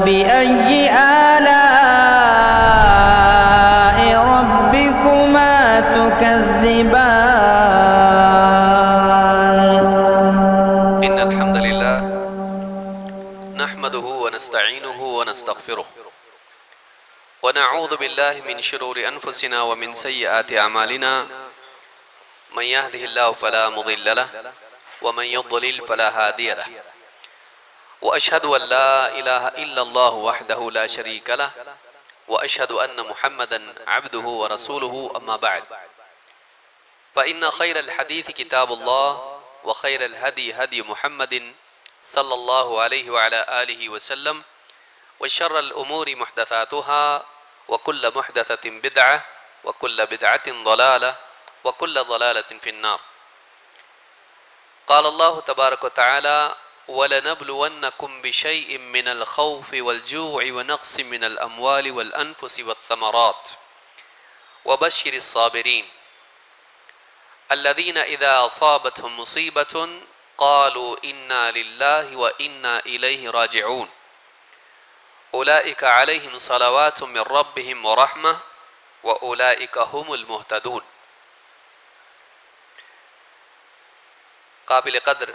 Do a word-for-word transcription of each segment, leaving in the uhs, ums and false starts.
फबिअय्यि आलाइ रब्बिकुमा तुकज़्ज़िबान। इन्नल हम्दुलिल्लाह नहमदुहु व नस्तईनुहु व नस्तगफिरुह व नऊज़ु बिल्लाहि मिन शुरूरि अनफुसिना व मिन सय्यिआति अमालिना मन यहदिहिल्लाहु फला मुदिल्ल लह व मन युद्लिल फला हादिय लह व अशहदु अन ला इलाहा इल्लल्लाह वहदहु ला शरीक लह व अशहदु अन्न मुहम्मदन अब्दुहु व रसूलुहु अम्मा बअद फ़इन्न खैरल हदीस किताबुल्लाह व खैरल हदी हदी मुहम्मदिन सल्लल्लाहु अलैहि व अला आलिहि वसल्लम व शर्रल उमूरि मुहदसातुहा व कुल्ल मुहदसतिन बिदअह व कुल्ल बिदअतिन ज़लालह व कुल्ल ज़लालतिन फिन्नार। क़ाल अल्लाहु तबारक व तआला वलनब्लुवन्नकुम बिशैइन मिनल खौफ़ि वल जू'i व नक़्सिन मिनल अमवालि वल अनफुसि वस्समरात व बश्शिरिस साबिरीन अल्लज़ीना इज़ा असाबतहुम मुसीबतुन क़ालू इन्ना लिल्लाहि व इन्ना इलैहि राजिऊन उलाइका अलैहिम सलावातुम मिर रब्बिहिम व रहमह व उलाइका हुमुल मुहतदून। काबिल क़द्र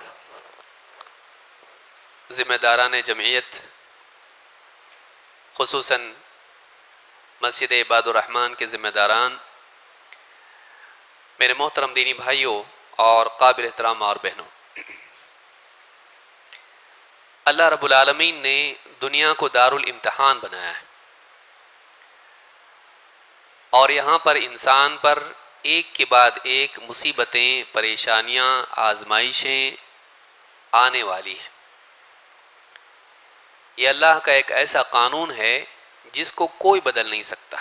ज़िम्मेदारान जमईयत, खुसूसन मस्जिद इबादुर रहमान के ज़िम्मेदारान, मेरे मोहतरम दीनी भाइयों और काबिल एहतराम और बहनों, अल्लाह रब्बुल आलमीन ने दुनिया को दारुल इम्तिहान बनाया है और यहाँ पर इंसान पर एक के बाद एक मुसीबतें, परेशानियाँ, आजमाइशें आने वाली हैं। ये अल्लाह का एक ऐसा कानून है जिसको कोई बदल नहीं सकता,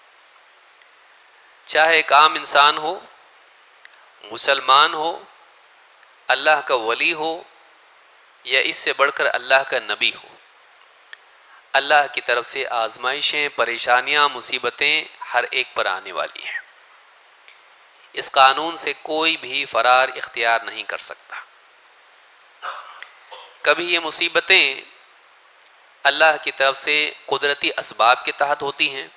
चाहे एक आम इंसान हो, मुसलमान हो, अल्लाह का वली हो या इससे बढ़कर अल्लाह का नबी हो। अल्लाह की तरफ से आजमाइशें, परेशानियां, मुसीबतें हर एक पर आने वाली हैं। इस कानून से कोई भी फरार इख्तियार नहीं कर सकता। कभी ये मुसीबतें अल्लाह की तरफ से कुदरती असबाब के तहत होती हैं,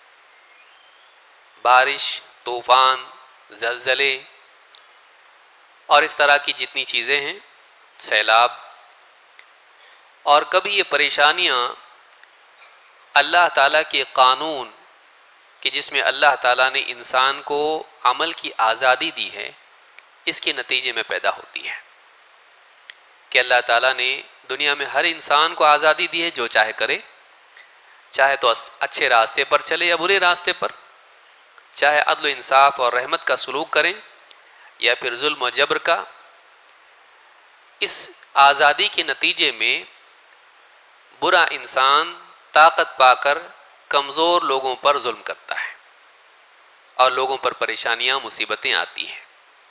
बारिश, तूफ़ान, ज़लज़ले और इस तरह की जितनी चीज़ें हैं, सैलाब, और कभी ये परेशानियाँ अल्लाह ताला के कानून कि जिसमें अल्लाह ताला ने इंसान को अमल की आज़ादी दी है, इसके नतीजे में पैदा होती है कि अल्लाह ताला ने दुनिया में हर इंसान को आज़ादी दी है, जो चाहे करे, चाहे तो अच्छे रास्ते पर चले या बुरे रास्ते पर, चाहे अदल इंसाफ और रहमत का सलूक करें या फिर जुल्म और जबर का। इस आज़ादी के नतीजे में बुरा इंसान ताकत पाकर कमज़ोर लोगों पर जुल्म करता है और लोगों पर परेशानियां, मुसीबतें आती हैं।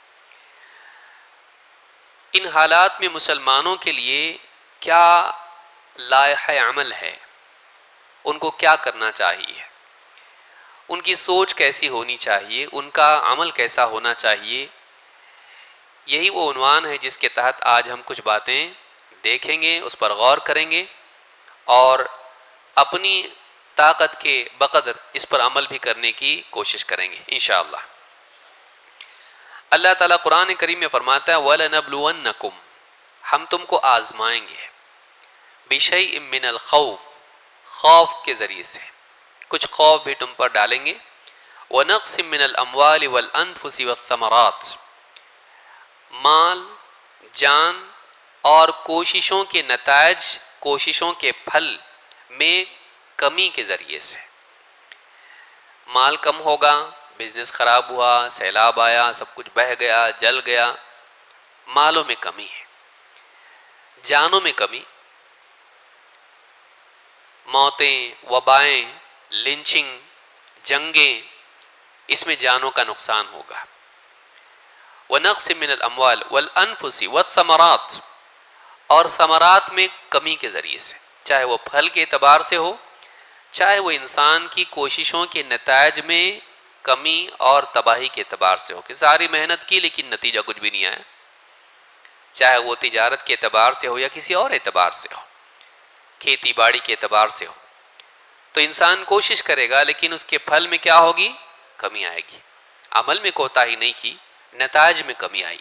इन हालात में मुसलमानों के लिए क्या लायक़ अमल है, उनको क्या करना चाहिए, उनकी सोच कैसी होनी चाहिए, उनका अमल कैसा होना चाहिए, यही वो उन्वान है जिसके तहत आज हम कुछ बातें देखेंगे, उस पर गौर करेंगे और अपनी ताकत के बक़दर इस पर अमल भी करने की कोशिश करेंगे इंशाअल्लाह। अल्लाह ताला कुरान करीम में फरमाता है वलनब्लुवन्नकुम, हम तुमको आजमाएंगे, बिशैइन मिनल खौफ, खौफ के ज़रिए से कुछ खौफ भी तुम पर डालेंगे, व नक़्सिन मिनल अमवालि वल अनफुसि वस्समरात, माल, जान और कोशिशों के नतायज, कोशिशों के फल में कमी के ज़रिए से। माल कम होगा, बिजनेस ख़राब हुआ, सैलाब आया, सब कुछ बह गया, जल गया, मालों में कमी है। जानों में कमी, मौतें, वबाएं, लिंचिंग, जंगें, इसमें जानों का नुकसान होगा। व नक़्सिन मिनल अमवाल वल अनफुसी वस्समरात, और समरात में कमी के ज़रिए से, चाहे वो फल के एतबार से हो, चाहे वो इंसान की कोशिशों के नतायज में कमी और तबाही के एतबार से हो कि सारी मेहनत की लेकिन नतीजा कुछ भी नहीं आया, चाहे वो तिजारत के एतबार से हो या किसी और एतबार से हो खेती बाड़ी के एतबार से हो, तो इंसान कोशिश करेगा, लेकिन उसके फल में क्या होगी? कमी आएगी। अमल में कोताही नहीं की, नताज में कमी आई।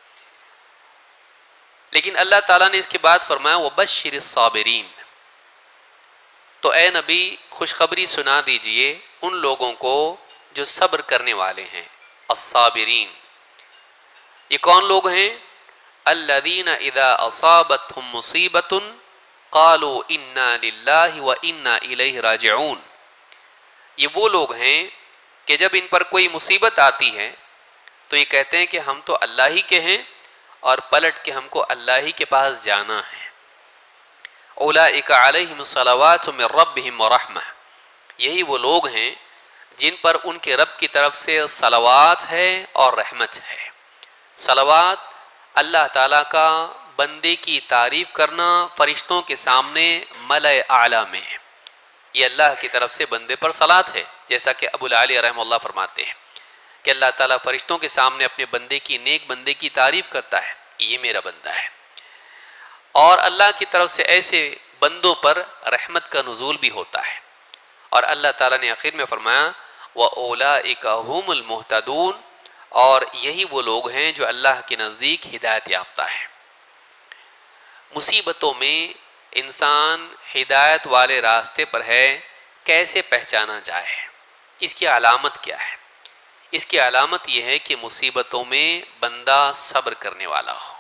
लेकिन अल्लाह ताला ने इसके बाद फरमाया वबश्शिर साबिरीन, तो ए नबी खुशखबरी सुना दीजिए उन लोगों को जो सब्र करने वाले हैं। अस्साबिरीन, ये कौन लोग हैं? अल्लदीना इदा असाबतहुम मुसीबतुन क़ालू इन्ना लिल्लाहि व इन्ना इलैहि राजिऊन। ये वो लोग हैं कि जब इन पर कोई मुसीबत आती है तो ये कहते हैं कि हम तो अल्लाह ही के हैं और पलट के हमको अल्लाह ही के पास जाना है। उलाइका अलैहिम सलवातु मिर रब्बिहिम व रहमा, यही वो लोग हैं जिन पर उनके रब की तरफ से सलवात है और रहमत है। सलवात अल्लाह ताला का बंदे की तारीफ़ करना फरिश्तों के सामने मलए आला में है, ये अल्लाह की तरफ से बंदे पर सलात है। जैसा कि अबुल आली रहमतुल्लाह फरमाते हैं कि अल्लाह ताला फरिश्तों के सामने अपने बंदे की, नेक बंदे की तारीफ़ करता है, ये मेरा बंदा है। और अल्लाह की तरफ से ऐसे बंदों पर रहमत का नुज़ूल भी होता है। और अल्लाह ताला ने आखिर में फरमाया व उलाइका हुमुल मुहतदून, और यही वो लोग हैं जो अल्लाह के नज़दीक हिदायत याफ्ता है। मुसीबतों में इंसान हिदायत वाले रास्ते पर है, कैसे पहचाना जाए? इसकी अलामत क्या है? इसकी अलामत यह है कि मुसीबतों में बंदा सब्र करने वाला हो।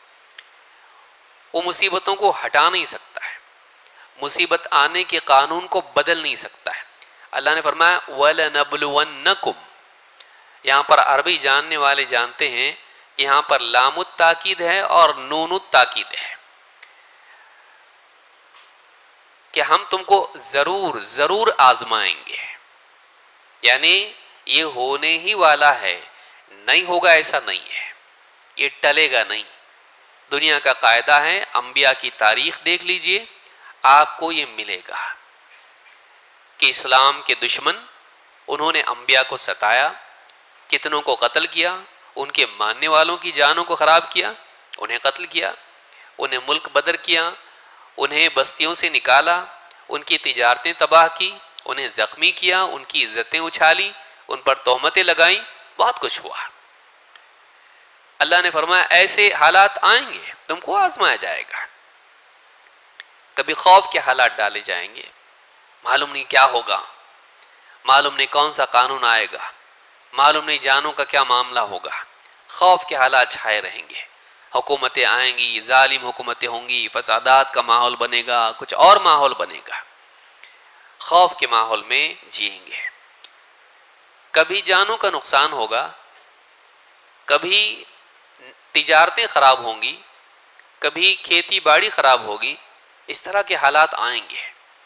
वो मुसीबतों को हटा नहीं सकता है, मुसीबत आने के कानून को बदल नहीं सकता है। अल्लाह ने फरमाया वलनबलुवन्नकुम, यहाँ पर अरबी जानने वाले जानते हैं यहाँ पर लामुत ताकीद है और नूनुत ताकीद है कि हम तुमको ज़रूर ज़रूर आजमाएंगे, यानी ये होने ही वाला है, नहीं होगा ऐसा नहीं है, ये टलेगा नहीं। दुनिया का कायदा है, अंबिया की तारीख देख लीजिए, आपको ये मिलेगा कि इस्लाम के दुश्मन, उन्होंने अंबिया को सताया, कितनों को कत्ल किया, उनके मानने वालों की जानों को ख़राब किया, उन्हें कत्ल किया, उन्हें मुल्क बदर किया, उन्हें बस्तियों से निकाला, उनकी तिजारतें तबाह की, उन्हें ज़ख्मी किया, उनकी इज्जतें उछाली, उन पर तोहमतें लगाई, बहुत कुछ हुआ। अल्लाह ने फरमाया ऐसे हालात आएंगे, तुमको आजमाया जाएगा। कभी खौफ के हालात डाले जाएंगे, मालूम नहीं क्या होगा, मालूम नहीं कौन सा कानून आएगा, मालूम नहीं जानों का क्या मामला होगा। खौफ के हालात छाए रहेंगे, हुकूमतें आएंगी, जालिम हुकूमतें होंगी, फसादात का माहौल बनेगा, कुछ और माहौल बनेगा। खौफ के माहौल में जिएंगे। कभी जानों का नुकसान होगा, कभी तिजारतें ख़राब होंगी, कभी खेती बाड़ी ख़राब होगी, इस तरह के हालात आएंगे।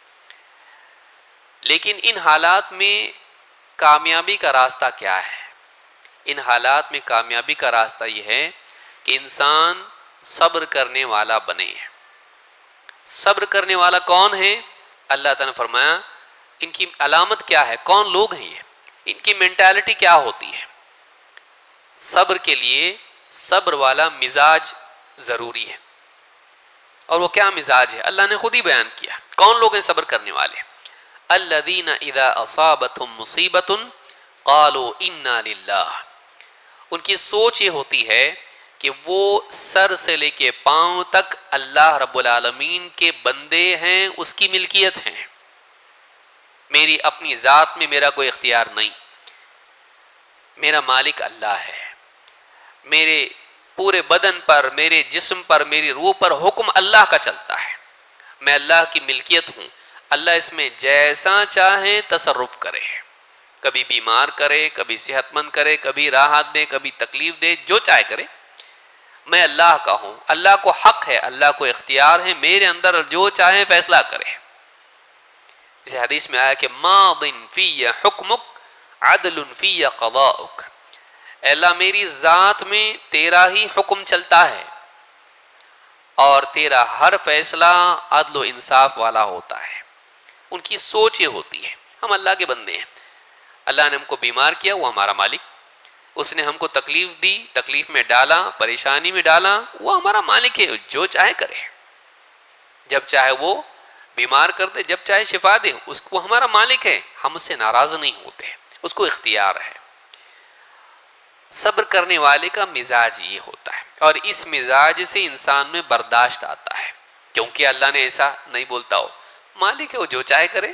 लेकिन इन हालात में कामयाबी का रास्ता क्या है? इन हालात में कामयाबी का रास्ता यह है कि इंसान सब्र करने वाला बने। सब्र करने वाला कौन है? अल्लाह ताला ने फरमाया इनकी अलामत क्या है, कौन लोग हैं ये, इनकी मेंटालिटी क्या होती है। सब्र के लिए सब्र वाला मिजाज ज़रूरी है। और वो क्या मिजाज है? अल्लाह ने खुद ही बयान किया। कौन लोग हैं सब्र करने वाले? अल्लज़ीना इज़ा असाबतहुम मुसीबतुन क़ालू इन्ना लिल्लाह। उनकी सोच ये होती है कि वो सर से लेके पांव तक अल्लाह रब्बुल आलमीन के बंदे हैं, उसकी मिल्कियत हैं। मेरी अपनी ज़ात में मेरा कोई इख्तियार नहीं, मेरा मालिक अल्लाह है। मेरे पूरे बदन पर, मेरे जिस्म पर, मेरी रूह पर हुक्म अल्लाह का चलता है। मैं अल्लाह की मिल्कियत हूँ। अल्लाह इसमें जैसा चाहे तसर्रुफ़ करे, कभी बीमार करे, कभी सेहतमंद करे, कभी राहत दे, कभी तकलीफ़ दे, जो चाहे करे। मैं अल्लाह का हूँ, अल्लाह को हक़ है, अल्लाह को इख्तियार है, मेरे अंदर जो चाहे फ़ैसला करे। जैसे हदीस में आया कि मादिन फ़िय्या हुक्मुक अदलुन फ़िय्या क़ज़ाउक। अल्लाह मेरी ज़ात में तेरा ही हुक्म चलता है और तेरा हर फैसला अदल व इंसाफ वाला होता है। उनकी सोच ये होती है, हम अल्लाह के बंदे हैं। अल्लाह ने हमको बीमार किया, वो हमारा मालिक। उसने हमको तकलीफ़ दी, तकलीफ़ में डाला, परेशानी में डाला, वो हमारा मालिक है, जो चाहे करे। जब चाहे वो बीमार कर दे, जब चाहे शिफा दे, उसको हमारा मालिक है, हम उससे नाराज नहीं होते, उसको इख्तियार है। सब्र करने वाले का मिजाज ये होता है, और इस मिजाज से इंसान में बर्दाश्त आता है, क्योंकि अल्लाह ने ऐसा नहीं बोलता हो, मालिक है वो जो चाहे करे।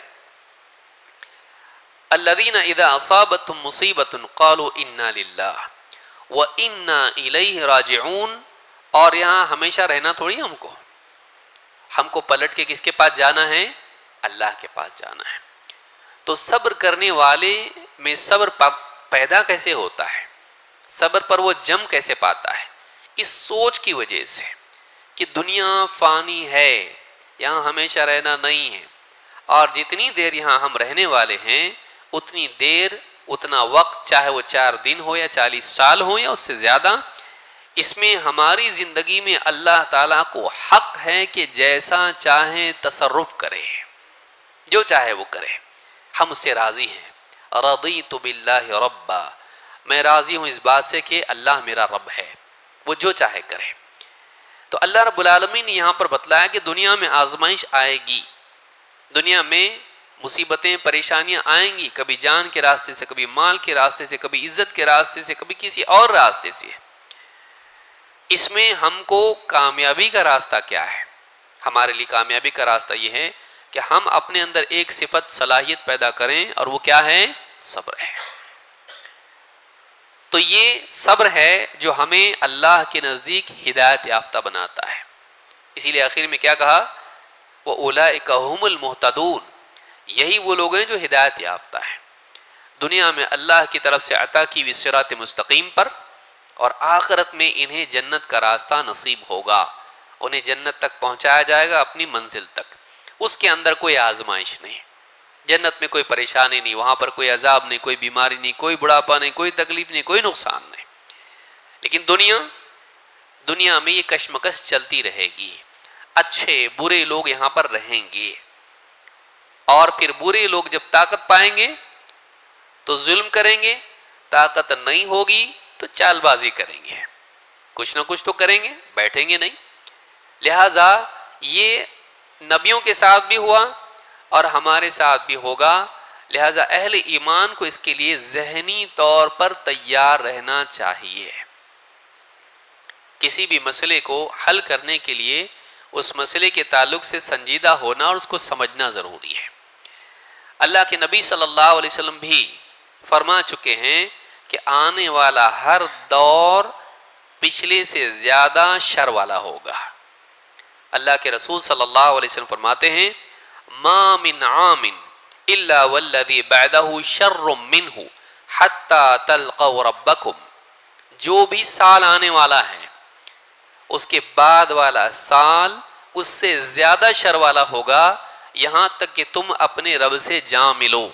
अल्लज़ीना इज़ा असाबतहुम मुसीबतुन क़ालू इन्ना लिल्लाह व इन्ना इलैहि राजिऊन। और यहाँ हमेशा रहना थोड़ी हमको, हमको पलट के किसके पास जाना है? अल्लाह के पास जाना है। तो सब्र करने वाले में सब्र पैदा कैसे होता है, सब्र पर वो जम कैसे पाता है? इस सोच की वजह से कि दुनिया फानी है, यहाँ हमेशा रहना नहीं है, और जितनी देर यहाँ हम रहने वाले हैं उतनी देर, उतना वक्त, चाहे वो चार दिन हो या चालीस साल हो या उससे ज़्यादा, इसमें हमारी ज़िंदगी में अल्लाह ताला को हक है कि जैसा चाहे तसर्रुफ़ करे, जो चाहे वो करे, हम उससे राज़ी हैं। रज़ीतु बिल्लाहि रब्बा, मैं राज़ी हूँ इस बात से कि अल्लाह मेरा रब है, वो जो चाहे करे। तो अल्लाह रब्बुल आलमीन ने यहाँ पर बतलाया कि दुनिया में आजमाइश आएगी, दुनिया में मुसीबतें परेशानियाँ आएंगी, कभी जान के रास्ते से, कभी माल के रास्ते से, कभी इज्जत के रास्ते से, कभी किसी और रास्ते से। इसमें हमको कामयाबी का रास्ता क्या है? हमारे लिए कामयाबी का रास्ता ये है कि हम अपने अंदर एक सिफत, सलाहियत पैदा करें, और वो क्या है? सब्र है। तो ये सब्र है जो हमें अल्लाह के नज़दीक हिदायत याफ्ता बनाता है। इसीलिए आखिर में क्या कहा? वो उलाइका हुमुल मुहतदून, यही वो लोग हैं जो हिदायत याफ्ता है, दुनिया में अल्लाह की तरफ से अता की हुई सिरात मुस्तकीम पर, और आखिरत में इन्हें जन्नत का रास्ता नसीब होगा, उन्हें जन्नत तक पहुंचाया जाएगा, अपनी मंजिल तक। उसके अंदर कोई आजमाइश नहीं, जन्नत में कोई परेशानी नहीं, वहाँ पर कोई अजाब नहीं, कोई बीमारी नहीं, कोई बुढ़ापा नहीं, कोई तकलीफ नहीं, कोई नुकसान नहीं। लेकिन दुनिया दुनिया में ये कशमकश चलती रहेगी, अच्छे बुरे लोग यहाँ पर रहेंगे, और फिर बुरे लोग जब ताकत पाएंगे तो जुल्म करेंगे, ताकत नहीं होगी तो चालबाजी करेंगे, कुछ ना कुछ तो करेंगे, बैठेंगे नहीं। लिहाजा ये नबियों के साथ भी हुआ और हमारे साथ भी होगा। लिहाजा अहले ईमान को इसके लिए ज़हनी तौर पर तैयार रहना चाहिए। किसी भी मसले को हल करने के लिए उस मसले के ताल्लुक से संजीदा होना और उसको समझना ज़रूरी है। अल्लाह के नबी सल्लल्लाहु अलैहि वसल्लम भी फरमा चुके हैं कि आने वाला हर दौर पिछले से ज़्यादा शर वाला होगा। अल्लाह के रसूल सल्लल्लाहु अलैहि वसल्लम फरमाते हैं, मा मिन आमिन इल्ला वल्लज़ी बअदहु शर्रुम मिन्हु हत्ता तल्क़ौ रब्बकुम। जो भी साल आने वाला है उसके बाद वाला साल उससे ज़्यादा शर वाला होगा, यहाँ तक कि तुम अपने रब से जा मिलो।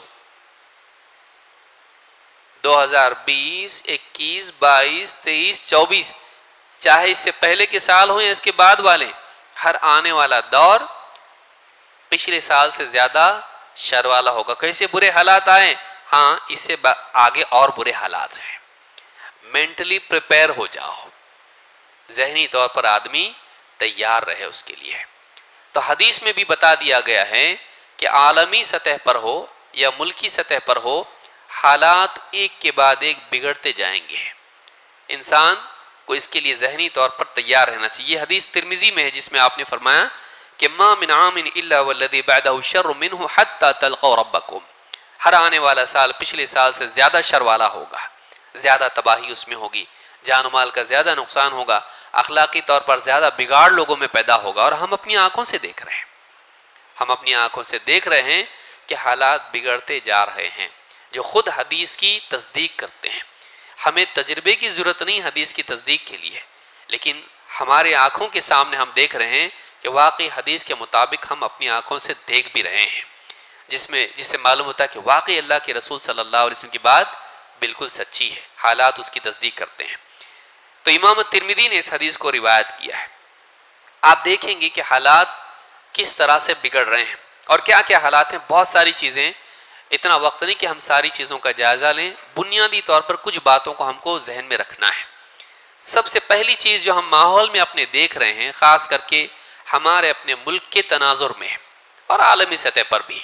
दो हज़ार बीस, इक्कीस, बाईस, तेईस, चौबीस, चाहे इससे पहले के साल हो या इसके बाद वाले, हर आने वाला दौर पिछले साल से ज़्यादा शर वाला होगा। कैसे बुरे हालात आए? हाँ, इससे आगे और बुरे हालात हैं। मेंटली प्रिपेयर हो जाओ, ज़हनी तौर पर आदमी तैयार रहे उसके लिए। तो हदीस में भी बता दिया गया है कि आलमी सतह पर हो या मुल्की सतह पर हो, हालात एक के बाद एक बिगड़ते जाएंगे। इंसान को इसके लिए ज़हनी तौर पर तैयार रहना चाहिए। ये हदीस तिरमिज़ी में है जिसमें आपने फरमाया कि मा मिन आमिन इल्ला वल्लज़ी बअदहु शर्रुम मिन्हु हत्ता तल्क़ौ रब्बकुम। हर आने वाला साल पिछले साल से ज़्यादा शर वाला होगा, ज़्यादा तबाही उसमें होगी, जान माल का ज़्यादा नुकसान होगा, अखलाकी तौर पर ज़्यादा बिगाड़ लोगों में पैदा होगा। और हम अपनी आँखों से देख रहे हैं, हम अपनी आँखों से देख रहे हैं कि हालात बिगड़ते जा रहे हैं, जो ख़ुद हदीस की तस्दीक करते हैं। हमें तजर्बे की ज़रूरत नहीं हदीस की तस्दीक के लिए, लेकिन हमारे आँखों के सामने हम देख रहे हैं कि वाकई हदीस के मुताबिक हम अपनी आँखों से देख भी रहे हैं, जिसमें जिससे मालूम होता है कि वाकई अल्लाह के रसूल सल्लल्लाहु अलैहि वसल्लम की बात बिल्कुल सच्ची है, हालात उसकी तस्दीक करते हैं। तो इमाम तिरमिज़ी ने इस हदीस को रिवायत किया है। आप देखेंगे कि हालात किस तरह से बिगड़ रहे हैं और क्या क्या हालात हैं। बहुत सारी चीज़ें, इतना वक्त नहीं कि हम सारी चीज़ों का जायज़ा लें, बुनियादी तौर पर कुछ बातों को हमको जहन में रखना है। सबसे पहली चीज़ जो हम माहौल में अपने देख रहे हैं, ख़ास करके हमारे अपने मुल्क के तनाजुर में, और आलमी सतह पर भी।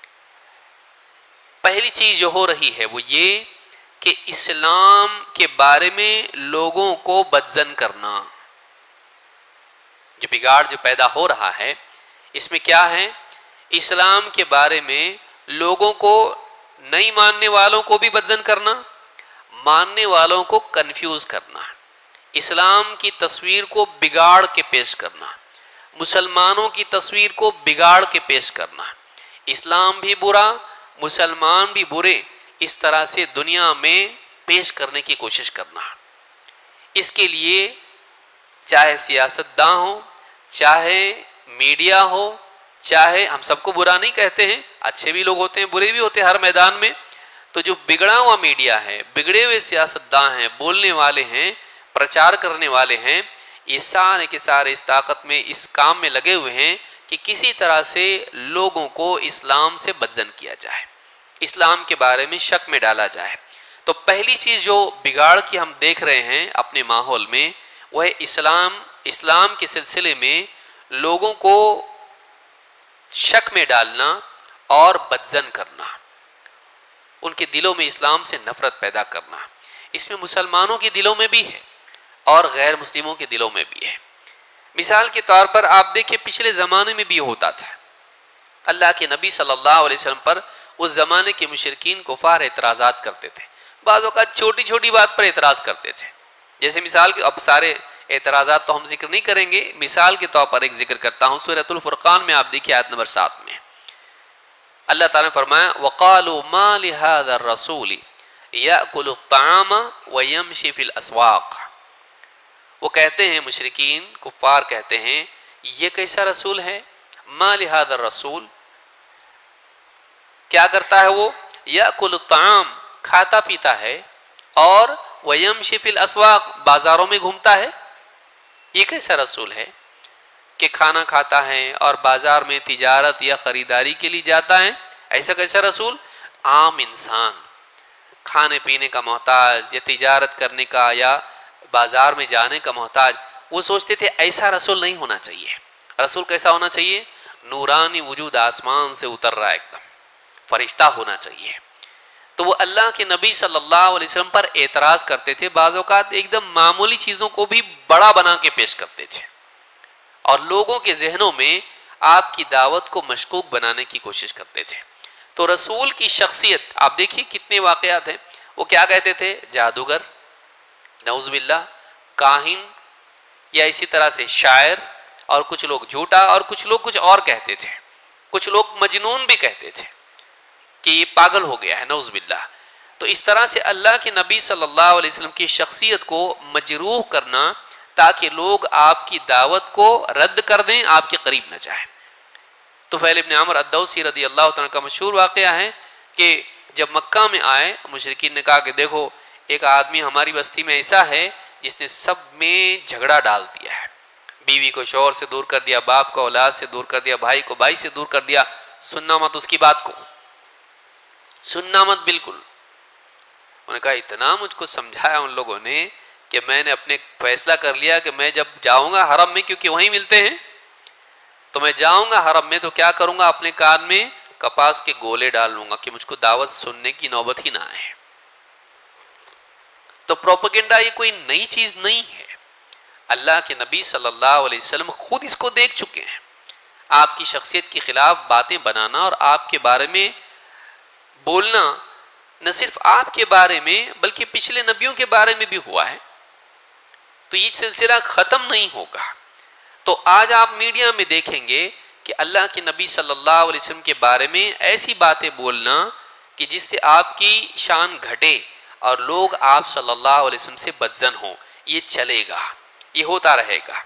पहली चीज जो हो रही है वो ये कि इस्लाम के बारे में लोगों को बदजन करना। जो बिगाड़ जो पैदा हो रहा है इसमें क्या है, इस्लाम के बारे में लोगों को, नहीं मानने वालों को भी बदजन करना, मानने वालों को कंफ्यूज करना, इस्लाम की तस्वीर को बिगाड़ के पेश करना, मुसलमानों की तस्वीर को बिगाड़ के पेश करना, इस्लाम भी बुरा मुसलमान भी बुरे, इस तरह से दुनिया में पेश करने की कोशिश करना। इसके लिए चाहे सियासतदान हो, चाहे मीडिया हो, चाहे, हम सबको बुरा नहीं कहते हैं, अच्छे भी लोग होते हैं, बुरे भी होते हैं हर मैदान में, तो जो बिगड़ा हुआ मीडिया है, बिगड़े हुए सियासतदान हैं, बोलने वाले हैं, प्रचार करने वाले हैं, ये सारे के सारे इस ताकत में, इस काम में लगे हुए हैं कि किसी तरह से लोगों को इस्लाम से बदजन किया जाए, इस्लाम के बारे में शक में डाला जाए। तो पहली चीज़ जो बिगाड़ की हम देख रहे हैं अपने माहौल में वह है इस्लाम इस्लाम के सिलसिले में लोगों को शक में डालना और बदजन करना, उनके दिलों में इस्लाम से नफरत पैदा करना। इसमें मुसलमानों के दिलों में भी है और गैर मुस्लिमों के दिलों में भी है। मिसाल के तौर पर आप देखिए, पिछले ज़माने में भी होता था, अल्लाह के नबी सल्लल्लाहु अलैहि वसल्लम पर उस ज़माने के मुशरिकीन कुफार एतराज़ात करते थे, बाज़ औक़ात छोटी छोटी बात पर एतराज़ करते थे। जैसे मिसाल के, अब सारे एतराज़ात तो हम जिक्र नहीं करेंगे, मिसाल के तौर पर एक जिक्र करता हूँ। सूरतुल फुरक़ान में आप देखिए आयत नंबर सात में अल्लाह ताला ने फरमाया, वक़ालू मा लिहाज़ा रसूल याकुलु त्ताआम व यमशी फिल अस्वाक़। वो कहते हैं, मुशरिकीन कुफ़ार कहते हैं, ये कैसा रसूल है, मा लिहाज़ा रसूल, क्या करता है वो, याकुलु त्ताआम, खाता पीता है, और व यमशी फिल अस्वाक़, बाज़ारों में घूमता है। ये कैसा रसूल है कि खाना खाता है और बाज़ार में तिजारत या ख़रीदारी के लिए जाता है? ऐसा कैसा रसूल? आम इंसान, खाने पीने का मोहताज या तिजारत करने का या बाज़ार में जाने का मोहताज, वो सोचते थे ऐसा रसूल नहीं होना चाहिए। रसूल कैसा होना चाहिए? नूरानी वजूद, आसमान से उतर रहा है, एकदम फरिश्ता होना चाहिए। तो वो अल्लाह के नबी सल्लल्लाहु अलैहि वसल्लम पर एतराज़ करते थे, बाज़ औक़ात एकदम मामूली चीज़ों को भी बड़ा बना के पेश करते थे और लोगों के जहनों में आपकी दावत को मशकूक बनाने की कोशिश करते थे। तो रसूल की शख्सियत आप देखिए, कितने वाक़यात हैं। वो क्या कहते थे? जादूगर, नऊज़ुबिल्लाह, काहिन, या इसी तरह से शायर, और कुछ लोग झूठा, और कुछ लोग कुछ और कहते थे, कुछ लोग मजनून भी कहते थे कि ये पागल हो गया है, नऊज़ुबिल्लाह। तो इस तरह से अल्लाह के नबी सल्लल्लाहु अलैहि वसल्लम की शख्सियत को मजरूह करना ताकि लोग आपकी दावत को रद्द कर दें, आपके करीब न जाए। तो फैल इब्न अमर अद्दौसी रदी अल्लाह तआला का मशहूर वाक़या है कि जब मक्का में आए, मुशरिकीन ने कहा कि देखो, एक आदमी हमारी बस्ती में ऐसा है जिसने सब में झगड़ा डाल दिया है, बीवी को शौहर से दूर कर दिया, बाप को औलाद से दूर कर दिया, भाई को भाई से दूर कर दिया। सुनना मत उसकी बात को, सुनना मत बिल्कुल। उन्होंने कहा, इतना मुझको समझाया उन लोगों ने कि मैंने अपने फैसला कर लिया कि मैं जब जाऊंगा हरम में, क्योंकि वहीं मिलते हैं, तो मैं जाऊंगा हरम में तो क्या करूंगा, अपने कान में कपास के गोले डाल लूंगा कि मुझको दावत सुनने की नौबत ही ना आए। तो प्रोपेगेंडा ये कोई नई चीज नहीं है, अल्लाह के नबी सल्लल्लाहु अलैहि वसल्लम खुद इसको देख चुके हैं। आपकी शख्सियत के खिलाफ बातें बनाना और आपके बारे में बोलना, न सिर्फ आपके बारे में बल्कि पिछले नबियों के बारे में भी हुआ है। तो ये सिलसिला ख़त्म नहीं होगा। तो आज आप मीडिया में देखेंगे कि अल्लाह के नबी सल्लल्लाहु अलैहि वसल्लम के बारे में ऐसी बातें बोलना कि जिससे आपकी शान घटे और लोग आप सल्लल्लाहु अलैहि वसल्लम से बदजन हों, ये चलेगा, ये होता रहेगा।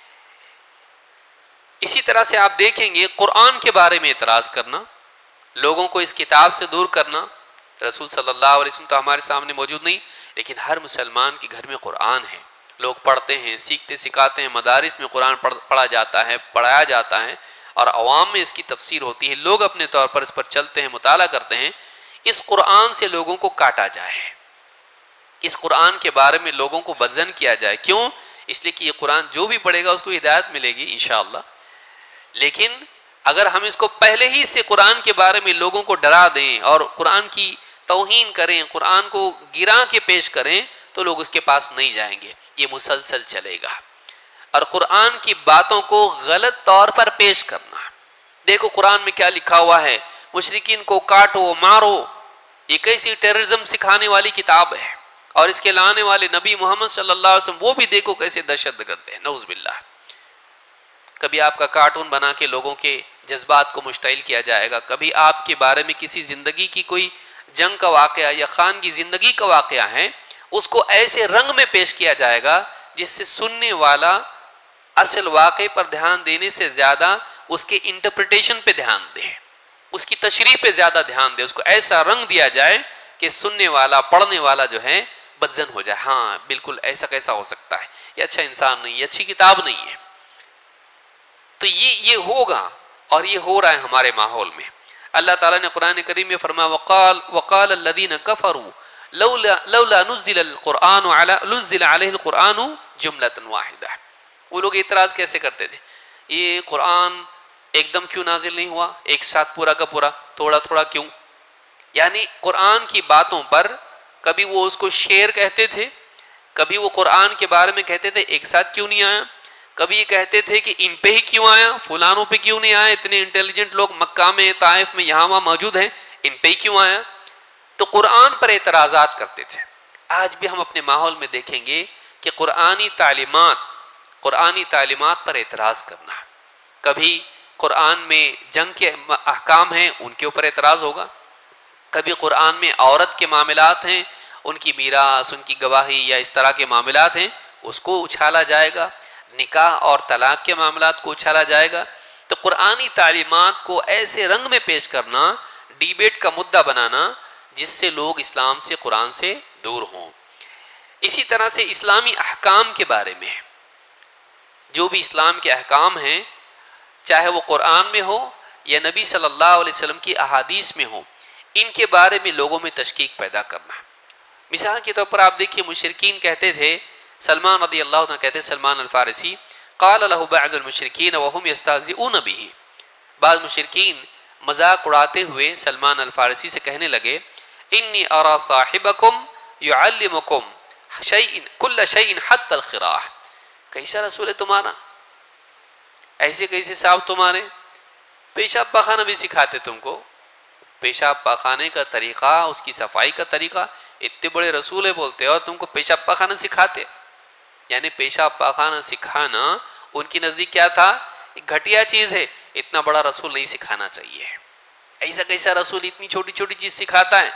इसी तरह से आप देखेंगे कुरान के बारे में एतराज़ करना, लोगों को इस किताब से दूर करना। रसूल सल्लल्लाहु अलैहि वसल्लम तो हमारे सामने मौजूद नहीं, लेकिन हर मुसलमान के घर में कुरान है, लोग पढ़ते हैं, सीखते सिखाते हैं, मदारिस में कुरान पढ़, पढ़ा जाता है, पढ़ाया जाता है और अवाम में इसकी तफसीर होती है। लोग अपने तौर पर इस पर चलते हैं, मुताला करते हैं। इस कुरान से लोगों को काटा जाए, इस कुरान के बारे में लोगों को बदजन किया जाए। क्यों? इसलिए कि ये कुरान जो भी पढ़ेगा उसको हिदायत मिलेगी इंशाअल्लाह। लेकिन अगर हम इसको पहले ही से कुरान के बारे में लोगों को डरा दें और कुरान की तौहीन करें, कुरान को गिरा के पेश करें, तो लोग उसके पास नहीं जाएंगे। ये मुसलसल चलेगा। और कुरान की बातों को गलत तौर पर पेश करना, देखो कुरान में क्या लिखा हुआ है, मुशरिकीन को काटो मारो, ये कैसी टेररिज्म सिखाने वाली किताब है। और इसके लाने वाले नबी मोहम्मद सल्लल्लाहु अलैहि वसल्लम वो भी देखो कैसे दहशत करते हैं, नऊज़ बिल्लाह। कभी आपका कार्टून बना के लोगों के जज्बात को मुश्तइल किया जाएगा, कभी आपके बारे में किसी ज़िंदगी की कोई जंग का वाक़या या खान की ज़िंदगी का वाक़या है, उसको ऐसे रंग में पेश किया जाएगा जिससे सुनने वाला असल वाक़े पर ध्यान देने से ज़्यादा उसके इंटरप्रिटेशन पे ध्यान दे, उसकी तशरीह पे ज़्यादा ध्यान दे। उसको ऐसा रंग दिया जाए कि सुनने वाला, पढ़ने वाला जो है बदजन हो जाए, हाँ बिल्कुल ऐसा कैसा हो सकता है, ये अच्छा इंसान नहीं, ये अच्छी किताब नहीं है। तो ये ये होगा और ये हो रहा है हमारे माहौल में। अल्लाह ताला ने कुरान करीम में फरमाया, वक़ाल वक़ाल अल्लज़ीना कफ़रू लौला लौला नुज़्ज़िलल क़ुरआनु अला नुज़्ज़िला अलैहिल क़ुरआनु जुमलतन वाहिदा। वो लोग इतराज़ कैसे करते थे, ये कुरान एकदम क्यों नाजिल नहीं हुआ, एक साथ पूरा का पूरा, थोड़ा थोड़ा क्यों। यानी कुरान की बातों पर कभी वो उसको शेर कहते थे, कभी वो कुरान के बारे में कहते थे एक साथ क्यों नहीं आया, कभी ये कहते थे कि इन पे ही क्यों आया, फुलानों पे क्यों नहीं आया, इतने इंटेलिजेंट लोग मक्का में, ताइफ में, यहाँ वहाँ मौजूद हैं, इन पे ही क्यों आया। तो कुरान पर एतराज़ात करते थे। आज भी हम अपने माहौल में देखेंगे कि कुरानी तालीमात कुरानी तालीमात पर एतराज़ करना, कभी कुरान में जंग के अहकाम हैं उनके ऊपर एतराज़ होगा, कभी कुरान में औरत के मामलात हैं, उनकी मीरास, उनकी गवाही या इस तरह के मामलात हैं, उसको उछाला जाएगा, निकाह और तलाक के मामलात को उछाला जाएगा। तो कुरानी तालीमात को ऐसे रंग में पेश करना, डिबेट का मुद्दा बनाना, जिससे लोग इस्लाम से, कुरान से दूर हों। इसी तरह से इस्लामी अहकाम के बारे में, जो भी इस्लाम के अहकाम हैं, चाहे वो कुरान में हो या नबी सल्लल्लाहु अलैहि वसल्लम की अहादीस में हो, इनके बारे में लोगों में तशकीक पैदा करना। मिसाल के तौर पर आप देखिए, मुशरिकीन कहते थे, सलमान रदी अल्लाह अन्हु कहते, सलमान अल फारसी, क़ाल लहु बअदुल मुशरिकीन व हुम यस्ताज़िऊन बिही, बाद मुशरिकीन मजाक उड़ाते हुए सलमान अल फारसी से कहने लगे, इन्नी अरा साहिबकुम युअल्लिमुकुम शैइन कुल्ल शैइन हत्ता अल ख़िराह। कैसा रसूल है तुम्हारा, ऐसे कैसे साहब तुम्हारे, पेशाब पाखाना भी सिखाते तुमको, पेशाब पाखाने का तरीक़ा, उसकी सफाई का तरीक़ा, इतने बड़े रसूल है बोलते और तुमको पेशाब पाखाना सिखाते। यानी पेशाब पाखाना सिखाना उनकी नज़दीक क्या था, एक घटिया चीज़ है, इतना बड़ा रसूल नहीं सिखाना चाहिए। ऐसा कैसा रसूल इतनी छोटी छोटी चीज़ सिखाता है।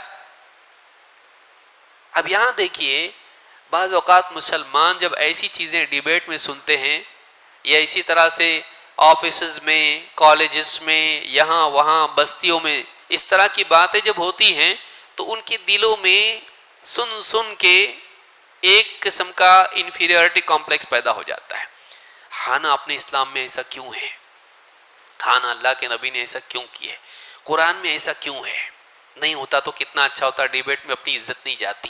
अब यहाँ देखिए, बाज़ औक़ात मुसलमान जब ऐसी चीज़ें डिबेट में सुनते हैं या इसी तरह से ऑफिस में, कॉलेजेस में, यहाँ वहाँ बस्तियों में इस तरह की बातें जब होती हैं, तो उनके दिलों में सुन सुन के एक किस्म का इन्फीरियरिटी कॉम्प्लेक्स पैदा हो जाता है। हाँ ना, अपने इस्लाम में ऐसा क्यों है, हाँ ना अल्लाह के नबी ने ऐसा क्यों किया, कुरान में ऐसा क्यों है, नहीं होता तो कितना अच्छा होता, डिबेट में अपनी इज्जत नहीं जाती।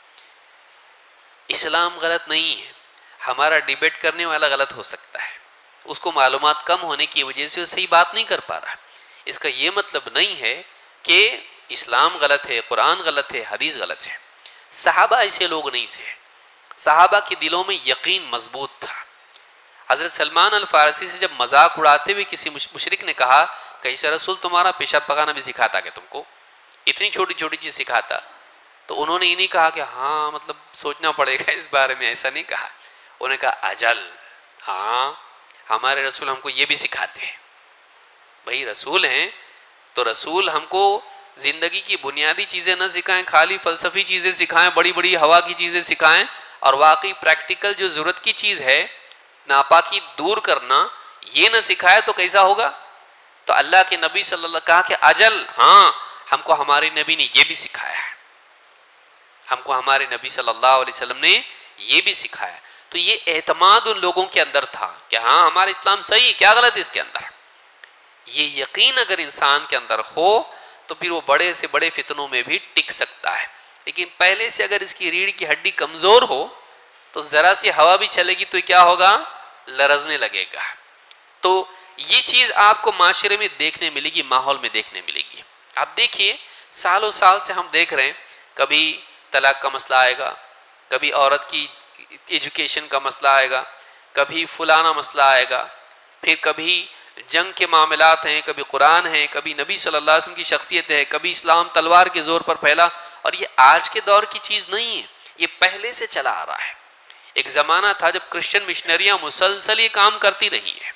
इस्लाम गलत नहीं है, हमारा डिबेट करने वाला गलत हो सकता है, उसको मालूमात कम होने की वजह से वो सही बात नहीं कर पा रहा। इसका ये मतलब नहीं है कि इस्लाम गलत है, कुरान गलत है, हदीस गलत है। सहाबा ऐसे लोग नहीं थे, सहाबा के दिलों में यकीन मजबूत था। हज़रत सलमान अल फारसी से जब मजाक उड़ाते हुए किसी मुशरिक ने कहा, कैसा रसूल तुम्हारा पेशाब पकाना भी सिखाता क्या तुमको, इतनी छोटी छोटी चीज़ सिखाता, तो उन्होंने ये नहीं कहा कि हाँ मतलब सोचना पड़ेगा इस बारे में, ऐसा नहीं कहा। उन्होंने कहा अजल, हाँ हमारे रसूल हमको ये भी सिखाते हैं। भाई रसूल हैं तो रसूल हमको ज़िंदगी की बुनियादी चीज़ें न सिखाएं, खाली फ़लसफ़ी चीज़ें सिखाएं, बड़ी बड़ी हवा की चीज़ें सिखाएं, और वाकई प्रैक्टिकल जो ज़रूरत की चीज़ है, नापाकी दूर करना, ये न सिखाए तो कैसा होगा। तो अल्लाह के नबी सल्लल्लाहु कहा कि अजल, हाँ हमको हमारे नबी ने ये भी सिखाया है, हमको हमारे नबी सल्लल्लाहु अलैहि वसल्लम ने ये भी सिखाया। तो ये एतमाद उन लोगों के अंदर था कि हाँ हमारा इस्लाम सही है, क्या गलत है इसके अंदर। ये यकीन अगर इंसान के अंदर हो तो फिर वो बड़े से बड़े फितनों में भी टिक सकता है। लेकिन पहले से अगर इसकी रीढ़ की हड्डी कमज़ोर हो तो ज़रा सी हवा भी चलेगी तो क्या होगा, लरजने लगेगा। तो ये चीज़ आपको माशरे में देखने मिलेगी, माहौल में देखने मिलेगी। आप देखिए सालों साल से हम देख रहे हैं, कभी तलाक का मसला आएगा, कभी औरत की एजुकेशन का मसला आएगा, कभी फलाना मसला आएगा, फिर कभी जंग के मामलात हैं, कभी कुरान है, कभी नबी सल्लल्लाहु अलैहि वसल्लम की शख्सियत है, कभी इस्लाम तलवार के ज़ोर पर फैला। और ये आज के दौर की चीज़ नहीं है, ये पहले से चला आ रहा है। एक ज़माना था जब क्रिश्चियन मिशनरियाँ मुसलसल ये काम करती रही है।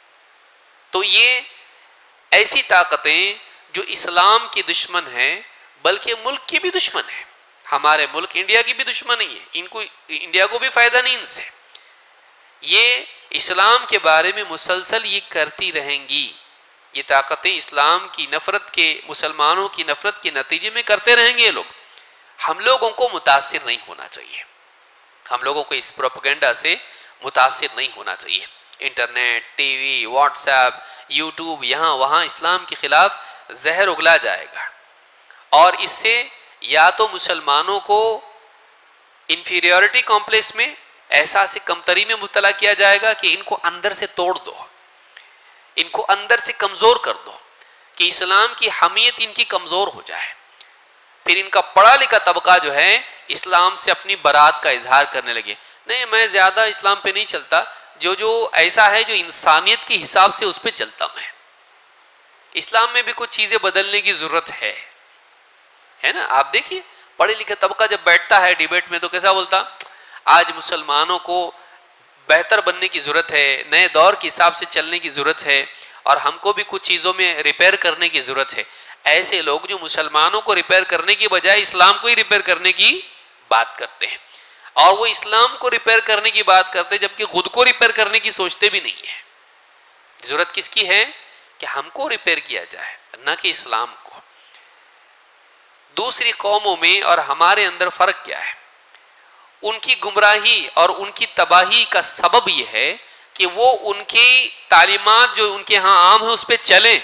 तो ये ऐसी ताकतें जो इस्लाम की दुश्मन है, बल्कि मुल्क की भी दुश्मन है, हमारे मुल्क इंडिया की भी दुश्मन ही है, इनको इंडिया को भी फ़ायदा नहीं इनसे। ये इस्लाम के बारे में मुसलसल ये करती रहेंगी। ये ताकतें इस्लाम की नफ़रत के, मुसलमानों की नफ़रत के नतीजे में करते रहेंगे ये लोग। हम लोगों को मुतासिर नहीं होना चाहिए, हम लोगों को इस प्रोपेगेंडा से मुतासिर नहीं होना चाहिए। इंटरनेट, टीवी, व्हाट्सएप, यूट्यूब, यहाँ वहाँ इस्लाम के ख़िलाफ़ जहर उगला जाएगा और इससे या तो मुसलमानों को इंफीरियरिटी कॉम्प्लेक्स में, एहसास कमतरी में मुब्तला किया जाएगा कि इनको अंदर से तोड़ दो, इनको अंदर से कमज़ोर कर दो, कि इस्लाम की हमीयत इनकी कमज़ोर हो जाए। फिर इनका पढ़ा लिखा तबका जो है इस्लाम से अपनी बरात का इजहार करने लगे, नहीं मैं ज़्यादा इस्लाम पे नहीं चलता, जो जो ऐसा है जो इंसानियत के हिसाब से उस पर चलता मैं। इस्लाम में भी कुछ चीज़ें बदलने की ज़रूरत है, है ना। आप देखिए पढ़े लिखे तबका जब बैठता है डिबेट में तो कैसा बोलता, आज मुसलमानों को बेहतर बनने की ज़रूरत है, नए दौर के हिसाब से चलने की ज़रूरत है और हमको भी कुछ चीज़ों में रिपेयर करने की ज़रूरत है। ऐसे लोग जो मुसलमानों को रिपेयर करने की बजाय इस्लाम को ही रिपेयर करने की बात करते हैं, और वो इस्लाम को रिपेयर करने की बात करते हैं जबकि खुद को रिपेयर करने की सोचते भी नहीं है। ज़रूरत किसकी है कि हमको रिपेयर किया जाए, न कि इस्लाम को। दूसरी कौमों में और हमारे अंदर फ़र्क क्या है, उनकी गुमराही और उनकी तबाही का सबब यह है कि वो उनकी तालीमात जो उनके यहाँ आम है उस पर चलें।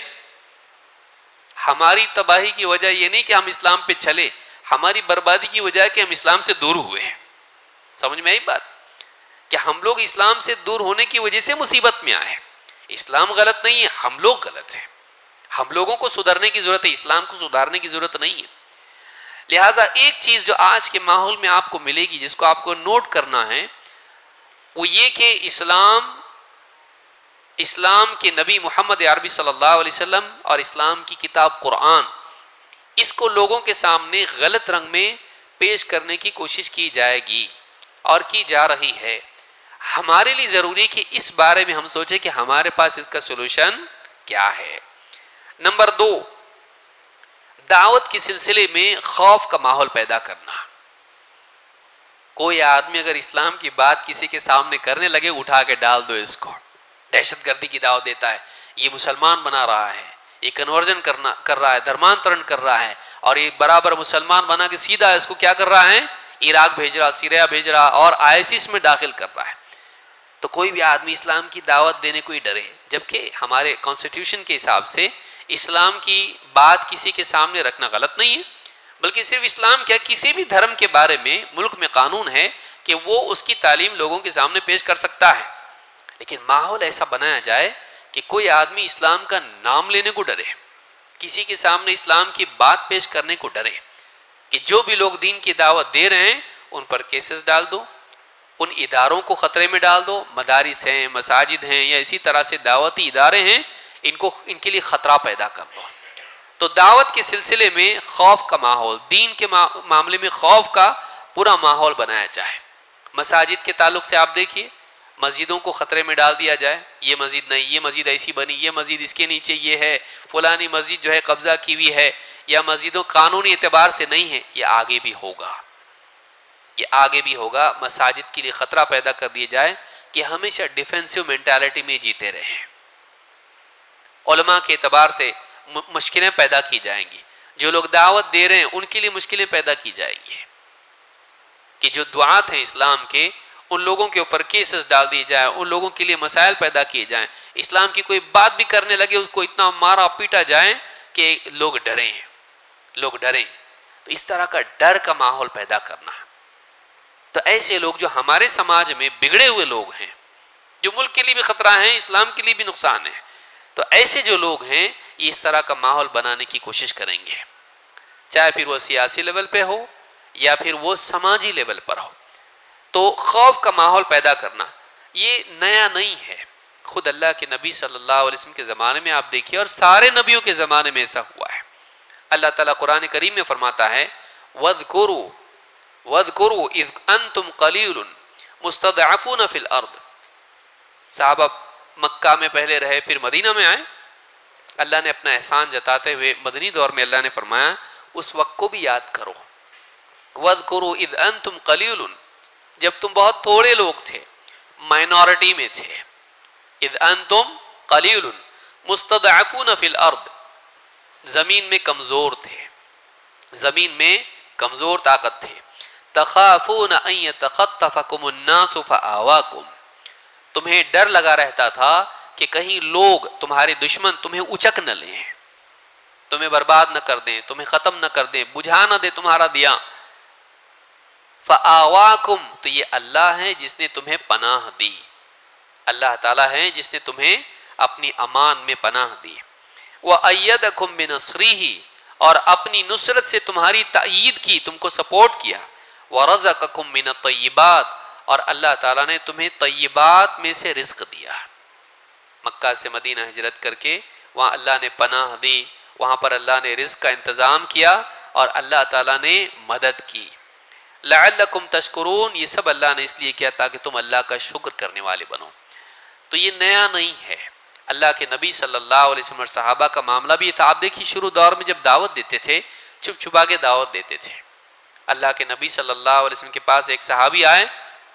हमारी तबाही की वजह यह नहीं कि हम इस्लाम पे चले, हमारी बर्बादी की वजह कि हम इस्लाम से दूर हुए हैं। समझ में आई बात, कि हम लोग इस्लाम से दूर होने की वजह से मुसीबत में आए। इस्लाम गलत नहीं है, हम लोग गलत हैं। हम लोगों को सुधरने की ज़रूरत है, इस्लाम को सुधारने की ज़रूरत नहीं है। लिहाजा एक चीज़ जो आज के माहौल में आपको मिलेगी, जिसको आपको नोट करना है, वो ये कि इस्लाम इस्लाम के नबी मोहम्मद अरबी सल्लल्लाहु अलैहि वसल्लम और इस्लाम की किताब कुरान, इसको लोगों के सामने गलत रंग में पेश करने की कोशिश की जाएगी और की जा रही है। हमारे लिए ज़रूरी है कि इस बारे में हम सोचें कि हमारे पास इसका सोल्यूशन क्या है। नंबर दो, दावत के सिलसिले में खौफ का माहौल पैदा करना। कोई आदमी अगर इस्लाम की बात किसी के सामने करने लगे, उठा के डाल दो इसको, दहशतगर्दी की दावत देता है, ये मुसलमान बना रहा है, ये कन्वर्जन करना कर रहा है, धर्मांतरण कर रहा है, और ये बराबर मुसलमान बना के सीधा इसको क्या कर रहा है, इराक भेज रहा, सीरिया भेज रहा और आईएसआईएस में दाखिल कर रहा है। तो कोई भी आदमी इस्लाम की दावत देने को ही डरे, जबकि हमारे कॉन्स्टिट्यूशन के हिसाब से इस्लाम की बात किसी के सामने रखना गलत नहीं है, बल्कि सिर्फ इस्लाम क्या, किसी भी धर्म के बारे में मुल्क में कानून है कि वो उसकी तालीम लोगों के सामने पेश कर सकता है। लेकिन माहौल ऐसा बनाया जाए कि कोई आदमी इस्लाम का नाम लेने को डरे, किसी के सामने इस्लाम की बात पेश करने को डरे, कि जो भी लोग दीन की दावत दे रहे हैं उन पर केसेस डाल दो, उन इदारों को ख़तरे में डाल दो। मदारिस हैं, मसाजिद हैं, या इसी तरह से दावती इदारे हैं, इनको इनके लिए ख़तरा पैदा कर दो। तो दावत के सिलसिले में खौफ का माहौल, दीन के मा, मामले में खौफ का पूरा माहौल बनाया जाए। मसाजिद के ताल्लुक से आप देखिए, मस्जिदों को ख़तरे में डाल दिया जाए, ये मस्जिद नहीं, ये मस्जिद ऐसी बनी, ये मस्जिद इसके नीचे ये है, फलानी मस्जिद जो है कब्ज़ा की हुई है, या मस्जिदों कानूनी एतबार से नहीं है। ये आगे भी होगा, ये आगे भी होगा। मसाजिद के लिए ख़तरा पैदा कर दिया जाए कि हमेशा डिफेंसिव मेंटालिटी में जीते रहें। उलमा के एतबार से मुश्किलें पैदा की जाएंगी, जो लोग दावत दे रहे हैं उनके लिए मुश्किलें पैदा की जाएंगी, कि जो दुआत हैं इस्लाम के, उन लोगों के ऊपर केसेस डाल दिए जाए, उन लोगों के लिए मसाइल पैदा किए जाएं, इस्लाम की कोई बात भी करने लगे उसको इतना मारा पीटा जाए कि लोग डरें, लोग डरें। तो इस तरह का डर का माहौल पैदा करना। तो ऐसे लोग जो हमारे समाज में बिगड़े हुए लोग हैं, जो मुल्क के लिए भी ख़तरा है, इस्लाम के लिए भी नुकसान है, तो ऐसे जो लोग हैं ये इस तरह का माहौल बनाने की कोशिश करेंगे, चाहे फिर वो सियासी लेवल पे हो या फिर वो समाजी लेवल पर हो। तो खौफ का माहौल पैदा करना ये नया नहीं है, खुद अल्लाह के नबी सल्लल्लाहु अलैहि वसल्लम के ज़माने में आप देखिए और सारे नबियों के ज़माने में ऐसा हुआ है। अल्लाह ताला कुरान करीम में फरमाता है वज़कुरू वज़कुरू इज़ अंतुम क़लीलुन मुस्तदअफ़ून फ़िल अर्द। सहाबा मक्का में पहले रहे फिर मदीना में आए, अल्लाह ने अपना एहसान जताते हुए मदनी दौर में अल्लाह ने फरमाया उस वक्त को भी याद करो। वज़कुरू इज़ अंतुम क़लीलुन, जब तुम बहुत थोड़े लोग थे, माइनॉरिटी में थे। इज़ अंतुम क़लीलुन मुस्तदअफ़ून फ़िल अर्द, ज़मीन में कमज़ोर थे, ज़मीन में कमज़ोर ताकत थे। तख़ाफ़ून अन यतख़त्तफ़कुमुन्नासु फ़आवाकुम, तुम्हें डर लगा रहता था कि कहीं लोग तुम्हारे दुश्मन तुम्हें उचक न लें, तुम्हें बर्बाद न कर दें, तुम्हें ख़त्म न कर दें, बुझा न दे तुम्हारा दिया। फ़आवाकुम, तो ये अल्लाह है जिसने तुम्हें पनाह दी, अल्लाह ताला है जिसने तुम्हें अपनी अमान में पनाह दी। व अय्यदकुम बिनस्रिही, और अपनी नुसरत से तुम्हारी तायीद की, तुमको सपोर्ट किया। व रज़क़कुम मिनत तय्यिबात, और अल्लाह ताला ने तुम्हें तय्यिबात में से रिज़्क़ दिया। मक्का से मदीना हिजरत करके वहाँ अल्लाह ने पनाह दी, वहाँ पर अल्लाह ने रिज़्क़ का इंतज़ाम किया और अल्लाह ताला ने मदद की। लअल्लकुम तशकुरून, ये सब अल्लाह ने इसलिए किया ताकि तुम अल्लाह का शुक्र करने वाले बनो। तो ये नया नहीं है, अल्लाह के नबी सल्लल्लाहु अलैहि वसल्लम और सहाबा का मामला भी था। आप देखिए शुरू दौर में जब दावत देते थे, छुप छुपा के दावत देते थे। अल्लाह के नबी सल्लल्लाहु अलैहि वसल्लम के पास एक सहाबी आए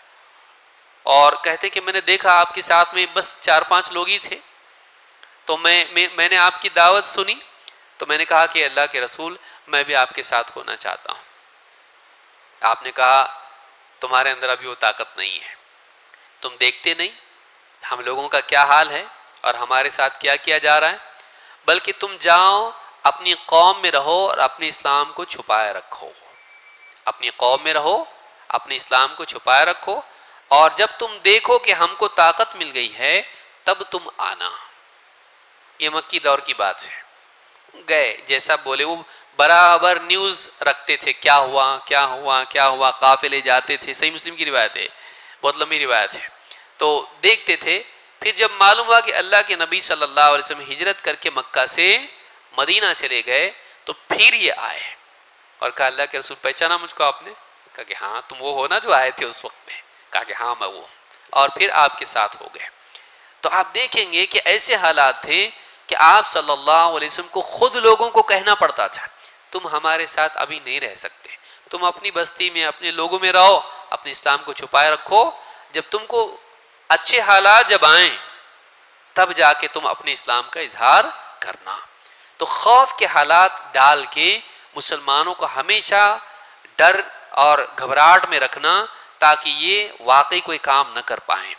और कहते कि मैंने देखा आपके साथ में बस चार पांच लोग ही थे, तो मैं, मैं मैंने आपकी दावत सुनी, तो मैंने कहा कि अल्लाह के रसूल मैं भी आपके साथ होना चाहता हूँ। आपने कहा तुम्हारे अंदर अभी वो ताकत नहीं है, तुम देखते नहीं हम लोगों का क्या हाल है और हमारे साथ क्या किया जा रहा है, बल्कि तुम जाओ अपनी कौम में रहो और अपने इस्लाम को छुपाए रखो, अपनी कौम में रहो, अपने इस्लाम को छुपाए रखो, और जब तुम देखो कि हमको ताकत मिल गई है तब तुम आना। ये मक्की दौर की बात है। गए जैसा बोले, वो बराबर न्यूज़ रखते थे, क्या हुआ क्या हुआ क्या हुआ, काफिले जाते थे, सही मुस्लिम की रिवायत है, बहुत लंबी रिवायत है। तो देखते थे, फिर जब मालूम हुआ कि अल्लाह के नबी सल्लल्लाहु अलैहि वसल्लम हिजरत करके मक्का से मदीना चले गए, तो फिर ये आए और कहा अल्लाह के रसूल पहचाना मुझको आपने? कहा कि हाँ तुम वो हो ना जो आए थे उस वक्त में। कहा कि हाँ मैं वो, और फिर आपके साथ हो गए। तो आप देखेंगे कि ऐसे हालात थे कि आप सल्लल्लाहु अलैहि वसल्लम को खुद लोगों को कहना पड़ता था तुम हमारे साथ अभी नहीं रह सकते, तुम अपनी बस्ती में अपने लोगों में रहो, अपने इस्लाम को छुपाए रखो, जब तुमको अच्छे हालात जब आए तब जाके तुम अपने इस्लाम का इजहार करना। तो खौफ के हालात डाल के मुसलमानों को हमेशा डर और घबराहट में रखना ताकि ये वाकई कोई काम न कर पाए।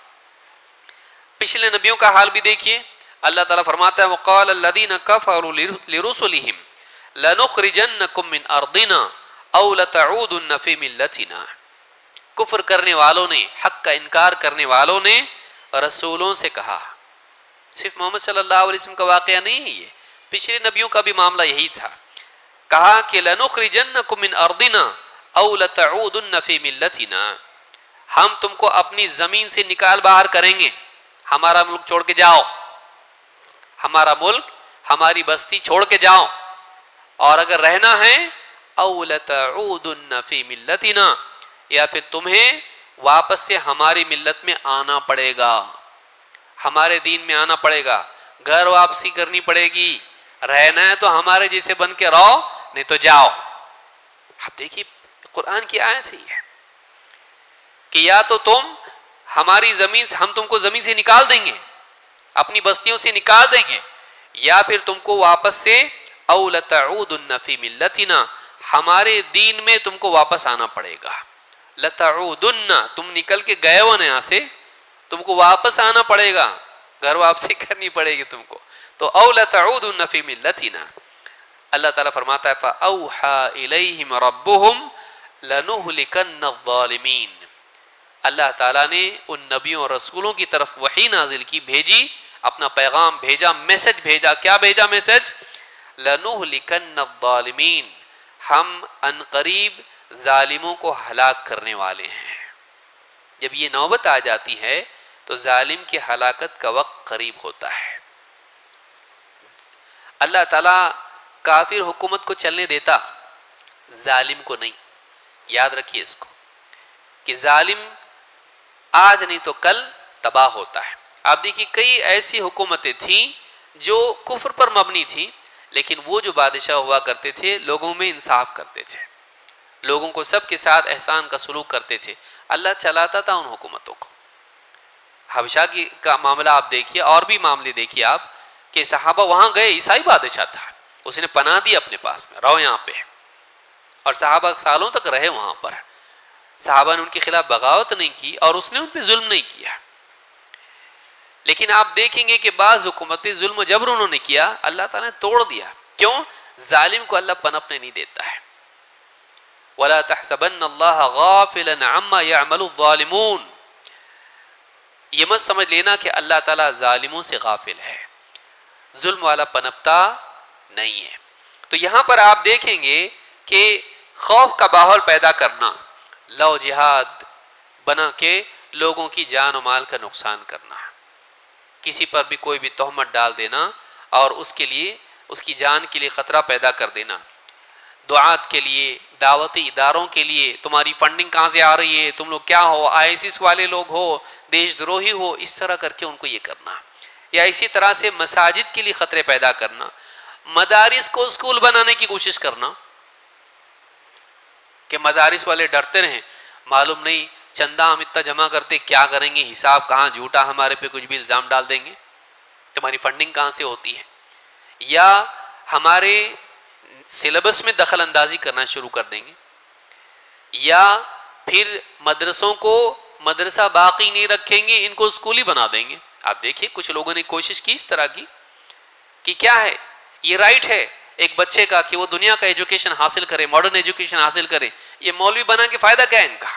पिछले नबियों का हाल भी देखिए, अल्लाह ताला फरमाता है वक़ाल अल्लज़ीना कफ़रू लिरुसुलिहिम लनुख़रिजन्नकुम मिन अर्दिना औ लतऊदुन्न फ़ी मिल्लतिना। कुफ्र करने वालों ने, हक का इनकार करने वालों ने रसूलों से कहा, सिर्फ मोहम्मद सल्लल्लाहु अलैहि वसल्लम का वाक़या नहीं है ये, पिछले नबियों का भी मामला यही था। कहा कि लनुख़रिजन्नकुम मिन अर्दिना औ लतऊदुन्न फ़ी मिल्लतिना, हम तुमको अपनी ज़मीन से निकाल बाहर करेंगे, हमारा मुल्क छोड़ के जाओ, हमारा मुल्क हमारी बस्ती छोड़ के जाओ, और अगर रहना है औ लतऊदुन्न फ़ी मिल्लतिना, या फिर तुम्हें वापस से हमारी मिल्लत में आना पड़ेगा, हमारे दीन में आना पड़ेगा, घर वापसी करनी पड़ेगी, रहना है तो हमारे जैसे बन के रहो, नहीं तो जाओ। आप देखिए कुरान की आयत है कि या तो तुम हमारी जमीन से, हम तुमको जमीन से निकाल देंगे, अपनी बस्तियों से निकाल देंगे, या फिर तुमको वापस से औ लतऊदुन्न फ़ी मिल्लतिना, हमारे दीन में तुमको वापस आना पड़ेगा। लतऊदुन्न, तुम निकल के गए हो ना यहाँ से, तुमको वापस आना पड़ेगा, घर वापसी करनी पड़ेगी तुमको। तो औ लतऊदुन्न फ़ी मिल्लतिना, अल्लाह ताला फरमाता है फ़अौहा इलैहिम रब्बुहुम लनुहलिकन्न अज़्ज़ालिमीन। अल्लाह ताला ने उन नबियों और रसूलों की तरफ वही नाजिल की, भेजी, अपना पैगाम भेजा, मैसेज भेजा। क्या भेजा मैसेज? लनुहलिकन्नज़्ज़ालिमीन, हम अनकरीब जालिमों को हलाक करने वाले हैं। जब ये नौबत आ जाती है तो जालिम की हलाकत का वक्त करीब होता है। अल्लाह ताला काफिर हुकूमत को चलने देता, जालिम को नहीं। याद रखिए इसको कि जालिम आज नहीं तो कल तबाह होता है। आप देखिए कई ऐसी हुकूमतें थीं जो कुफ्र पर मबनी थी, लेकिन वो जो बादशाह हुआ करते थे लोगों में इंसाफ करते थे, लोगों को सबके साथ एहसान का सलूक करते थे। अल्लाह चलाता था उन हुकूमतों को। हबशा की का मामला आप देखिए, और भी मामले देखिए आप कि सहाबा वहां गए, ईसाई बादशाह था, उसने पनाह दी अपने पास में, रहो यहाँ पे, और सहाबा सालों तक रहे वहां पर। सहाबा ने उनके खिलाफ बगावत नहीं की और उसने उन पर जुल्म नहीं किया। लेकिन आप देखेंगे कि बाज़ हुकूमतें जुल्म जबर उन्होंने किया, अल्लाह ताला ने तोड़ दिया। क्यों? जालिम को अल्लाह पनपने नहीं देता है। वला तहसबन्नल्लाह गाफिलन अम्मा यअमलुज़्ज़ालिमून, ये मत समझ लेना कि अल्लाह ताला जालिमों से गाफिल है, जुल्म वाला पनपता नहीं है। तो यहाँ पर आप देखेंगे कि खौफ का माहौल पैदा करना, लव जिहाद बना के लोगों की जान और माल का नुकसान करना, किसी पर भी कोई भी तोहमत डाल देना और उसके लिए उसकी जान के लिए ख़तरा पैदा कर देना, दुआत के लिए, दावती इदारों के लिए तुम्हारी फंडिंग कहाँ से आ रही है, तुम लोग क्या हो, आईएसआईएस वाले लोग हो, देशद्रोही हो, इस तरह करके उनको ये करना। या इसी तरह से मसाजिद के लिए ख़तरे पैदा करना, मदारिस को स्कूल बनाने की कोशिश करना कि मदारिस वाले डरते रहें, मालूम नहीं चंदा हम इतना जमा करते क्या करेंगे, हिसाब कहाँ झूठा, हमारे पे कुछ भी इल्ज़ाम डाल देंगे, तुम्हारी फंडिंग कहाँ से होती है। या हमारे सिलेबस में दखल अंदाजी करना शुरू कर देंगे, या फिर मदरसों को मदरसा बाकी नहीं रखेंगे, इनको स्कूल ही बना देंगे। आप देखिए कुछ लोगों ने कोशिश की इस तरह की कि क्या है, ये राइट है एक बच्चे का कि वो दुनिया का एजुकेशन हासिल करे, मॉडर्न एजुकेशन हासिल करे, ये मौलवी बना के फायदा क्या है इनका,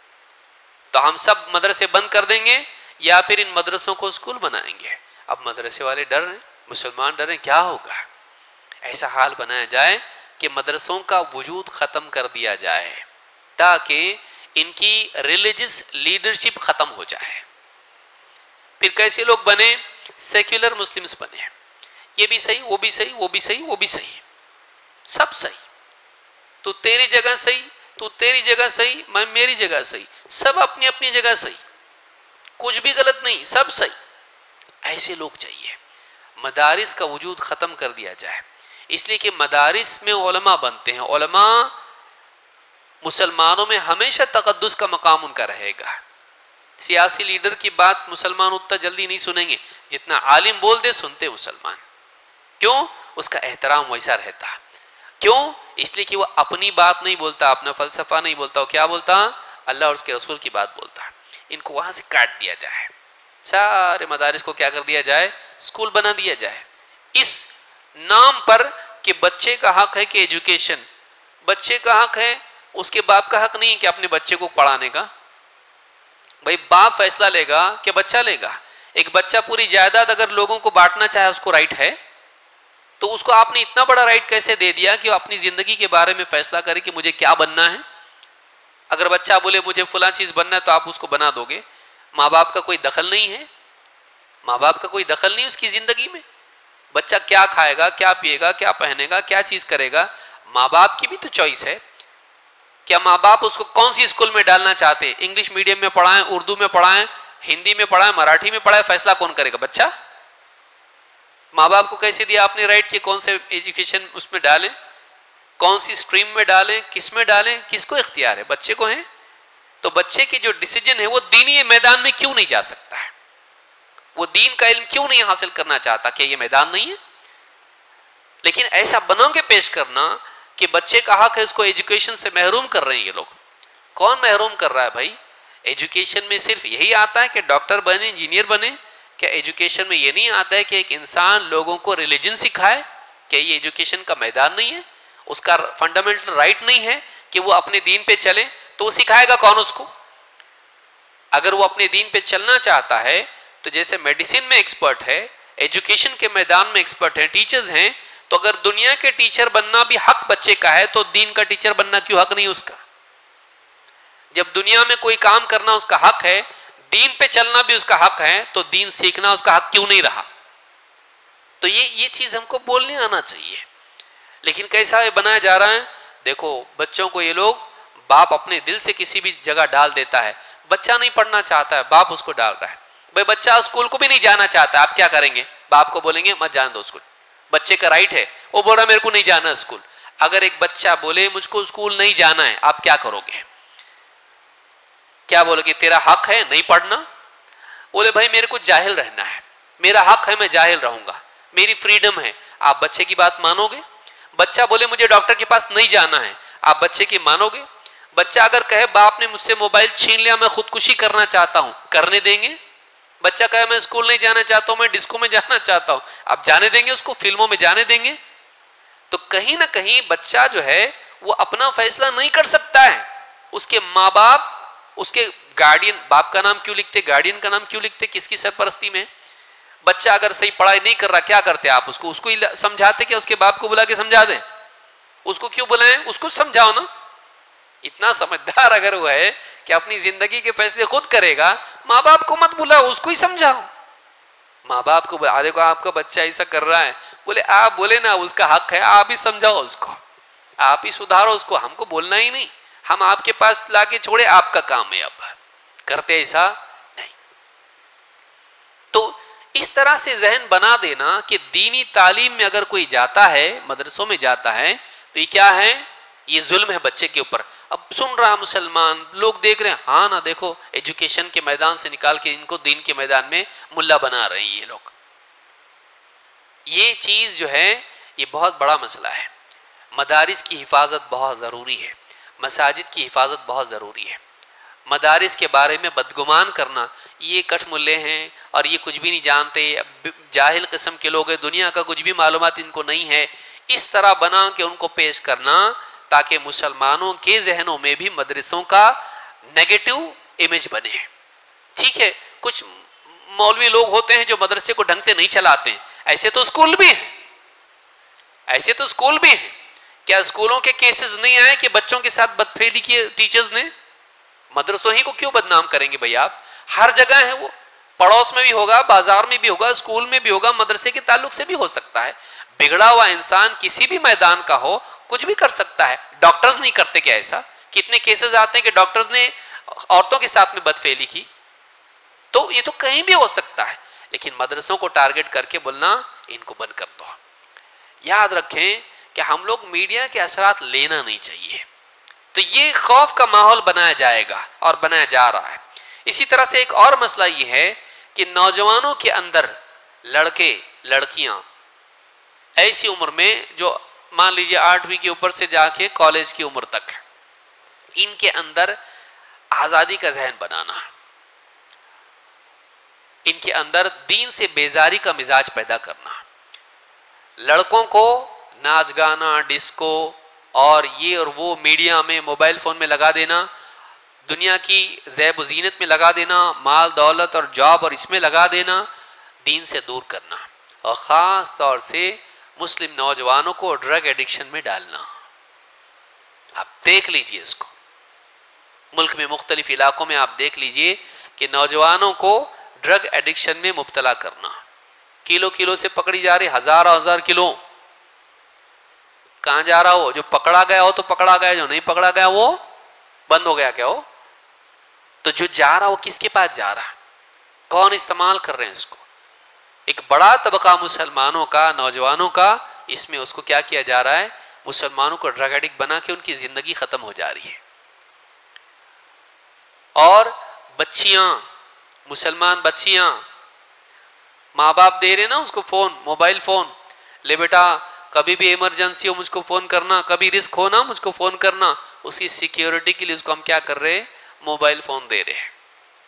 तो हम सब मदरसे बंद कर देंगे या फिर इन मदरसों को स्कूल बनाएंगे। अब मदरसे वाले डर रहे, मुसलमान डर रहे, क्या होगा। ऐसा हाल बनाया जाए कि मदरसों का वजूद ख़त्म कर दिया जाए ताकि इनकी रिलीजियस लीडरशिप ख़त्म हो जाए। फिर कैसे लोग बने, सेक्युलर मुस्लिम्स बने, ये भी सही, वो भी सही, वो भी सही, वो भी सही, सब सही, तू तेरी जगह सही, तू तेरी जगह सही, मैं मेरी जगह सही, सब अपनी अपनी जगह सही, कुछ भी गलत नहीं, सब सही। ऐसे लोग चाहिए। मदारिस का वजूद ख़त्म कर दिया जाए, इसलिए कि मदारिस में उलमा बनते हैं। उलमा मुसलमानों में हमेशा तक़द्दुस का मकाम उनका रहेगा। सियासी लीडर की बात मुसलमान उतना जल्दी नहीं सुनेंगे जितना आलिम बोल दे सुनते मुसलमान। क्यों? उसका एहतराम वैसा रहता। क्यों? इसलिए कि वो अपनी बात नहीं बोलता, अपना फ़लसफ़ा नहीं बोलता, वो क्या बोलता, अल्लाह और उसके रसूल की बात बोलता। इनको वहाँ से काट दिया जाए, सारे मदारिस को क्या कर दिया जाए, स्कूल बना दिया जाए, इस नाम पर कि बच्चे का हक है कि एजुकेशन, बच्चे का हक है, उसके बाप का हक नहीं है कि अपने बच्चे को पढ़ाने का। भाई बाप फैसला लेगा कि बच्चा लेगा। एक बच्चा पूरी जायदाद अगर लोगों को बांटना चाहे उसको राइट है, तो उसको आपने इतना बड़ा राइट कैसे दे दिया कि वो अपनी ज़िंदगी के बारे में फैसला करे कि मुझे क्या बनना है। अगर बच्चा बोले मुझे फलां चीज़ बनना है तो आप उसको बना दोगे। माँ बाप का कोई दखल नहीं है, माँ बाप का कोई दखल नहीं उसकी ज़िंदगी में। बच्चा क्या खाएगा, क्या पिएगा, क्या पहनेगा, क्या चीज़ करेगा, माँ बाप की भी तो चॉइस है। क्या माँ बाप उसको कौन सी स्कूल में डालना चाहते हैं, इंग्लिश मीडियम में पढ़ाएं, उर्दू में पढ़ाएं, हिंदी में पढ़ाएं, मराठी में पढ़ाएं, फैसला कौन करेगा, बच्चा। माँ बाप को कैसे दिया आपने राइट कि कौन से एजुकेशन उसमें डालें, कौन सी स्ट्रीम में डालें, किस में डालें, किसको इख्तियार है, बच्चे को है। तो बच्चे की जो डिसीजन है वो दीनी मैदान में क्यों नहीं जा सकता है, वो दीन का इल्म क्यों नहीं हासिल करना चाहता, क्या ये मैदान नहीं है। लेकिन ऐसा बना के पेश करना कि बच्चे का हक है, उसको एजुकेशन से महरूम कर रहे हैं ये लोग। कौन महरूम कर रहा है भाई? एजुकेशन में सिर्फ यही आता है कि डॉक्टर बने, इंजीनियर बने? क्या एजुकेशन में ये नहीं आता है कि एक इंसान लोगों को रिलीजन सिखाए? क्या ये एजुकेशन का मैदान नहीं है? उसका फंडामेंटल राइट नहीं है कि वो अपने दीन पे चले? तो वो सिखाएगा कौन उसको? अगर वो अपने दीन पे चलना चाहता है तो जैसे मेडिसिन में एक्सपर्ट है, एजुकेशन के मैदान में एक्सपर्ट है, टीचर्स हैं, तो अगर दुनिया के टीचर बनना भी हक बच्चे का है तो दीन का टीचर बनना क्यों हक नहीं उसका? जब दुनिया में कोई काम करना उसका हक है, दीन पे चलना भी उसका हक है, तो दीन सीखना उसका हक क्यों नहीं रहा? तो ये ये चीज हमको बोलने आना चाहिए। लेकिन कैसा है बनाया जा रहा है, देखो बच्चों को ये लोग, बाप अपने दिल से किसी भी जगह डाल देता है, बच्चा नहीं पढ़ना चाहता है, बाप उसको डाल रहा है। भाई बच्चा स्कूल को भी नहीं जाना चाहता, आप क्या करेंगे? बाप को बोलेंगे मत जाने दो स्कूल, बच्चे का राइट है, वो बोल रहा मेरे को नहीं जाना स्कूल। अगर एक बच्चा बोले मुझको स्कूल नहीं जाना है, आप क्या करोगे? क्या बोलोगे? तेरा हक है नहीं पढ़ना? बोले भाई मेरे को जाहिल रहना है, मेरा हक है, मैं जाहिल रहूंगा, मेरी फ्रीडम है, आप बच्चे की बात मानोगे? बच्चा बोले मुझे डॉक्टर के पास नहीं जाना है, आप बच्चे की मानोगे? बच्चा अगर कहे बाप ने मुझसे मोबाइल छीन लिया, मैं खुदकुशी करना चाहता हूं, करने देंगे? बच्चा कहे मैं स्कूल नहीं जाना चाहता हूं, मैं डिस्को में जाना चाहता हूं, आप जाने देंगे उसको? फिल्मों में जाने देंगे? तो कहीं ना कहीं बच्चा जो है वो अपना फैसला नहीं कर सकता है। उसके माँ बाप, उसके गार्डियन, बाप का नाम क्यों लिखते, गार्डियन का नाम क्यों लिखते, किसकी सरपरस्ती में? बच्चा अगर सही पढ़ाई नहीं कर रहा, क्या करते आप? उसको उसको ही समझाते क्या? उसके बाप को बुला के समझा दे? उसको क्यों बुलाएं? उसको समझाओ ना। इतना समझदार अगर वो है कि अपनी जिंदगी के फैसले खुद करेगा, माँ बाप को मत बुलाओ, उसको ही समझाओ। माँ बाप को बुला, देखो आपका बच्चा ऐसा कर रहा है, बोले आप बोले ना उसका हक है, आप ही समझाओ उसको, आप ही सुधारो उसको, हमको बोलना ही नहीं, हम आपके पास लाके छोड़े, आपका काम है। अब करते ऐसा नहीं। तो इस तरह से जहन बना देना कि दीनी तालीम में अगर कोई जाता है, मदरसों में जाता है, तो ये क्या है? ये जुल्म है बच्चे के ऊपर। अब सुन रहा मुसलमान लोग देख रहे हैं, हाँ ना देखो एजुकेशन के मैदान से निकाल के इनको दीन के मैदान में मुल्ला बना रहे हैं ये लोग। ये चीज जो है ये बहुत बड़ा मसला है। मदारिस की हिफाजत बहुत ज़रूरी है, मसाजिद की हिफाजत बहुत ज़रूरी है। मदारिस के बारे में बदगुमान करना, ये कठ मुल्ले हैं और ये कुछ भी नहीं जानते, जाहिल किस्म के लोग हैं, दुनिया का कुछ भी मालूमात इनको नहीं है, इस तरह बना के उनको पेश करना ताकि मुसलमानों के जहनों में भी मदरसों का नेगेटिव इमेज बने। ठीक है, कुछ मौलवी लोग होते हैं जो मदरसे को ढंग से नहीं चलाते हैं, ऐसे तो स्कूल भी हैं, ऐसे तो स्कूल भी हैं। क्या स्कूलों के केसेस नहीं आए कि बच्चों के साथ बदफेली की टीचर्स ने? मदरसों ही को क्यों बदनाम करेंगे भाई आप? हर जगह है वो, पड़ोस में भी होगा, बाजार में भी होगा, स्कूल में भी होगा, मदरसे के ताल्लुक से भी हो सकता है। बिगड़ा हुआ इंसान किसी भी मैदान का हो कुछ भी कर सकता है। डॉक्टर्स नहीं करते क्या ऐसा? कितने केसेस आते हैं कि डॉक्टर्स ने औरतों के साथ में बदफेली की। तो ये तो कहीं भी हो सकता है, लेकिन मदरसों को टारगेट करके बोलना इनको बंद कर दो। याद रखें कि हम लोग मीडिया के असरात लेना नहीं चाहिए, तो ये खौफ का माहौल बनाया जाएगा और बनाया जा रहा है। इसी तरह से एक और मसला ये है कि नौजवानों के अंदर लड़के लड़कियां ऐसी उम्र में जो मान लीजिए आठवीं के ऊपर से जाके कॉलेज की उम्र तक, इनके अंदर आज़ादी का जहन बनाना, इनके अंदर दीन से बेजारी का मिजाज पैदा करना, लड़कों को नाच गाना, डिस्को और ये और वो मीडिया में, मोबाइल फ़ोन में लगा देना, दुनिया की ज़ैब ज़ीनत में लगा देना, माल दौलत और जॉब और इसमें लगा देना, दीन से दूर करना, और ख़ास तौर से मुस्लिम नौजवानों को ड्रग एडिक्शन में डालना। आप देख लीजिए इसको, मुल्क में मुख्तलिफ इलाकों में आप देख लीजिए कि नौजवानों को ड्रग एडिक्शन में मुब्तला करना, किलो किलो से पकड़ी जा रही, हजार हजार किलो। कहाँ जा रहा हो? जो पकड़ा गया हो तो पकड़ा गया, जो नहीं पकड़ा गया वो बंद हो गया क्या हो? तो जो जा रहा हो किसके पास जा रहा है? कौन इस्तेमाल कर रहे हैं इसको? एक बड़ा तबका मुसलमानों का, नौजवानों का, इसमें उसको क्या किया जा रहा है? मुसलमानों को ड्रग एडिक्ट बना के उनकी जिंदगी खत्म हो जा रही है। और बच्चियां, मुसलमान बच्चियां, माँ बाप दे रहे ना उसको फोन, मोबाइल फोन, ले बेटा कभी भी इमरजेंसी हो मुझको फोन करना, कभी रिस्क हो ना मुझको फोन करना। उसकी सिक्योरिटी के लिए उसको हम क्या कर रहे हैं? मोबाइल फोन दे रहे हैं।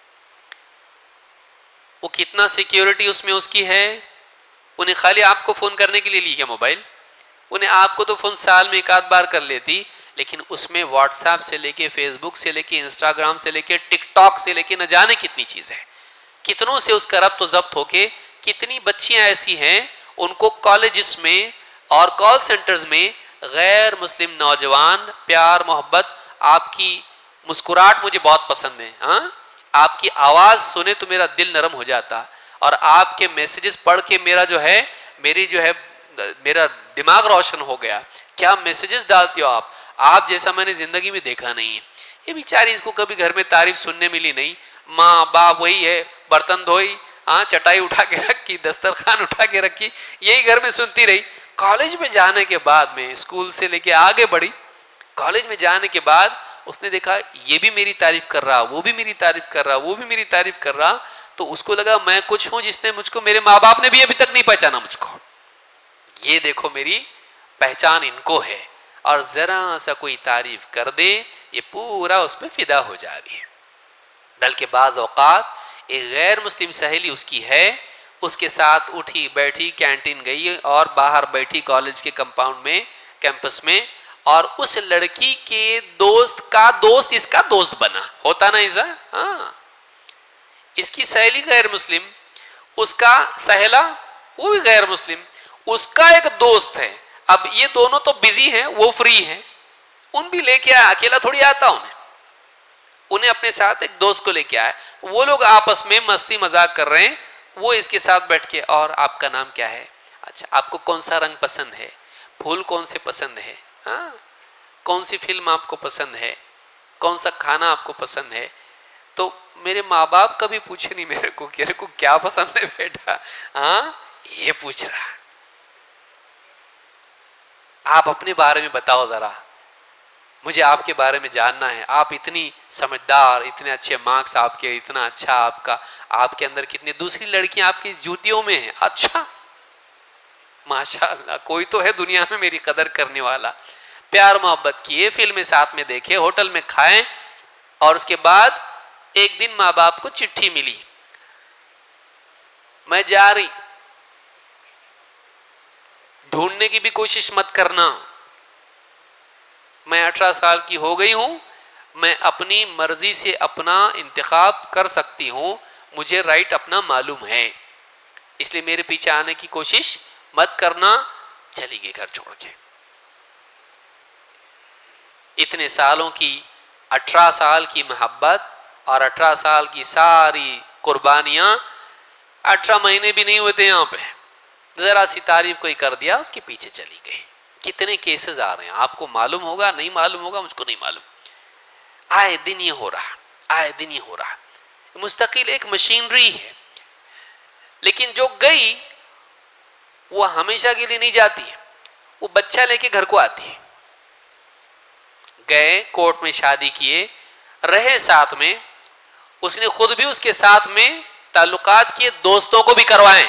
वो कितना सिक्योरिटी उसमें उसकी है? उन्हें खाली आपको फोन करने के लिए ली क्या मोबाइल? उन्हें आपको तो फोन साल में एक आध बार कर लेती, लेकिन उसमें व्हाट्सएप से लेके, फेसबुक से लेके, इंस्टाग्राम से लेके, टिकटॉक से लेके न जाने कितनी चीज़ है। कितनों से उसका रब्त तो जब्त होके कितनी बच्चियां ऐसी हैं उनको कॉलेजेस में और कॉल सेंटर्स में गैर मुस्लिम नौजवान प्यार मोहब्बत, आपकी मुस्कुराहट मुझे बहुत पसंद है, हाँ आपकी आवाज़ सुने तो मेरा दिल नरम हो जाता, और आपके मैसेजेस पढ़ के मेरा जो है मेरी जो है मेरा दिमाग रोशन हो गया, क्या मैसेजेस डालते हो आप, आप जैसा मैंने ज़िंदगी में देखा नहीं है। ये बेचारी, इसको कभी घर में तारीफ सुनने मिली नहीं, माँ बाप वही है, बर्तन धोई, हाँ चटाई उठा के रखी, दस्तरखान उठा के रखी, यही घर में सुनती रही। कॉलेज में जाने के बाद में, स्कूल से लेके आगे बढ़ी, कॉलेज में जाने के बाद उसने देखा ये भी मेरी तारीफ कर रहा, वो भी मेरी तारीफ कर रहा, वो भी मेरी तारीफ कर रहा, तो उसको लगा मैं कुछ हूं जिसने मुझको, मेरे माँ बाप ने भी अभी तक नहीं पहचाना मुझको, ये देखो मेरी पहचान इनको है, और जरा सा कोई तारीफ कर दे ये पूरा उस पर फिदा हो जा रही है। बल्कि बाज औकात एक गैर मुस्लिम सहेली उसकी है, उसके साथ उठी बैठी, कैंटीन गई और बाहर बैठी कॉलेज के कंपाउंड में, कैंपस में, और उस लड़की के दोस्त का दोस्त इसका दोस्त बना, होता ना ऐसा, हाँ इसकी सहेली गैर मुस्लिम, उसका सहेला वो भी गैर मुस्लिम, उसका एक दोस्त है, अब ये दोनों तो बिजी हैं, वो फ्री हैं, उन भी लेके आया, अकेला थोड़ी आता उन्हें, उन्हें अपने साथ एक दोस्त को लेके आया, वो लोग आपस में मस्ती मजाक कर रहे हैं, वो इसके साथ बैठ के, और आपका नाम क्या है, अच्छा आपको कौन सा रंग पसंद है, फूल कौन से पसंद है, हाँ कौन सी फिल्म आपको पसंद है, कौन सा खाना आपको पसंद है, तो मेरे माँ बाप कभी पूछे नहीं मेरे को कि को क्या पसंद है बेटा, हाँ ये पूछ रहा, आप अपने बारे में बताओ जरा, मुझे आपके बारे में जानना है, आप इतनी समझदार, इतने अच्छे मार्क्स आपके, इतना अच्छा आपका, आपके अंदर कितनी दूसरी लड़कियां आपकी जूतियों में हैं, अच्छा माशाअल्लाह कोई तो है दुनिया में मेरी कदर करने वाला, प्यार मोहब्बत किए, फिल्में साथ में देखे, होटल में खाएं, और उसके बाद एक दिन माँ बाप को चिट्ठी मिली, मैं जा रही, ढूंढने की भी कोशिश मत करना, मैं अठारह साल की हो गई हूं, मैं अपनी मर्जी से अपना इंतखाब कर सकती हूं, मुझे राइट अपना मालूम है, इसलिए मेरे पीछे आने की कोशिश मत करना, चली गई घर छोड़ के। इतने सालों की, अठारह साल की मोहब्बत और अठारह साल की सारी कुर्बानियां, अठारह महीने भी नहीं हुए यहाँ पे, जरा सी तारीफ कोई कर दिया उसके पीछे चली गई। कितने केसेस आ रहे हैं, आपको मालूम होगा, नहीं मालूम होगा, मुझको नहीं मालूम, आए दिन ये हो रहा, आए दिन ये हो रहा, मुस्तकिल एक मशीनरी है, लेकिन जो गई वो हमेशा के लिए नहीं जाती, वो बच्चा लेके घर को आती है। गए कोर्ट में शादी किए, रहे साथ में, उसने खुद भी उसके साथ में ताल्लुकात किए, दोस्तों को भी करवाएं,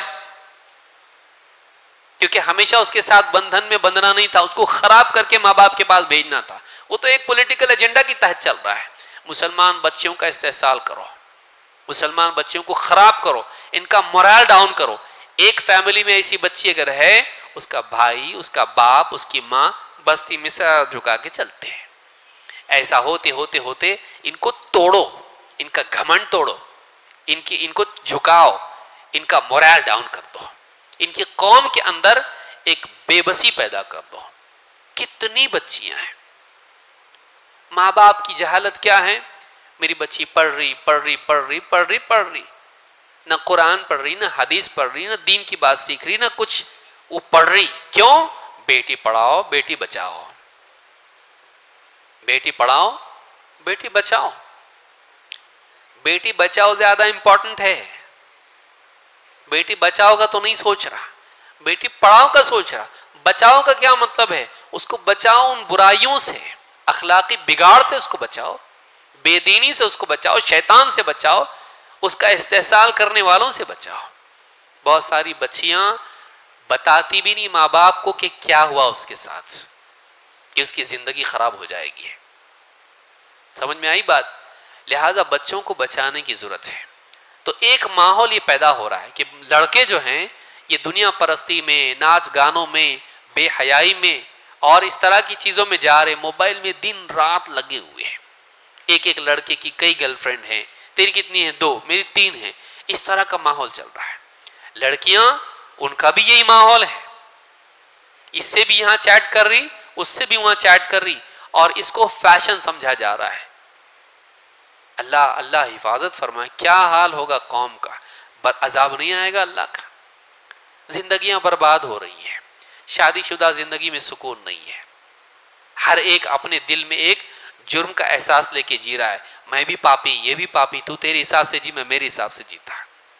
क्योंकि हमेशा उसके साथ बंधन में बंधना नहीं था, उसको खराब करके माँ बाप के पास भेजना था, वो तो एक पॉलिटिकल एजेंडा की तहत चल रहा है। मुसलमान बच्चियों का इस्तेहसाल करो, मुसलमान बच्चियों को खराब करो, इनका मोरल डाउन करो। एक फैमिली में ऐसी बच्ची अगर है, उसका भाई, उसका बाप, उसकी माँ बस्ती में सर झुका के चलते हैं। ऐसा होते होते होते इनको तोड़ो, इनका घमंड तोड़ो, इनकी इनको झुकाओ, इनका मोरल डाउन कर दो, इनकी कौम के अंदर एक बेबसी पैदा कर दो। कितनी बच्चियां हैं, माँ बाप की जहालत क्या है, मेरी बच्ची पढ़ रही पढ़ रही पढ़ रही पढ़ रही पढ़ रही, न कुरान पढ़ रही, न हदीस पढ़ रही, न दीन की बात सीख रही, न कुछ, वो पढ़ रही क्यों? बेटी पढ़ाओ बेटी बचाओ, बेटी पढ़ाओ बेटी बचाओ। बेटी बचाओ ज्यादा इंपॉर्टेंट है, बेटी बचाओ का तो नहीं सोच रहा, बेटी पढ़ाओ का सोच रहा। बचाओ का क्या मतलब है? उसको बचाओ उन बुराइयों से, अखलाकी बिगाड़ से उसको बचाओ, बेदीनी से उसको बचाओ, शैतान से बचाओ, उसका इस्तेहसाल करने वालों से बचाओ। बहुत सारी बच्चियां बताती भी नहीं माँ बाप को कि क्या हुआ उसके साथ, कि उसकी जिंदगी खराब हो जाएगी। समझ में आई बात? लिहाजा बच्चों को बचाने की जरूरत है। तो एक माहौल ये पैदा हो रहा है कि लड़के जो हैं ये दुनिया परस्ती में, नाच गानों में, बेहयाई में और इस तरह की चीज़ों में जा रहे, मोबाइल में दिन रात लगे हुए हैं। एक एक लड़के की कई गर्लफ्रेंड हैं, तेरी कितनी है? दो, मेरी तीन है। इस तरह का माहौल चल रहा है। लड़कियां, उनका भी यही माहौल है, इससे भी यहां चैट कर रही, उससे भी वहां चैट कर रही, और इसको फैशन समझा जा रहा है। अल्लाह अल्लाह हिफाजत फरमाए, क्या हाल होगा कौम का। पर अजाब नहीं आएगा अल्लाह का। जिंदगियां बर्बाद हो रही हैं, शादीशुदा जिंदगी में सुकून नहीं है। हर एक अपने दिल में एक जुर्म का एहसास लेके जी रहा है, मैं भी पापी, ये भी पापी, तू तेरे हिसाब से जी, मैं मेरे हिसाब से जीता।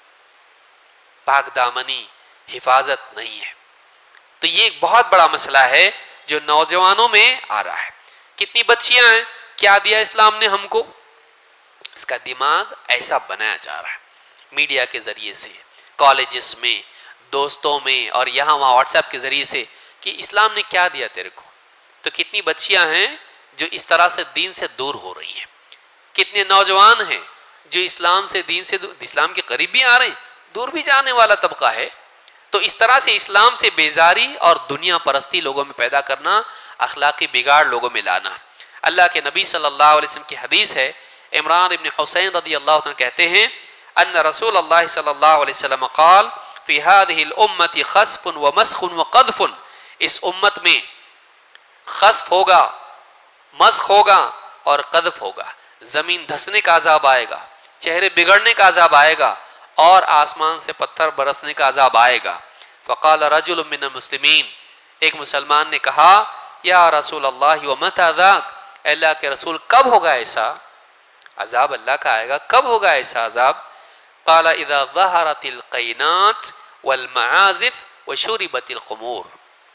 पाक दामनी, हिफाजत नहीं है। तो ये एक बहुत बड़ा मसला है जो नौजवानों में आ रहा है। कितनी बच्चियां हैं, क्या दिया इस्लाम ने हमको, इसका दिमाग ऐसा बनाया जा रहा है मीडिया के जरिए से, कॉलेजेस में, दोस्तों में, और यहाँ वहाँ व्हाट्सएप के जरिए से कि इस्लाम ने क्या दिया तेरे को। तो कितनी बच्चियां हैं जो इस तरह से दीन से दूर हो रही हैं, कितने नौजवान हैं जो इस्लाम से, दीन से, इस्लाम के करीब भी आ रहे हैं, दूर भी जाने वाला तबका है। तो इस तरह से इस्लाम से बेजारी और दुनिया परस्ती लोगों में पैदा करना, अखलाकी बिगाड़ लोगों में लाना। अल्लाह के नबी सल्लल्लाहु अलैहि वसल्लम की हदीस है, इमरान इब्न हुसैन रदी अल्लाह तआला कहते हैं, अन्न रसूल अल्लाह सल्लल्लाहु अलैहि वसल्लम क़ाल फ़ी हादिहिल उम्मति ख़स्फ़ुन व मस्ख़ुन व क़द्फ़ुन, इस उम्मत में खस्फ होगा, मस्ख होगा और कदफ होगा। जमीन धसने का अजाब आएगा, चेहरे बिगड़ने का अजाब आएगा, और आसमान से पत्थर बरसने का अजाब आएगा। फ़क़ाल रजुल मिनल मुस्लिमीन, एक मुसलमान ने कहा, या रसूल अल्लाह व मता ज़ाक, अल्लाह के रसूल कब होगा ऐसा अजाब, अल्लाह का आएगा, कब होगा ऐसा अजाब। क़ाल इज़ा ज़हरतिल क़ैनात वल मआज़िफ़ व शुरिबतिल ख़ुमूर,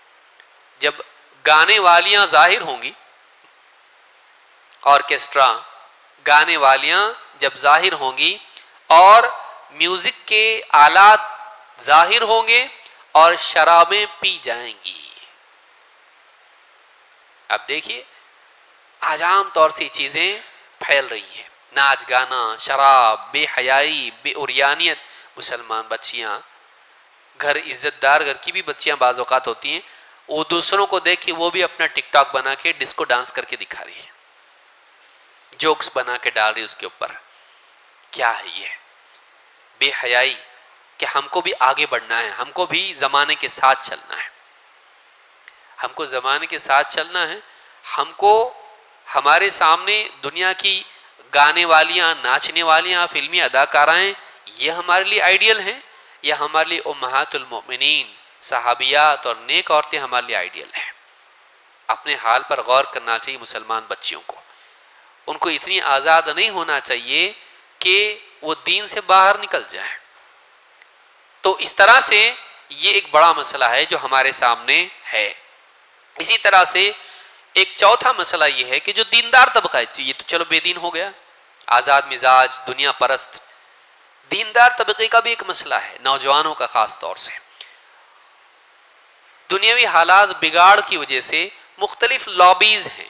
जब गाने वालियां जाहिर होंगी, ऑर्केस्ट्रा, गाने वालियां जब जाहिर होंगी और म्यूजिक के आलात जाहिर होंगे और शराबें पी जाएंगी। अब देखिए, आज आम तौर से चीजें फैल रही हैं, नाच गाना, शराब, बेहयाई, बेउरियानियत। मुसलमान बच्चियां, घर इज्जतदार घर की भी बच्चियां बाज़ औक़ात होती हैं, वो दूसरों को देख के वो भी अपना टिकटॉक बना के डिस्को डांस करके दिखा रही है, जोक्स बना के डाल रही है उसके ऊपर। क्या है ये बेहयाई कि हमको भी आगे बढ़ना है, हमको भी ज़माने के साथ चलना है, हमको ज़माने के साथ चलना है। हमको हमारे सामने दुनिया की गाने वालियाँ, नाचने वालियाँ, फिल्मी अदाकाराएँ, ये हमारे लिए आइडियल हैं, या हमारे लिए उम्महातुल मोमिनीन, सहाबियात और नेक औरतें हमारे लिए आइडियल हैं। अपने हाल पर गौर करना चाहिए मुसलमान बच्चियों को। उनको इतनी आज़ाद नहीं होना चाहिए कि वो दीन से बाहर निकल जाए। तो इस तरह से ये एक बड़ा मसला है जो हमारे सामने है। इसी तरह से एक चौथा मसला ये है कि जो दीनदार तबका है, ये तो चलो बेदीन हो गया, आज़ाद मिजाज, दुनिया परस्त, दीनदार तबके का भी एक मसला है, नौजवानों का ख़ास तौर से। दुनियावी हालात बिगाड़ की वजह से मुख्तलिफ लॉबीज हैं,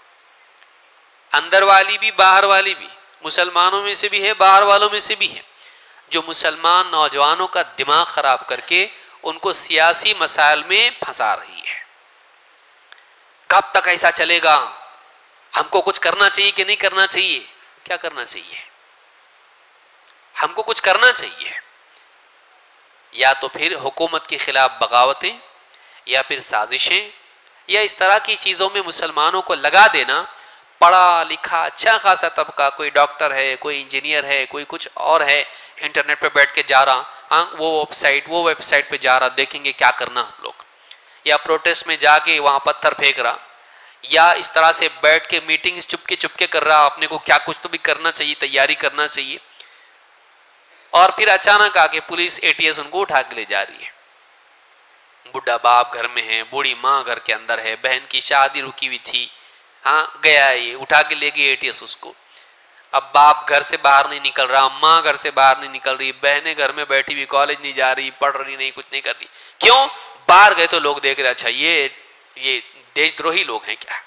अंदर वाली भी बाहर वाली भी, मुसलमानों में से भी है, बाहर वालों में से भी है, जो मुसलमान नौजवानों का दिमाग ख़राब करके उनको सियासी मसाइल में फंसा रही है। कब तक ऐसा चलेगा, हमको कुछ करना चाहिए कि नहीं करना चाहिए। क्या करना चाहिए, हमको कुछ करना चाहिए। या तो फिर हुकूमत के खिलाफ बगावतें, या फिर साजिशें, या इस तरह की चीज़ों में मुसलमानों को लगा देना। पढ़ा लिखा अच्छा खासा तबका, कोई डॉक्टर है, कोई इंजीनियर है, कोई कुछ और है, इंटरनेट पे बैठ के जा रहा, हाँ वो वेबसाइट वो वेबसाइट पे जा रहा, देखेंगे क्या करना हम लोग, या प्रोटेस्ट में जाके वहाँ पत्थर फेंक रहा, या इस तरह से बैठ के मीटिंग्स चुपके चुपके कर रहा, अपने को क्या कुछ तो भी करना चाहिए, तैयारी करना चाहिए। और फिर अचानक आके पुलिस एटीएस उनको उठा के ले जा रही है। बुढ़ा बाप घर में है, बूढ़ी माँ घर के अंदर है, बहन की शादी रुकी हुई थी, हाँ गया है, ये उठा के ले गई एटीएस उसको। अब बाप घर से बाहर नहीं निकल रहा, माँ घर से बाहर नहीं निकल रही, बहनें घर में बैठी हुई, कॉलेज नहीं जा रही, पढ़ रही नहीं, कुछ नहीं कर रही। क्यों? बाहर गए तो लोग देख रहे, अच्छा ये ये देशद्रोही लोग हैं क्या,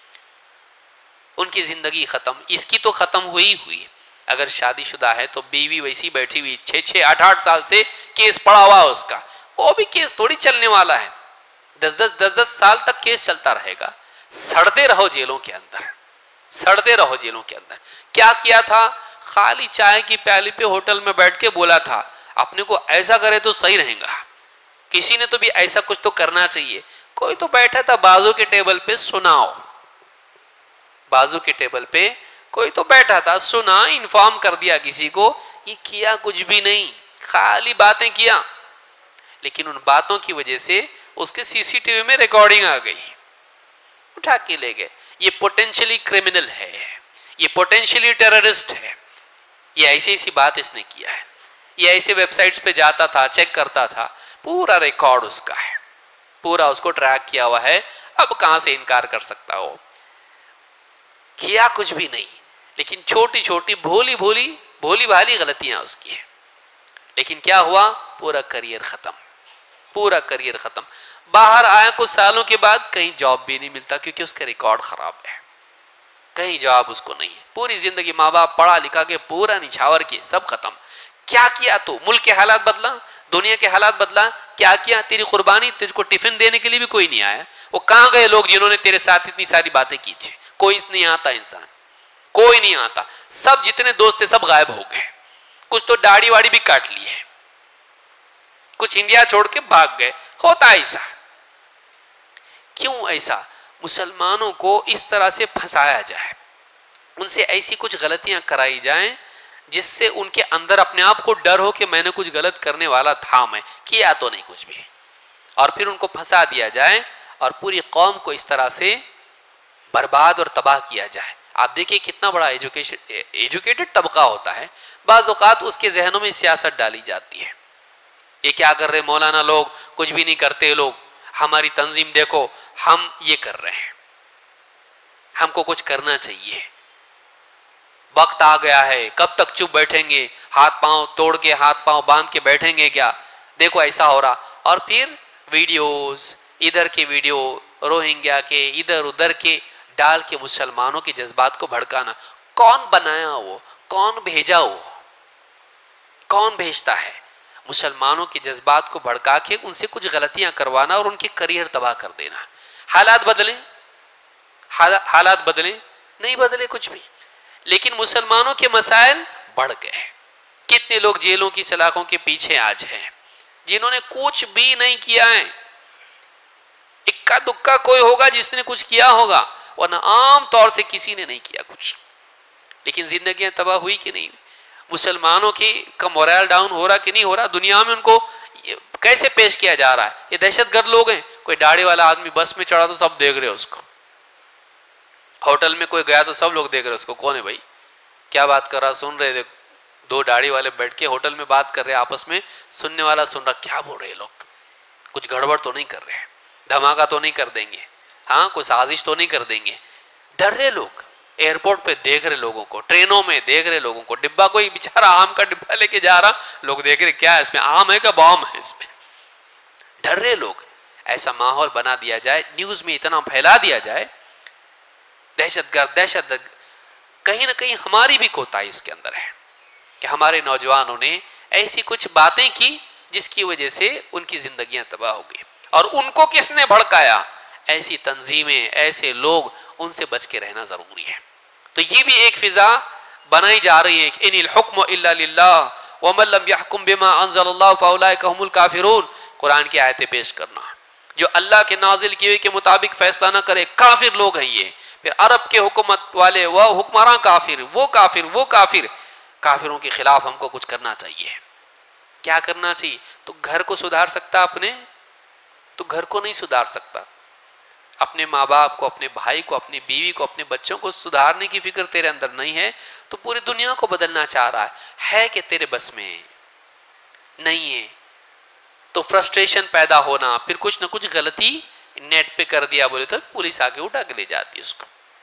उनकी जिंदगी खत्म। इसकी तो खत्म हुई हुई। अगर शादीशुदा है तो बीवी वैसी बैठी हुई, छः छः आठ आठ साल से केस पड़ा हुआ उसका, वो भी केस थोड़ी चलने वाला है, दस दस दस दस साल तक केस चलता रहेगा। सड़ते रहो जेलों के अंदर, सड़ते रहो जेलों के अंदर। क्या किया था? खाली चाय की प्याली पे होटल में बैठ के बोला था अपने को ऐसा करे तो सही रहेगा, किसी ने तो भी ऐसा कुछ तो करना चाहिए। कोई तो बैठा था बाजू के टेबल पे, सुनाओ, बाजू के टेबल पे कोई तो बैठा था, सुना, इन्फॉर्म कर दिया किसी को, ये किया कुछ भी नहीं, खाली बातें किया। लेकिन उन बातों की वजह से उसके सीसीटीवी में रिकॉर्डिंग आ गई, उठा के ले गए। ये पोटेंशियली क्रिमिनल है, ये पोटेंशियली टेररिस्ट है, ये ऐसी ऐसी बात इसने किया है, ये ऐसे वेबसाइट्स पे जाता था, चेक करता था, पूरा रिकॉर्ड उसका है, पूरा उसको ट्रैक किया हुआ है। अब कहां से इनकार कर सकता हो? किया कुछ भी नहीं, लेकिन छोटी छोटी भोली भोली भोली भाली गलतियां उसकी है। लेकिन क्या हुआ? पूरा करियर खत्म, पूरा करियर खत्म। बाहर आया कुछ सालों के बाद, कहीं जॉब भी नहीं मिलता क्योंकि उसका रिकॉर्ड खराब है, कहीं जॉब उसको नहीं है। पूरी जिंदगी माँ बाप पढ़ा लिखा के पूरा निछावर किए, सब खत्म। क्या किया तू? मुल्क के हालात बदला, दुनिया के हालात बदला, क्या किया? तेरी कुर्बानी, तुझको टिफिन देने के लिए भी कोई नहीं आया। वो कहाँ गए लोग जिन्होंने तेरे साथ इतनी सारी बातें की थी? कोई नहीं आता, इंसान कोई नहीं आता, सब जितने दोस्त थे सब गायब हो गए। कुछ तो दाढ़ी वाड़ी भी काट ली है, कुछ इंडिया छोड़ के भाग गए। होता ऐसा, क्यों ऐसा? मुसलमानों को इस तरह से फंसाया जाए, उनसे ऐसी कुछ गलतियां कराई जाएं जिससे उनके अंदर अपने आप को डर हो कि मैंने कुछ गलत करने वाला था, मैं किया तो नहीं कुछ भी, और फिर उनको फंसा दिया जाए और पूरी कौम को इस तरह से बर्बाद और तबाह किया जाए। आप देखिए कितना बड़ा एजुकेशन एजुकेटेड तबका होता है, बाज़ औक़ात उसके जहनों में सियासत डाली जाती है। ये क्या कर रहे मौलाना लोग, कुछ भी नहीं करते लोग, हमारी तंजीम देखो, हम ये कर रहे हैं, हमको कुछ करना चाहिए, वक्त आ गया है, कब तक चुप बैठेंगे, हाथ पांव तोड़ के हाथ पांव बांध के बैठेंगे क्या, देखो ऐसा हो रहा। और फिर वीडियोस, इधर के वीडियो रोहिंग्या के, इधर उधर के डाल के मुसलमानों के जज्बात को भड़काना। कौन बनाया वो? कौन भेजा वो? कौन भेजता है? मुसलमानों के जज्बात को भड़का के उनसे कुछ गलतियां करवाना और उनके करियर तबाह कर देना। हालात बदले, हाल, हालात बदले नहीं बदले कुछ भी, लेकिन मुसलमानों के मसाइल बढ़ गए। कितने लोग जेलों की सलाखों के पीछे आज हैं जिन्होंने कुछ भी नहीं किया है। इक्का दुक्का कोई होगा जिसने कुछ किया होगा, वरना आम तौर से किसी ने नहीं किया कुछ। लेकिन जिंदगियां तबाह हुई कि नहीं? मुसलमानों की का मोरल डाउन हो रहा कि नहीं हो रहा? दुनिया में उनको कैसे पेश किया जा रहा है? ये दहशतगर्द लोग हैं। कोई दाढ़ी वाला आदमी बस में चढ़ा तो सब देख रहे हो उसको, होटल में कोई गया तो सब लोग देख रहे उसको, कौन है भाई, क्या बात कर रहा, सुन रहे थे, दो दाढ़ी वाले बैठ के होटल में बात कर रहे हैं आपस में, सुनने वाला सुन रहा, क्या बोल रहे लोग, कुछ गड़बड़ तो नहीं कर रहे हैं, धमाका तो नहीं कर देंगे, हाँ कोई साजिश तो नहीं कर देंगे। डर रहे लोग, एयरपोर्ट पे देख रहे लोगों को, ट्रेनों में देख रहे लोगों को, डिब्बा कोई बेचारा आम का डिब्बा लेके जा रहा, लोग देख रहे क्या है इसमें, आम है क्या बॉम्ब है इसमें। डर रहे लोग। ऐसा माहौल बना दिया जाए, न्यूज में इतना फैला दिया जाए, दहशतगर्द दहशतगर्द, कहीं ना कहीं हमारी भी कोताही इसके अंदर है कि हमारे नौजवानों ने ऐसी कुछ बातें की जिसकी वजह से उनकी जिंदगियां तबाह हो गई। और उनको किसने भड़काया? ऐसी तंजीमें, ऐसे लोग, उनसे बच के रहना जरूरी है। तो ये भी एक फिजा बनाई जा रही है कि इनिल हुक्मु इल्ला लिल्लाह व मन लम यहकुम बिमा अंज़लल्लाहु फउलाइका हुमुल काफिरून। कुरान की आयतें पेश करना, जो अल्लाह के नाजिल किए हुए के मुताबिक फैसला ना करे, काफिर लोग हैं ये। फिर अरब के हुकूमत वाले, वह हुक्मरान काफिर, वो काफिर, वो काफिर, काफिरों के खिलाफ हमको कुछ करना चाहिए। क्या करना चाहिए? तो घर को सुधार सकता अपने, तो घर को नहीं सुधार सकता। अपने माँ बाप को, अपने भाई को, अपनी बीवी को, अपने बच्चों को सुधारने की फिक्र तेरे अंदर नहीं है, तो पूरी दुनिया को बदलना चाह रहा है, है कि तेरे बस में नहीं है। तो फ्रस्ट्रेशन पैदा होना, फिर कुछ ना कुछ गलती नेट पे कर दिया बोले तो पुलिस आके उठा के ले जाती है उसको।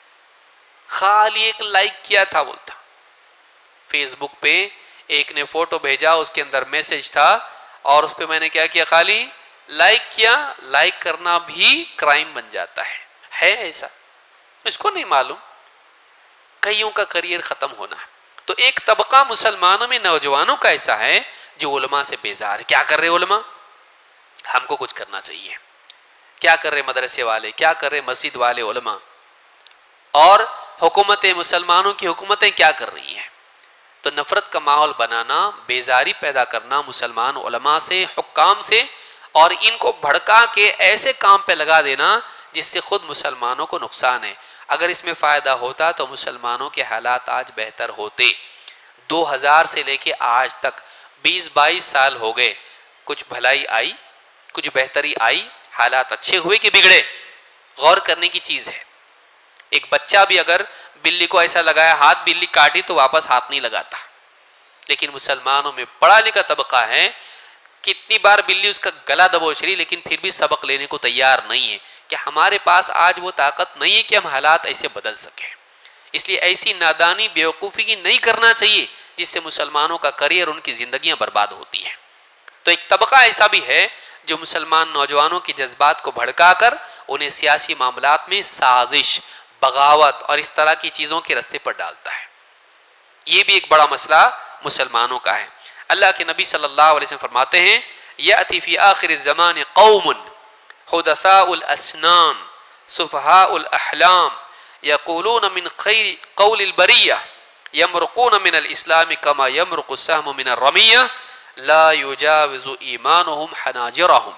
खाली एक लाइक किया था बोलता, फेसबुक पे एक ने फोटो भेजा, उसके अंदर मैसेज था, और उस पर मैंने क्या किया, खाली लाइक किया। लाइक करना भी क्राइम बन जाता है है ऐसा, इसको नहीं मालूम। कईयों का करियर खत्म होना। तो एक तबका मुसलमानों में, नौजवानों का ऐसा है जो उलमा से बेजार है। क्या कर रहे उलमा? हमको कुछ करना चाहिए। क्या कर रहे मदरसे वाले, क्या कर रहे मस्जिद वाले उलमा, और हुकूमतें, मुसलमानों की हुकूमतें क्या कर रही हैं? तो नफ़रत का माहौल बनाना, बेजारी पैदा करना मुसलमान उलमा से, हुक्काम से, और इनको भड़का के ऐसे काम पे लगा देना जिससे ख़ुद मुसलमानों को नुकसान है। अगर इसमें फ़ायदा होता तो मुसलमानों के हालात आज बेहतर होते। दो हज़ार से लेके आज तक बीस बाईस साल हो गए, कुछ भलाई आई, कुछ बेहतरी आई, हालात अच्छे हुए कि बिगड़े? गौर करने की चीज़ है। एक बच्चा भी अगर बिल्ली को ऐसा लगाया, हाथ बिल्ली काटी तो वापस हाथ नहीं लगाता। लेकिन मुसलमानों में पढ़ा लिखा तबका है, कितनी बार बिल्ली उसका गला दबोच रही लेकिन फिर भी सबक लेने को तैयार नहीं है। कि हमारे पास आज वो ताकत नहीं है कि हम हालात ऐसे बदल सकें। इसलिए ऐसी नादानी, बेवकूफ़ी की नहीं करना चाहिए जिससे मुसलमानों का करियर, उनकी ज़िंदगियाँ बर्बाद होती हैं। तो एक तबका ऐसा भी है जो मुसलमान नौजवानों के जज्बात को भड़का कर उन्हें सियासी मामलात में साजिश, बगावत और इस तरह की चीज़ों के रास्ते पर डालता है। ये भी एक बड़ा मसला मुसलमानों का है। अल्लाह के नबी सल्लल्लाहु अलैहि वसल्लम फरमाते हैं, याती फ़ी आखिर ज़मान कौमुन हुदसाउल अस्नान सुफहाउल अहलाम यक़ूलून मिन खैर क़ौलिल बरिया यमरुक़ून मिनल इस्लाम कमा यमरुक़ु सहमु मिनर रमिया ला युजाविज़ु ईमानुहुम हनाजिरहुम।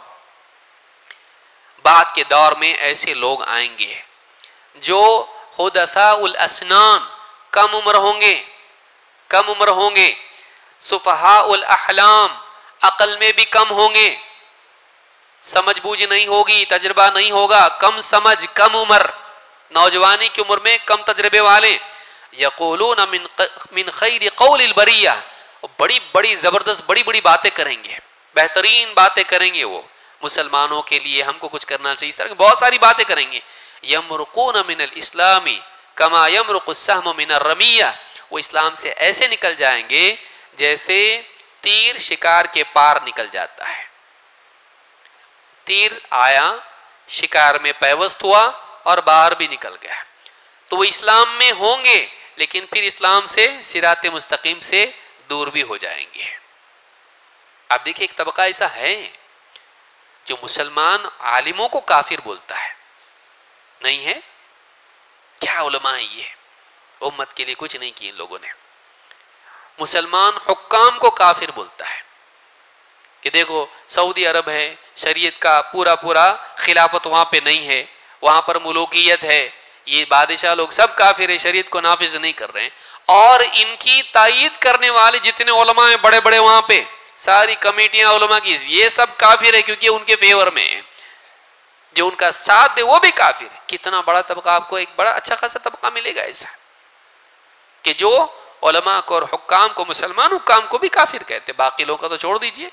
बाद के दौर में ऐसे लोग आएंगे जो हुदसाउल अस्नान, कम उम्र होंगे, कम उम्र होंगे, सुफहाउल अहलाम, अकल में भी कम होंगे, समझ बूझ नहीं होगी, तजर्बा नहीं होगा, कम समझ, कम उम्र, नौजवानी की उम्र में कम तजर्बे वाले। यक़ूलून मिन मिन खैर क़ौलिल बरिया, बड़ी बड़ी ज़बरदस्त बड़ी बड़ी बातें करेंगे, बेहतरीन बातें करेंगे। वो मुसलमानों के लिए हमको कुछ करना चाहिए, इस तरह की बहुत सारी बातें करेंगे। यमरुक़ून मिनल इस्लामी कमा यमरुक़ु सहमु मिनर रमिया, वो इस्लाम से ऐसे निकल जाएंगे जैसे तीर शिकार के पार निकल जाता है। तीर आया, शिकार में पैवस्त हुआ और बाहर भी निकल गया। तो वो इस्लाम में होंगे लेकिन फिर इस्लाम से, सिराते मुस्तकीम से दूर भी हो जाएंगे। आप देखिए, एक तबका ऐसा है जो मुसलमान आलिमों को काफिर बोलता है। नहीं है क्या? उलमा है ये, उम्मत के लिए कुछ नहीं किए इन लोगों ने। मुसलमान हुक्काम को काफिर बोलता है कि देखो सऊदी अरब है, शरीयत का पूरा पूरा खिलाफत वहाँ पे नहीं है, वहाँ पर मुलूकियत है, ये बादशाह लोग सब काफिर है, शरीयत को नाफिज नहीं कर रहे हैं। और इनकी तायीद करने वाले जितने उलमा हैं बड़े बड़े वहाँ पे, सारी कमेटियाँ उलमा की, ये सब काफिर है क्योंकि उनके फेवर में है। जो उनका साथ दे वो भी काफिर है। कितना बड़ा तबका, आपको एक बड़ा अच्छा खासा तबका मिलेगा ऐसा कि जो उलमा को और हुक्काम को, मुसलमान हुक्काम को भी काफिर कहते, बाकी लोगों का तो छोड़ दीजिए।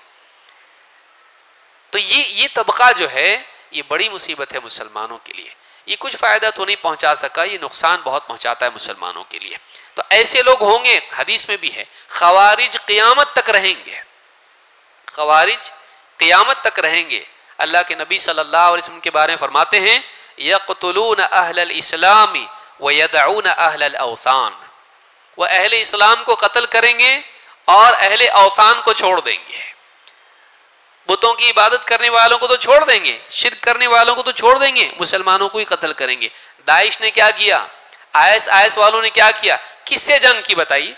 तो ये ये तबका जो है ये बड़ी मुसीबत है मुसलमानों के लिए। ये कुछ फ़ायदा तो नहीं पहुंचा सका, ये नुकसान बहुत पहुंचाता है मुसलमानों के लिए। तो ऐसे लोग होंगे, हदीस में भी है, खवारिज क़ियामत तक रहेंगे, खवारिज क़ियामत तक रहेंगे। अल्लाह के नबी सल्लल्लाहु अलैहि वसल्लम के बारे में फरमाते हैं, यक़्तुलून अहलल इस्लामी व यदऊन अहलल औसान, वह अहले इस्लाम को कत्ल करेंगे और अहले औसान को छोड़ देंगे। बुतों की इबादत करने वालों को तो छोड़ देंगे, शिर्क करने वालों को तो छोड़ देंगे, मुसलमानों को ही कत्ल करेंगे। दाइश ने क्या किया, आईएस आईएस वालों ने क्या किया, किससे जंग की बताइए?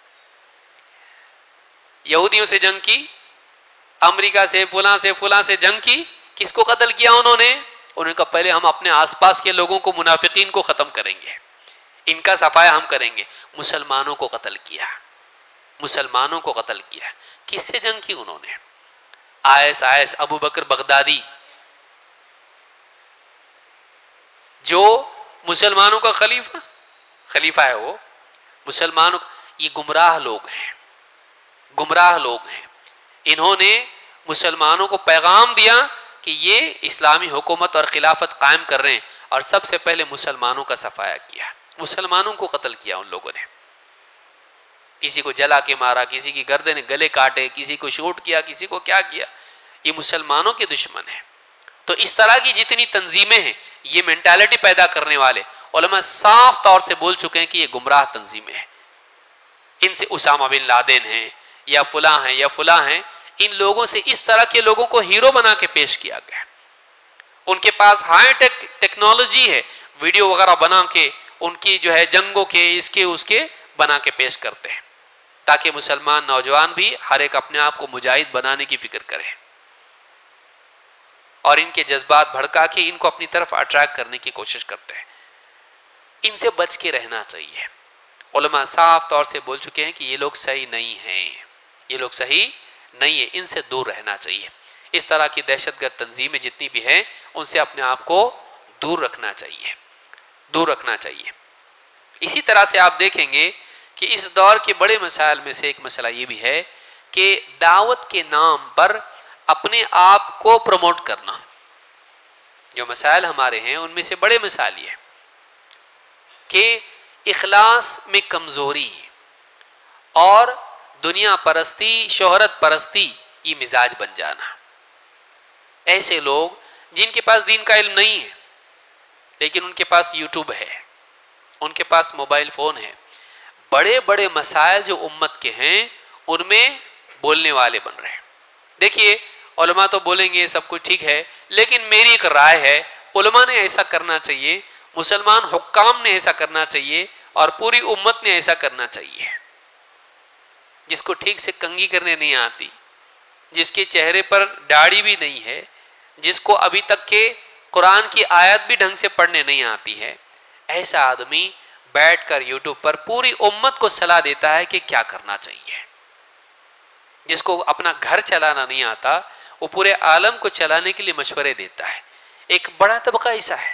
यहूदियों से जंग की, अमेरिका से, फुला से फुला से जंग की। किसको कत्ल किया उन्होंने? उन्होंने कहा पहले हम अपने आसपास के लोगों को, मुनाफिकीन को खत्म करेंगे, इनका सफाया हम करेंगे। मुसलमानों को कत्ल किया, मुसलमानों को कत्ल किया। किससे जंग की उन्होंने? IS IS, Abu Bakr Baghdadi, जो मुसलमानों का खलीफा खलीफा है, वो मुसलमानों, ये गुमराह लोग हैं, गुमराह लोग हैं। इन्होंने मुसलमानों को पैगाम दिया कि ये इस्लामी हुकूमत और खिलाफत कायम कर रहे हैं, और सबसे पहले मुसलमानों का सफाया किया, मुसलमानों को कत्ल किया उन लोगों ने। किसी को जला के मारा, किसी की गर्दन गले काटे, किसी को शूट किया, किसी को क्या किया। ये मुसलमानों के दुश्मन है। तो इस तरह की जितनी तंजीमें हैं, ये मेंटालिटी पैदा करने वाले उलमा साफ तौर से बोल चुके हैं कि ये गुमराह तंजीमें हैं। इनसे उसामा बिन लादेन हैं या फुला हैं या फुला हैं, इन लोगों से इस तरह के लोगों को हीरो बना के पेश किया गया। उनके पास हाई टेक टेक्नोलॉजी है, वीडियो वगैरह बना के उनकी जो है जंगों के, इसके उसके बना के पेश करते हैं ताकि मुसलमान नौजवान भी हर एक अपने आप को मुजाहिद बनाने की फिक्र करे और इनके जज्बात भड़का के इनको अपनी तरफ अट्रैक्ट करने की कोशिश करते हैं। इनसे बच के रहना चाहिए। उलमा साफ तौर से बोल चुके हैं कि ये लोग सही नहीं हैं, ये लोग सही नहीं है, इनसे दूर रहना चाहिए। इस तरह की दहशतगर्द तंजीमें जितनी भी हैं उनसे अपने आप को दूर रखना चाहिए, दूर रखना चाहिए। इसी तरह से आप देखेंगे कि इस दौर के बड़े मसाइल में से एक मसला ये भी है कि दावत के नाम पर अपने आप को प्रमोट करना। जो मसाइल हमारे हैं उनमें से बड़े मसाइल ये कि इखलास में कमज़ोरी और दुनिया परस्ती, शोहरत परस्ती ये मिजाज बन जाना। ऐसे लोग जिनके पास दीन का इल्म नहीं है लेकिन उनके पास यूट्यूब है, उनके पास मोबाइल फ़ोन है, बड़े बड़े मसाइल जो उम्मत के हैं उनमें बोलने वाले बन रहे हैं। देखिए उलमा तो बोलेंगे सब कुछ ठीक है, लेकिन मेरी एक राय है, उलमा ने ऐसा करना चाहिए, मुसलमान हुक्काम ने ऐसा करना चाहिए और पूरी उम्मत ने ऐसा करना चाहिए। जिसको ठीक से कंघी करने नहीं आती, जिसके चेहरे पर दाढ़ी भी नहीं है, जिसको अभी तक के कुरान की आयत भी ढंग से पढ़ने नहीं आती है, ऐसा आदमी बैठकर यूट्यूब पर पूरी उम्मत को सलाह देता है कि क्या करना चाहिए। जिसको अपना घर चलाना नहीं आता वो पूरे आलम को चलाने के लिए मशवरे देता है। एक बड़ा तबका ऐसा है।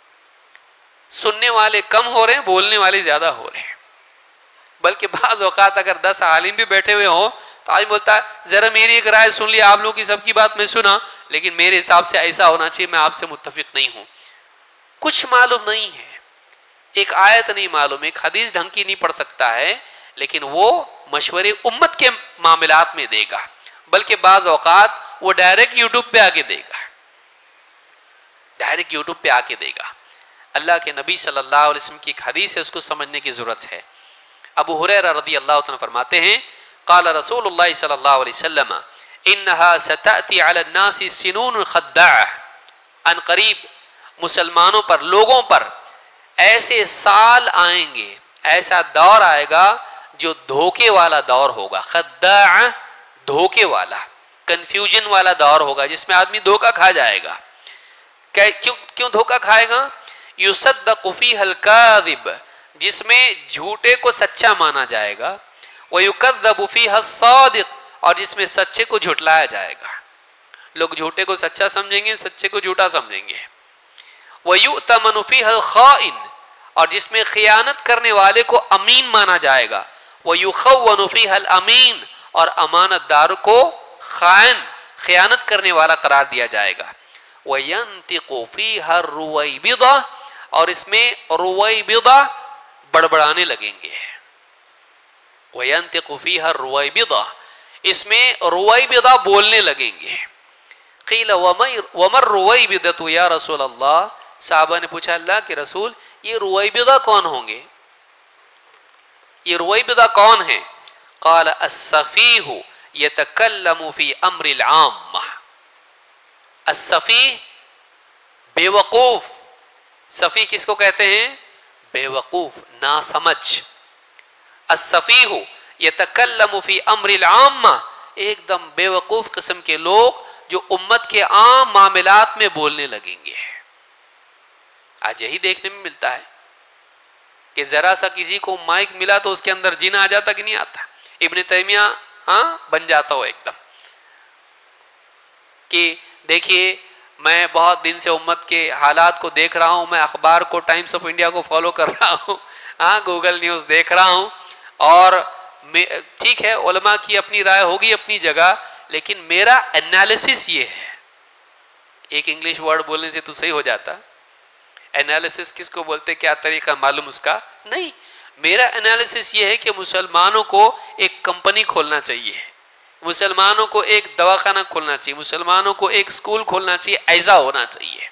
सुनने वाले कम हो रहे हैं, बोलने वाले ज्यादा हो रहे हैं। बल्कि बाज़ औक़ात अगर दस आलिम भी बैठे हुए हो तो आज बोलता है जरा मेरी एक राय सुन लिया, आप लोगों की सबकी बात मैं सुना, लेकिन मेरे हिसाब से ऐसा होना चाहिए, मैं आपसे मुत्तफिक नहीं हूं। कुछ मालूम नहीं है, एक आयत नहीं मालूम, एक हदीस ढंग की नहीं पढ़ सकता है, लेकिन वो मशवरे उम्मत के मामलात में देगा। बल्कि बाज़ औक़ात वो डायरेक्ट यूट्यूब पे आके देगा, डायरेक्ट यूट्यूब पे आके देगा। अल्लाह के नबी सल्लल्लाहु अलैहि वसल्लम की एक हदीस है, उसको समझने की ज़रूरत है। अबू हुरैरा रज़ियल्लाहु अन्हु फरमाते हैं, क़ाल रसूलुल्लाह सल्लल्लाहु अलैहि वसल्लम इन्नहा सतअती अला अन्नासि सिनून खद्दाअ, अन करीब मुसलमानों पर, लोगों पर ऐसे साल आएंगे, ऐसा दौर आएगा जो धोखे वाला दौर होगा। खद्दाअ धोखे वाला, कंफ्यूजन वाला दौर होगा, जिसमें आदमी धोखा खा जाएगा। क्यों क्यों धोखा खाएगा? युसद्दक़ु फ़ीहल काज़िब, जिसमें झूठे को सच्चा माना जाएगा, व युकज़्ज़बु फ़ीहा सादिक़, और जिसमें सच्चे को झुटलाया जाएगा। लोग झूठे को सच्चा समझेंगे, सच्चे को झूठा समझेंगे। व युअतमनु फ़ीहल ख़ाइन, और जिसमें खियानत करने वाले को अमीन माना जाएगा। व युख़व्वनु फ़ीहल अमीन, और अमानतदार को खाइन, खियानत करने वाला करार दिया जाएगा। व यंतिक़ु फ़ीहा रुवैबिदा, और इसमें रुवैबिदा बड़बड़ाने लगेंगे। व यंतिक़ु फ़ीहा रुवैबिदा, इसमें रुवैबिदा बोलने लगेंगे। क़ील वमर रुवैबिदतु या रसूल अल्लाह, साहबा ने पूछा अल्लाह के रसूल ये रुवैबिदा कौन होंगे, ये रुवैबिदा कौन है? क़ाल अस्सफ़ीहु यतकल्लमु फ़ी अम्रिल आम्मा, अस्सफ़ीह बेवकूफ़। सफ़ी किसको कहते हैं? बेवकूफ़, नासमझ। अस्सफ़ीहु यतकल्लमु फ़ी अम्रिल आम्मा, एकदम बेवकूफ़ किस्म के लोग जो उम्मत के आम मामलात में बोलने लगेंगे। आज यही देखने में मिलता है कि जरा सा किसी को माइक मिला तो उसके अंदर जिन आ जाता कि नहीं आता। इब्न तैमिया हाँ बन जाता हो एकदम कि देखिए मैं बहुत दिन से उम्मत के हालात को देख रहा हूँ, मैं अखबार को, टाइम्स ऑफ इंडिया को फॉलो कर रहा हूँ, हाँ गूगल न्यूज़ देख रहा हूँ, और ठीक है उलमा की अपनी राय होगी अपनी जगह, लेकिन मेरा एनालिसिस ये है। एक इंग्लिश वर्ड बोलने से तो सही हो जाता, एनालिसिस किसको बोलते, क्या तरीका मालूम उसका नहीं। मेरा एनालिसिस ये है कि मुसलमानों को एक कंपनी खोलना चाहिए, मुसलमानों को एक दवाखाना खोलना चाहिए, मुसलमानों को एक स्कूल खोलना चाहिए, ऐसा होना चाहिए।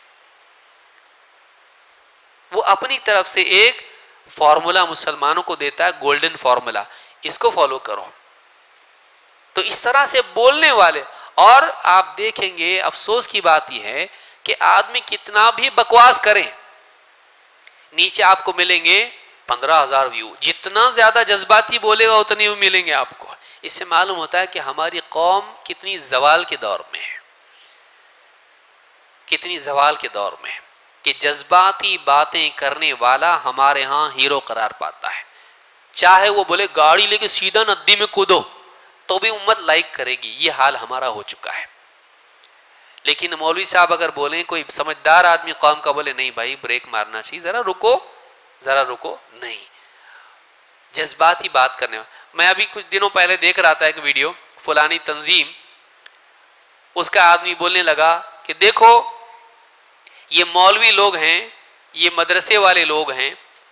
वो अपनी तरफ से एक फॉर्मूला मुसलमानों को देता है, गोल्डन फॉर्मूला, इसको फॉलो करो। तो इस तरह से बोलने वाले, और आप देखेंगे अफसोस की बात यह है कि आदमी कितना भी बकवास करे, नीचे आपको मिलेंगे पंद्रह हजार व्यू, जितना ज्यादा जज्बाती बोलेगा उतने व्यू मिलेंगे आपको। इससे मालूम होता है कि हमारी कौम कितनी जवाल के दौर में है, कितनी जवाल के दौर में है, कि जज्बाती बातें करने वाला हमारे यहाँ हीरो करार पाता है। चाहे वो बोले गाड़ी लेके सीधा नदी में कूदो तो भी उम्मत लाइक करेगी, ये हाल हमारा हो चुका है। लेकिन मौलवी साहब अगर बोलें, कोई समझदार आदमी कौम का बोले नहीं भाई ब्रेक मारना चाहिए, जरा रुको जरा रुको, नहीं, जज्बाती बात करने वाला। मैं अभी कुछ दिनों पहले देख रहा था एक वीडियो, फलानी तंजीम, उसका आदमी बोलने लगा कि देखो ये मौलवी लोग हैं, ये मदरसे वाले लोग हैं,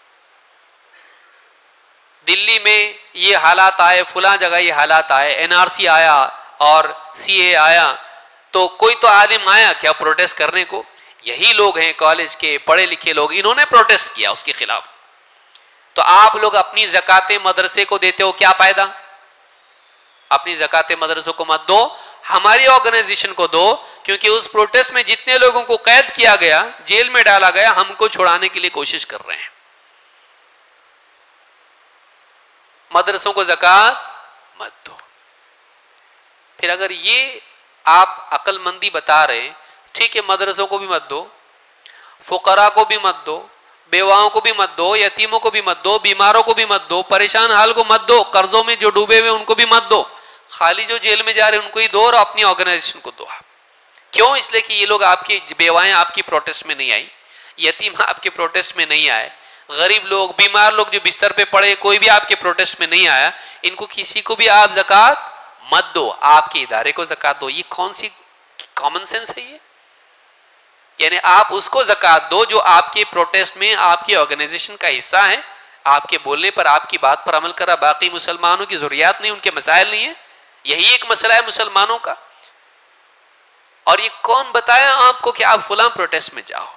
दिल्ली में ये हालात आए, फुला जगह ये हालात आए, एनआरसी आया और सीए आया, तो कोई तो आलिम आया क्या प्रोटेस्ट करने को? यही लोग हैं कॉलेज के पढ़े लिखे लोग, इन्होंने प्रोटेस्ट किया उसके खिलाफ। तो आप लोग अपनी ज़कातें मदरसे को देते हो, क्या फायदा? अपनी ज़कातें मदरसों को मत दो, हमारी ऑर्गेनाइजेशन को दो, क्योंकि उस प्रोटेस्ट में जितने लोगों को कैद किया गया, जेल में डाला गया, हमको छुड़ाने के लिए कोशिश कर रहे हैं। मदरसों को ज़कात मत दो। फिर अगर ये आप अक्लमंदी बता रहे, ठीक है, मदरसों को भी मत दो, फुकरा को भी मत दो, बेवाओं को भी मत दो, यतीमों को भी मत दो, बीमारों को भी मत दो, परेशान हाल को मत दो, कर्जों में जो डूबे हुए उनको भी मत दो, खाली जो जेल में जा रहे उनको ही दो और अपनी ऑर्गेनाइजेशन को दो। क्यों? इसलिए कि ये लोग आपकी बेवाएं आपकी प्रोटेस्ट में नहीं आई, यतीम आपके प्रोटेस्ट में नहीं आए, गरीब लोग, बीमार लोग जो बिस्तर पे पड़े, कोई भी आपके प्रोटेस्ट में नहीं आया, इनको किसी को भी आप ज़कात मत दो, आपके इदारे को ज़कात दो। ये कौन सी कॉमन सेंस है ये? यानी आप उसको ज़कात दो जो आपके प्रोटेस्ट में आपकी ऑर्गेनाइजेशन का हिस्सा है, आपके बोलने पर, आपकी बात पर अमल करा, बाकी मुसलमानों की ज़रूरियात नहीं, उनके मसाइल नहीं है। यही एक मसला है मुसलमानों का। और ये कौन बताया आपको कि आप फुलां प्रोटेस्ट में जाओ?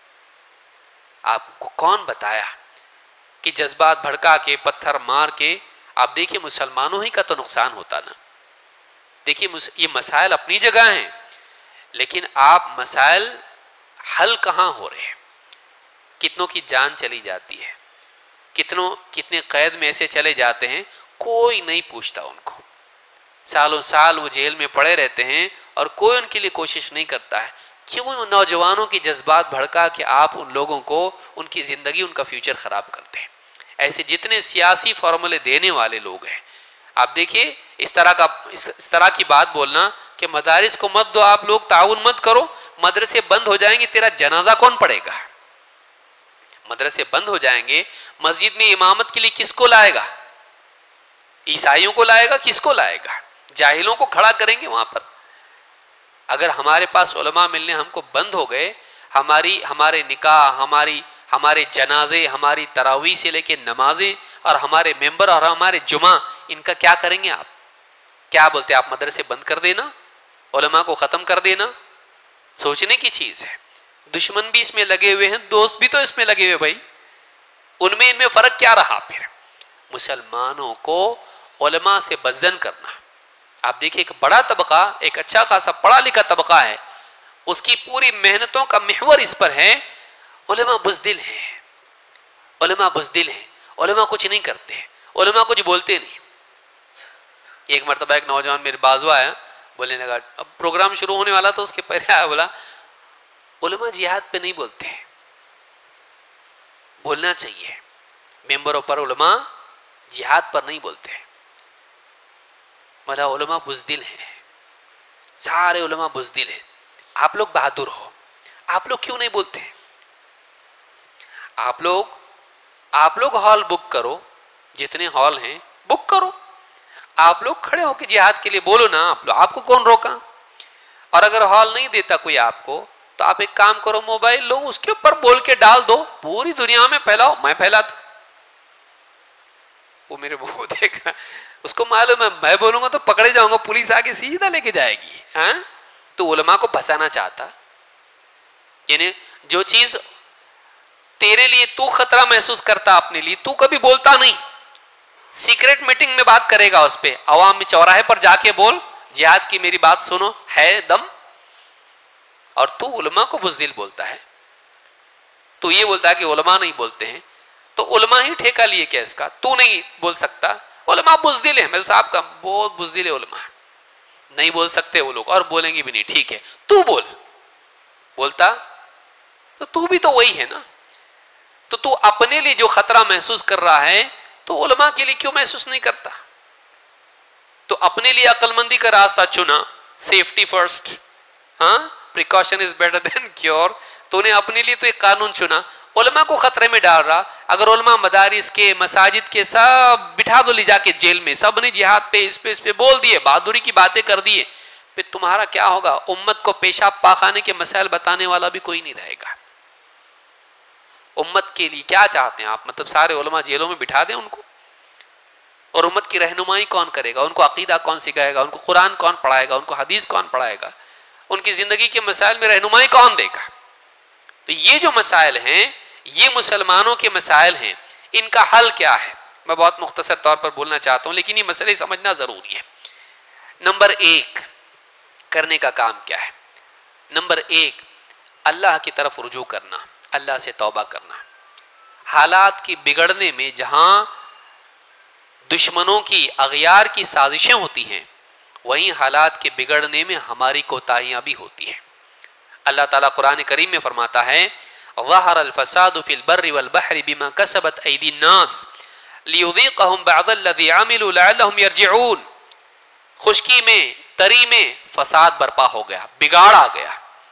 आपको कौन बताया कि जज्बात भड़का के, पत्थर मार के? आप देखिए मुसलमानों ही का तो नुकसान होता ना। देखिए ये मसाइल अपनी जगह हैं, लेकिन आप मसाइल हल कहाँ हो रहे हैं? कितनों की जान चली जाती है, कितनों कितने कैद में ऐसे चले जाते हैं, कोई नहीं पूछता उनको, सालों साल वो जेल में पड़े रहते हैं और कोई उनके लिए कोशिश नहीं करता है। क्यों? नौजवानों की जज्बात भड़का के आप उन लोगों को, उनकी ज़िंदगी, उनका फ्यूचर ख़राब करते हैं। ऐसे जितने सियासी फॉर्मूले देने वाले लोग हैं, आप देखिए इस तरह का इस, इस तरह की बात बोलना कि मदारिस को मत दो, आप लोग ताउन मत करो, मदरसे बंद हो जाएंगे, तेरा जनाजा कौन पढ़ेगा? मदरसे बंद हो जाएंगे, मस्जिद में इमामत के लिए किसको लाएगा? ईसाइयों को लाएगा? किसको लाएगा? जाहिलों को खड़ा करेंगे वहां पर। अगर हमारे पास उलमा मिलने हमको बंद हो गए, हमारी हमारे निकाह, हमारी हमारे जनाजे, हमारी तरावी से लेके नमाजें और हमारे मेंबर और हमारे जुमा, इनका क्या करेंगे आप? क्या बोलते हैं आप? मदरसे बंद कर देना, उलमा को ख़त्म कर देना, सोचने की चीज़ है। दुश्मन भी इसमें लगे हुए हैं, दोस्त भी तो इसमें लगे हुए भाई, उनमें इनमें फ़र्क क्या रहा? फिर मुसलमानों को उलमा से बज़्ज़न करना। आप देखिए एक बड़ा तबका, एक अच्छा खासा पढ़ा लिखा तबका है, उसकी पूरी मेहनतों का महवर इस पर है, उलमा बुज़दिल हैं, उलमा बुज़दिल हैं, उलमा कुछ नहीं करते, उलमा कुछ बोलते नहीं। एक मरतबा एक नौजवान मेरे बाजू आया, बोलने लगा, अब प्रोग्राम शुरू होने वाला था, उसके पहले आया, बोला उलमा जिहाद पे नहीं बोलते, बोलना चाहिए, मेंबरों पर उलमा जिहाद पर नहीं बोलते। बोला उलमा बुज़दिल हैं, सारे उलमा बुज़दिल हैं, आप लोग बहादुर हो, आप लोग क्यों नहीं बोलते? आप लोग आप लोग हॉल बुक करो, जितने हॉल हैं बुक करो, आप लोग खड़े होकर जिहाद के लिए बोलो ना, आप लोग, आपको कौन रोका? और अगर हॉल नहीं देता कोई आपको, तो आप एक काम करो, मोबाइल लो, उसके ऊपर बोल के डाल दो, पूरी दुनिया में फैलाओ। मैं फैलाता, वो मेरे मुंह को देख रहा, उसको मालूम है मैं बोलूंगा तो पकड़े जाऊंगा, पुलिस आके सीधा लेके जाएगी। हाँ, तो उलमा को फंसाना चाहता, यानी जो चीज तेरे लिए तू खतरा महसूस करता अपने लिए, तू कभी बोलता नहीं, सीक्रेट मीटिंग में बात करेगा उस पे, अवाम में चौराहे पर जाके बोल, जिहाद की मेरी बात सुनो, है दम। और तू उलमा को बुज़दिल बोलता है, तू ये बोलता है कि उलमा नहीं बोलते हैं। तो उलमा ही ठेका लिए क्या इसका? तू नहीं बोल सकता, उलमा बुज़दिल है। मैं साहब का बहुत बुज़दिल है उलमा, नहीं बोल सकते वो लोग और बोलेंगे भी नहीं। ठीक है तू बोल, बोलता तो तू भी तो वही है ना। तो तू अपने लिए जो खतरा महसूस कर रहा है तो उलमा के लिए क्यों महसूस नहीं करता? तो अपने लिए अक्लमंदी का रास्ता चुना, सेफ्टी फर्स्ट, हाँ, precaution is better than cure. तूने अपने लिए तो एक कानून चुना, उलमा को खतरे में डाल रहा। अगर उलमा मदारिस के, मसाजिद के सब बिठा दो ले जाके जेल में, सब ने जिहाद पे इस पे इस पे बोल दिए, बहादुरी की बातें कर दिए, फिर तुम्हारा क्या होगा? उम्मत को पेशाब पाखाने के मसाइल बताने वाला भी कोई नहीं रहेगा। उम्मत के लिए क्या चाहते हैं आप? मतलब सारे उलमा जेलों में बिठा दें उनको, और उम्मत की रहनुमाई कौन करेगा? उनको अकीदा कौन सिखाएगा? उनको कुरान कौन पढ़ाएगा? उनको हदीस कौन पढ़ाएगा? उनकी जिंदगी के मसाइल में रहनुमाई कौन देगा? तो ये जो मसाइल हैं ये मुसलमानों के मसाइल हैं, इनका हल क्या है? मैं बहुत मुख्तसर तौर पर बोलना चाहता हूँ, लेकिन ये मसले समझना ज़रूरी है। नंबर एक, करने का काम क्या है? नंबर एक, अल्लाह की तरफ रुजू करना, अल्लाह से तौबा करना। हालात की बिगड़ने में जहाँ दुश्मनों की, अगयार की साजिशें होती हैं, वहीं हालात के बिगड़ने में हमारी कोताहियाँ भी होती हैं। अल्लाह ताला कुरान करीम में फरमाता है, ज़हरल फ़सादु फ़िल बर्रि वल बहरि बिमा कसबत ऐदीन नास लियुज़ीक़हुम बअदल्लज़ी अमिलू लअल्लहुम यरजिऊन। खुश्की में, तरी में फसाद बर्पा हो गया, बिगाड़ आ गया।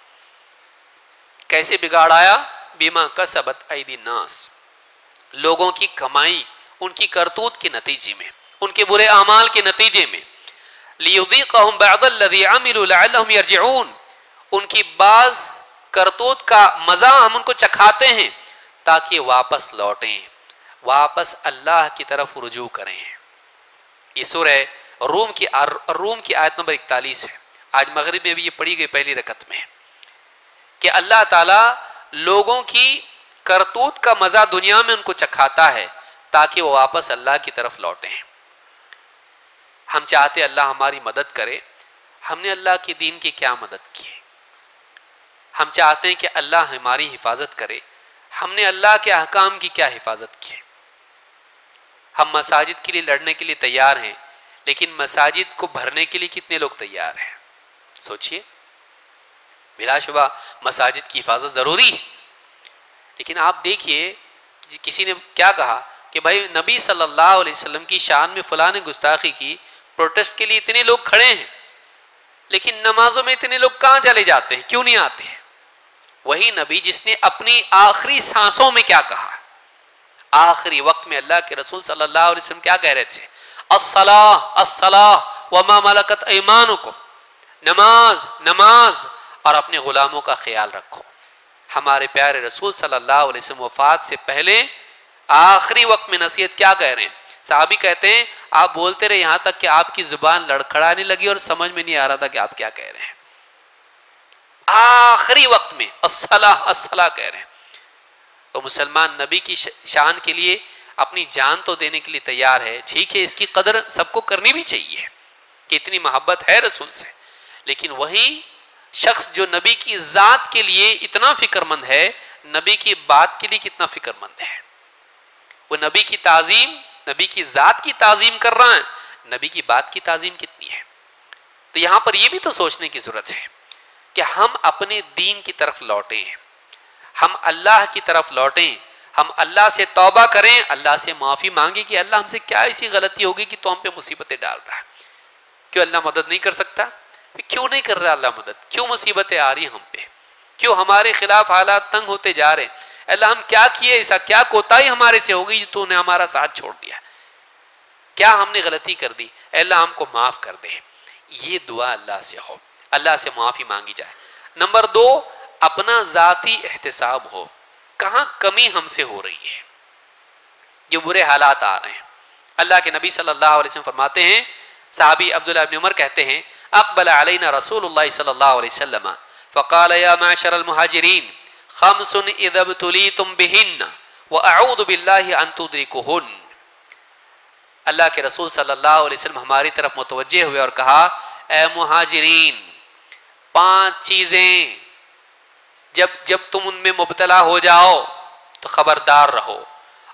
कैसे बिगाड़ आया? बिमा कसबत ऐदीन नास, लोगों की कमाई, उनकी करतूत के नतीजे में, उनके बुरे अमाल के नतीजे में। लियुज़ीक़हुम बअदल्लज़ी अमिलू लअल्लहुम यरजिऊन, उनकी बाज करतूत का मजा हम उनको चखाते हैं ताकि वापस लौटें, वापस अल्लाह की तरफ रुजू करें। ये सूरह रूम की रूम की आयत नंबर इकतालीस है। आज मगरिब में भी ये पढ़ी गई पहली रकत में, कि अल्लाह ताला लोगों की करतूत का मजा दुनिया में उनको चखाता है ताकि वो वापस अल्लाह की तरफ लौटें। हम चाहते अल्लाह हमारी मदद करे, हमने अल्लाह के दीन की क्या मदद की? हम चाहते हैं कि अल्लाह हमारी हिफाजत करे, हमने अल्लाह के अहकाम की क्या हिफाजत की? हम मसाजिद के लिए लड़ने के लिए तैयार हैं, लेकिन मसाजिद को भरने के लिए कितने लोग तैयार हैं? सोचिए। बिलाशुबा मसाजिद की हिफाजत ज़रूरी है, लेकिन आप देखिए किसी ने क्या कहा कि भाई नबी सल्लल्लाहु अलैहि वसल्लम की शान में फलां ने गुस्ताखी की, प्रोटेस्ट के लिए इतने लोग खड़े हैं, लेकिन नमाजों में इतने लोग कहाँ चले जाते हैं? क्यों नहीं आते हैं? वही नबी जिसने अपनी आखिरी सांसों में क्या कहा, आखिरी वक्त में अल्लाह के रसूल सल्लल्लाहु अलैहि वसल्लम क्या कह रहे थे? अस्सलाह अस्सलाह व मा मलकत ऐमानुकुम, नमाज नमाज और अपने गुलामों का ख्याल रखो। हमारे प्यारे रसूल सल्लल्लाहु अलैहि वसल्लम वफात से पहले आखिरी वक्त में नसीहत क्या कह रहे हैं? साहबी कहते हैं आप बोलते रहे यहाँ तक कि आपकी जुबान लड़खड़ाने लगी और समझ में नहीं आ रहा था कि आप क्या कह रहे हैं। आखिरी वक्त में अस्सलाह अस्सलाह कह रहे हैं। तो मुसलमान नबी की शान के लिए अपनी जान तो देने के लिए तैयार है। ठीक है, इसकी कदर सबको करनी भी चाहिए कि इतनी मोहब्बत है रसूल से, लेकिन वही शख्स जो नबी की ज़ात के लिए इतना फिक्रमंद है, नबी की बात के लिए कितना फिक्रमंद है? वो नबी की ताज़ीम, नबी की ज़ात की ताज़ीम कर रहा है, नबी की बात की ताज़ीम कितनी है? तो यहाँ पर यह भी तो सोचने की ज़रूरत है कि हम अपने दीन की तरफ लौटें, हम अल्लाह की तरफ लौटें, हम अल्लाह से तौबा करें, अल्लाह से माफ़ी मांगे कि अल्लाह हमसे क्या ऐसी गलती होगी कि तो हम पे मुसीबतें डाल रहा है। क्यों अल्लाह मदद नहीं कर सकता? क्यों नहीं कर रहा अल्लाह मदद? क्यों मुसीबतें आ रही हैं हम पे? क्यों हमारे खिलाफ हालात तंग होते जा रहे हैं? अल्लाह हम क्या किए ऐसा? क्या कोताही हमारे से हो गई जो तूने हमारा साथ छोड़ दिया? क्या हमने गलती कर दी? अल्लाह हमको माफ़ कर दे। ये दुआ अल्लाह से हो, अल्लाह से माफ़ी मांगी जाए। नंबर दो, अपना ज़ाती एहतिसाब हो, कहाँ कमी हमसे हो रही है, जो बुरे हालात आ रहे हैं। अल्लाह के नबी सल्लल्लाहु अलैहि वसल्लम फरमाते हैं, साहबी अब्दुल्लाह इब्न उमर कहते हैं, अक़बल अलैना रसूलुल्लाह सल्लल्लाहु अलैहि वसल्लम फ़क़ाल या माशरल मुहाजिरीन खम्सुन इज़ा ब्तुलीतुम बिहिन्न व अऊज़ु बिल्लाहि अन तुदरिकुहुन। अल्लाह के रसूल सल्लल्लाहु अलैहि वसल्लम हमारी तरफ मुतवज्जे हुए और कहा, ए मुहाजिरीन, पांच चीज़ें जब जब तुम उनमें मुब्तला हो जाओ तो खबरदार रहो,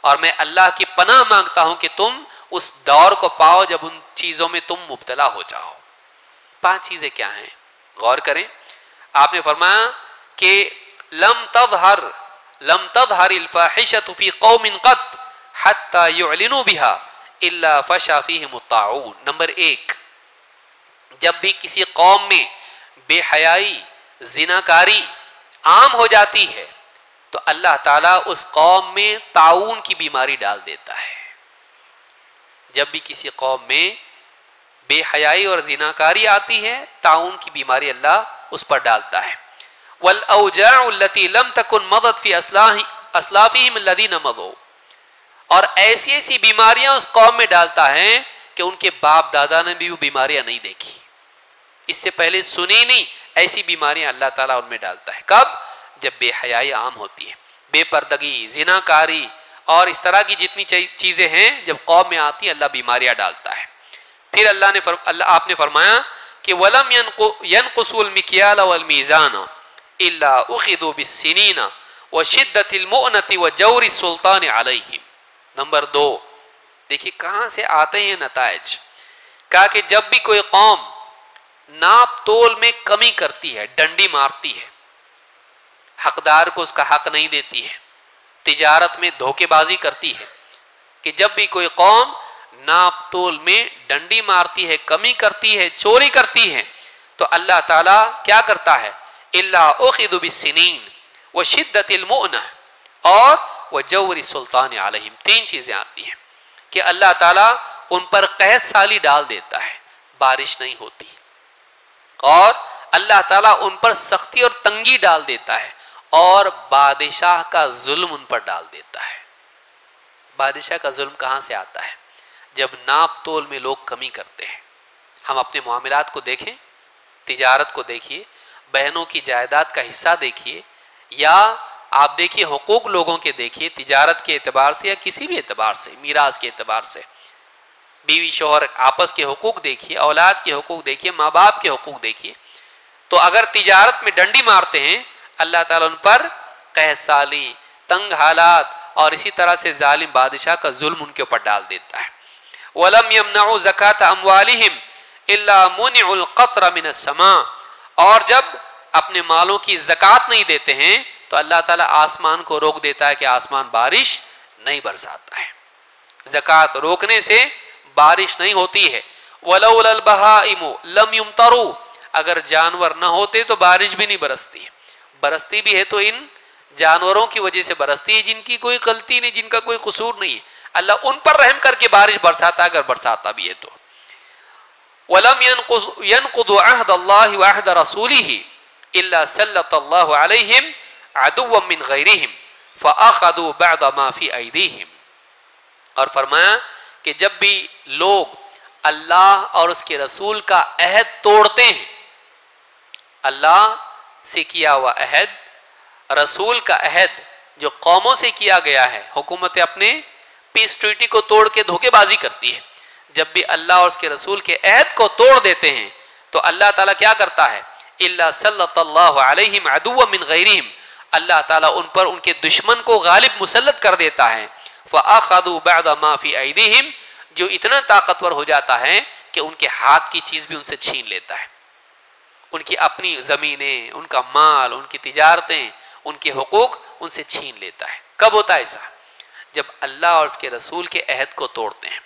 और मैं अल्लाह की पनाह मांगता हूं कि तुम उस दौर को पाओ जब उन चीजों में तुम मुब्तला हो जाओ। पांच चीजें क्या हैं, गौर करें। आपने फरमाया कि लम तज़हर लम तज़हर अल फाहिशतु फी कौमिन क़त हत्ता युअलिनु बिहा इल्ला फशा फीहिम अत्ताऊन। नंबर एक, जब भी किसी कौम में बेहयाई, जिनाकारी आम हो जाती है तो अल्लाह ताला उस कौम में ताऊन की बीमारी डाल देता है। जब भी किसी कौम में बेहयाई और जिनाकारी आती है, ताऊन की बीमारी अल्लाह उस पर डालता है। वल औजाउ लती लम तकुन मदद फी अस्लाफिहिम लदीन मदू, और ऐसी ऐसी बीमारियां उस कौम में डालता है कि उनके बाप दादा ने भी वो बीमारियां नहीं देखी, इससे पहले सुनी नहीं, ऐसी बीमारियां अल्लाह ताला उनमें डालता है। कब? जब बेहयाई आम होती है, बेपर्दगी, जिनाकारी और इस तरह की जितनी चीजें हैं जब कौम में आती है, अल्लाह बीमारियां डालता है। फिर अल्लाह ने फर, अल्लाह आपने फरमाया कि वलम यनकुसुल मिक्याल वल मीज़ान इल्ला उखिदु बिस्सिनीन व शिद्दतिल मुअनति व जौरि सुल्तान अलैहिम। नंबर दो, देखिए कहां से आते हैं नताइज। कहा कि जब भी कोई कौम नाप तोल में कमी करती है, डंडी मारती है, हकदार को उसका हक नहीं देती है, तिजारत में धोखेबाजी करती है, कि जब भी कोई कौम नाप तोल में डंडी मारती है, कमी करती है, चोरी करती है, तो अल्लाह ताला क्या करता है? इल्ला उखिदु बिस्सिनीन व शिद्दतिल मुअनह और व जौरि सुल्तान अलैहिम। तीन चीजें आती हैं कि अल्लाह ताला उन पर कहत साली डाल देता है, बारिश नहीं होती, और अल्लाह ताला उन पर सख्ती और तंगी डाल देता है, और बादशाह का जुल्म उन पर डाल देता है। बादशाह का जुल्म कहां से आता है? जब नाप तोल में लोग कमी करते हैं। हम अपने मामलात को देखें, तिजारत को देखिए, बहनों की जायदाद का हिस्सा देखिए, या आप देखिए हुकूक लोगों के देखिए, तिजारत के एतबार से या किसी भी एतबार से, मीरास के एतबार से, बीवी शोहर आपस के हुकूक देखिए, औलाद के हुकूक देखिए, माँ बाप के हुकूक देखिए। तो अगर तिजारत में डंडी मारते हैं, अल्लाह ताला उन पर कहत साली, तंग हालात और इसी तरह से जालिम बादशाह का जुल्म उनके ऊपर डाल देता है। वलम यमनउ ज़कात अमवालिहिम इल्ला मुनिउल क़त्र मिनस समा, और जब अपने मालों की ज़कात नहीं देते हैं तो अल्लाह ताला आसमान को रोक देता है कि आसमान बारिश नहीं बरसाता है। ज़कात रोकने से बारिश नहीं होती है। वलौलल बहाइमु लम युमतरू, अगर जानवर न होते तो बारिश भी नहीं बरसती है। बरसती भी है तो इन जानवरों की वजह से बरसती है, जिनकी कोई गलती नहीं, जिनका कोई कसूर नहीं है। अल्लाह उन पर रहम करके बारिश बरसाता, अगर बरसाता भी है तो। वलम यनकुदु अहदल्लाहि व अहद रसूलिही इल्ला सल्लल्लाहु अलैहिम अदुव्वन मिन गैरिहिम फअखदु बअद मा फी ऐदीहिम। और फरमाया कि जब भी लोग अल्लाह और उसके रसूल का अहद तोड़ते हैं, अल्लाह से किया हुआ अहद, रसूल का अहद जो कौमों से किया गया है, हुकूमतें अपने पीस ट्रीटी को तोड़ के धोखेबाजी करती है। जब भी अल्लाह और उसके रसूल के अहद को तोड़ देते हैं तो अल्लाह ताला क्या करता है? इल्ला सल्लल्लाहु अलैहिम अदुव्वन मिन गैरिहिम, अल्लाह ताला उन पर उनके दुश्मन को गालिब मुसल्लत कर देता है। फअखदु बअद मा फी ऐदीहिम, जो इतना ताकतवर हो जाता है कि उनके हाथ की चीज भी उनसे छीन लेता है। उनकी अपनी जमीनें, उनका माल, उनकी तिजारतें, उनके हुकूक उनसे छीन लेता है। कब होता है ऐसा? जब अल्लाह और उसके रसूल के अहद को तोड़ते हैं।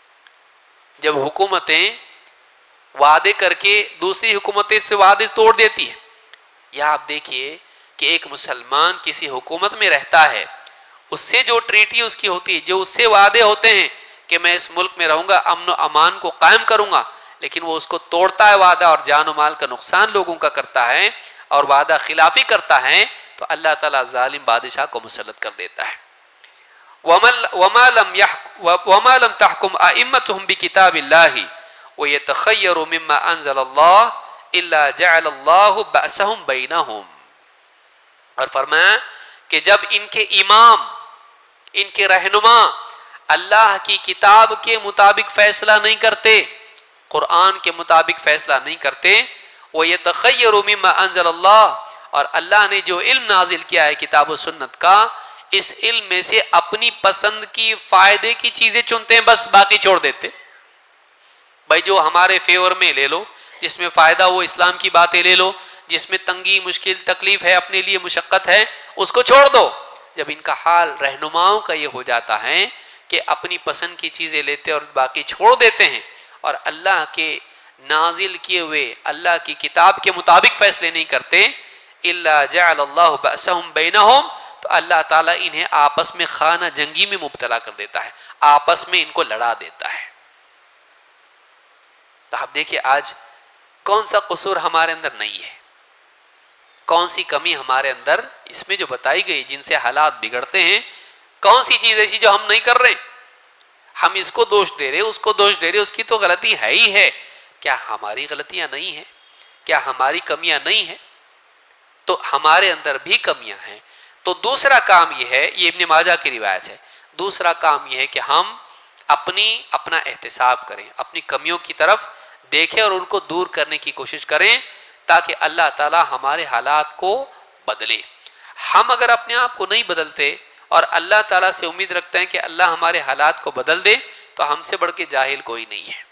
जब हुकूमतें वादे करके दूसरी हुकूमतें से वादे तोड़ देती है, या आप देखिए कि एक मुसलमान किसी हुकूमत में रहता है, उससे जो ट्रीटी उसकी होती है, जो उससे वादे होते हैं कि मैं इस मुल्क में रहूंगा, अमन अमान को कायम करूंगा, लेकिन वो उसको तोड़ता है वादा और जान और माल का नुकसान लोगों का करता है और वादा खिलाफी करता है, तो अल्लाह ताला जालिम बादशाह को मुसल्लत कर देता है। वमा लम तहकुम अइम्मतुहुम बिकिताबिल्लाहि व यतखय्यरु मिम्मा अंज़लल्लाह इल्ला जअलल्लाहु बअसहुम बैनहुम। और फरमाया कि जब इनके इमाम, इनके रहनुमा अल्लाह की किताब के मुताबिक फैसला नहीं करते, कुरान के मुताबिक फैसला नहीं करते, वो ये तखय्यरु मिम्मा अंज़लल्लाह, और अल्लाह ने जो इल्म नाजिल किया है किताब व सुन्नत का, इस इल्म में से अपनी पसंद की फायदे की चीजें चुनते हैं, बस बाकी छोड़ देते। भाई जो हमारे फेवर में ले लो, जिसमें फायदा हो इस्लाम की बातें ले लो, जिसमें तंगी मुश्किल तकलीफ है, अपने लिए मुशक्कत है, उसको छोड़ दो। जब इनका हाल रहनुमाओं का ये हो जाता है कि अपनी पसंद की चीजें लेते और बाकी छोड़ देते हैं और अल्लाह के नाजिल किए हुए अल्लाह की किताब के मुताबिक फैसले नहीं करते, इल्ला जअलल्लाहु बअसहुम बैनहुम, तो अल्लाह ताला इन्हें आपस में खाना जंगी में मुब्तला कर देता है, आपस में इनको लड़ा देता है। तो आप देखिए आज कौन सा कसूर हमारे अंदर नहीं है, कौन सी कमी हमारे अंदर इसमें जो बताई गई जिनसे हालात बिगड़ते हैं, कौन सी चीज ऐसी जो हम नहीं कर रहे। हम इसको दोष दे रहे, उसको दोष दे रहे, उसकी तो गलती है ही है। क्या हमारी गलतियां नहीं है? क्या हमारी कमियां नहीं है? तो हमारे अंदर भी कमियां हैं। तो दूसरा काम यह है, ये इब्न माजा की रिवायत है, दूसरा काम यह है कि हम अपनी अपना एहतिसाब करें, अपनी कमियों की तरफ देखें और उनको दूर करने की कोशिश करें, ताकि अल्लाह ताला हमारे हालात को बदले। हम अगर अपने आप को नहीं बदलते और अल्लाह ताला से उम्मीद रखते हैं कि अल्लाह हमारे हालात को बदल दे, तो हमसे बढ़ के जाहिल कोई नहीं है,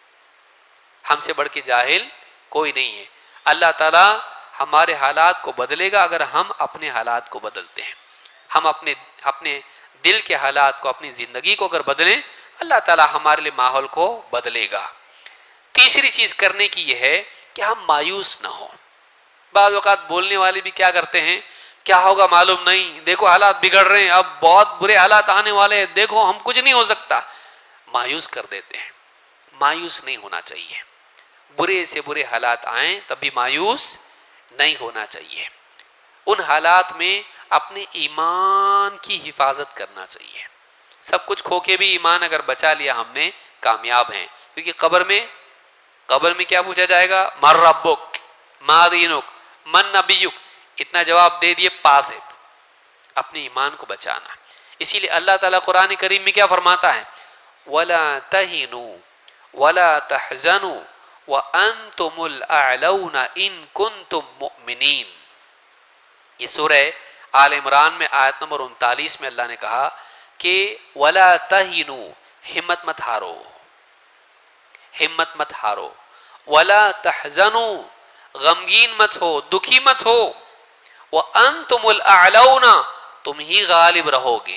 हमसे बढ़ के जाहिल कोई नहीं है। अल्लाह ताला हमारे हालात को बदलेगा अगर हम अपने हालात को बदलते हैं। हम अपने अपने दिल के हालात को, अपनी ज़िंदगी को अगर बदलें, अल्लाह ताला हमारे लिए माहौल को बदलेगा। तीसरी चीज़ करने की यह है कि हम मायूस ना हो। बाज़ औक़ात बोलने वाले भी क्या करते हैं, क्या होगा मालूम नहीं, देखो हालात बिगड़ रहे हैं, अब बहुत बुरे हालात आने वाले हैं, देखो हम कुछ नहीं हो सकता, मायूस कर देते हैं। मायूस नहीं होना चाहिए। बुरे से बुरे हालात आएँ तब भी मायूस नहीं होना चाहिए। उन हालात में अपने ईमान की हिफाजत करना चाहिए। सब कुछ खो के भी ईमान अगर बचा लिया हमने, कामयाब हैं। क्योंकि कब्र में कब्र में क्या पूछा जाएगा, मर रब्बुक मा दीनुक मन नबियुक, इतना जवाब दे दिए, पास है। अपने ईमान को बचाना। इसीलिए अल्लाह ताला कुरान करीम में क्या फरमाता है, वला तहिनु वला तहजनु व अंतुमुल अअलौना इन कुंतुम मुमिनीन। ये सूरह आल इमरान में आयत नंबर उनतालीस में अल्लाह ने कहा कि वला तहिनु, हिम्मत मत हारो, हिम्मत मत हारो, वला तहजनु, गमगीन मत हो, दुखी मत हो, व अंतुमुल अअलौना, तुम ही गालिब रहोगे,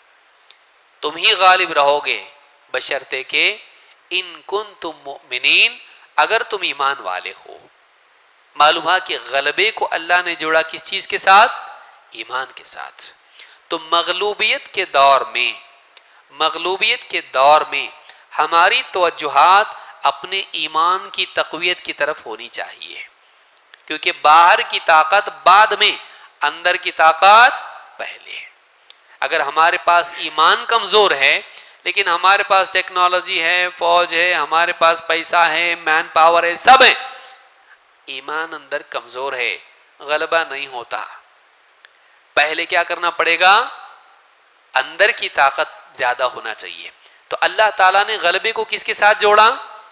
तुम ही गालिब रहोगे, बशर्ते के इन कुंतुम मुमिनीन, अगर तुम ईमान वाले हो। मालूम है कि गलबे को अल्लाह ने जोड़ा किस चीज के साथ, ईमान के साथ। तो मगलूबियत के दौर में मगलूबियत के दौर में हमारी तवज्जुहात अपने ईमान की तक़वियत की तरफ होनी चाहिए। क्योंकि बाहर की ताकत बाद में, अंदर की ताकत पहले। अगर हमारे पास ईमान कमज़ोर है लेकिन हमारे पास टेक्नोलॉजी है, फौज है, हमारे पास पैसा है, मैन पावर है, सब है, ईमान अंदर कमज़ोर है, गलबा नहीं होता। पहले क्या करना पड़ेगा, अंदर की ताकत ज़्यादा होना चाहिए। तो अल्लाह ताला ने गलबे को किसके साथ जोड़ा,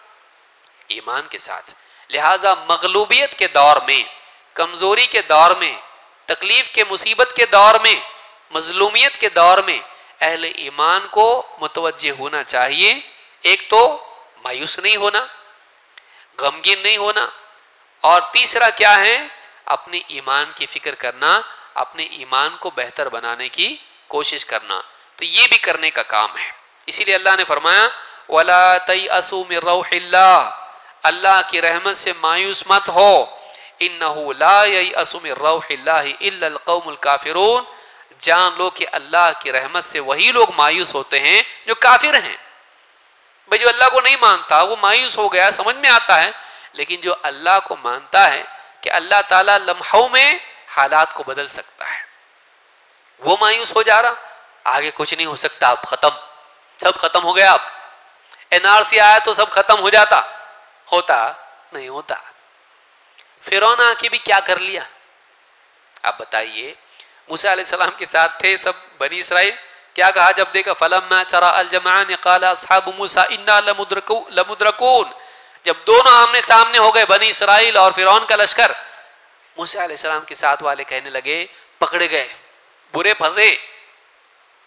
ईमान के साथ। लिहाजा मगलूबियत के दौर में, कमज़ोरी के दौर में, तकलीफ़ के मुसीबत के दौर में, मजलूमियत के दौर में अहले ईमान को मुतवज्जे होना चाहिए। एक तो मायूस नहीं होना, गमगीन नहीं होना, और तीसरा क्या है, अपने ईमान की फिक्र करना, अपने ईमान को बेहतर बनाने की कोशिश करना। तो ये भी करने का काम है। इसीलिए अल्लाह ने फरमाया वला तयअसू मिन रौहिल्लाह, अल्लाह की रहमत से मायूस मत हो, इन्नहु ला ययअसू मिन रौहिल्लाहि इल्लल कौमुल काफिरून, जान लो कि अल्लाह की रहमत से वही लोग मायूस होते हैं जो काफिर हैं। भाई जो अल्लाह को नहीं मानता वो मायूस हो गया, समझ में आता है, लेकिन जो अल्लाह को मानता है कि अल्लाह ताला लम्हों में हालात को बदल सकता है, वो मायूस हो जा रहा, आगे कुछ नहीं हो सकता, अब खत्म, सब खत्म हो गया, अब एनआरसी आया तो सब खत्म हो जाता, होता नहीं होता। फिरौन आके भी क्या कर लिया, आप बताइए। मूसा अलैहिस्सलाम के साथ थे सब बनी इसराइल, क्या कहा जब देखा, फलम्मा तरा अल जमआन क़ाला अस्हाबु मूसा इन्ना लमुद्रकून, जब दोनों आमने सामने हो गए, बनी इसराइल और फिरौन का लश्कर, मूसा अलैहिस्सलाम के साथ वाले कहने लगे पकड़े गए, बुरे फंसे,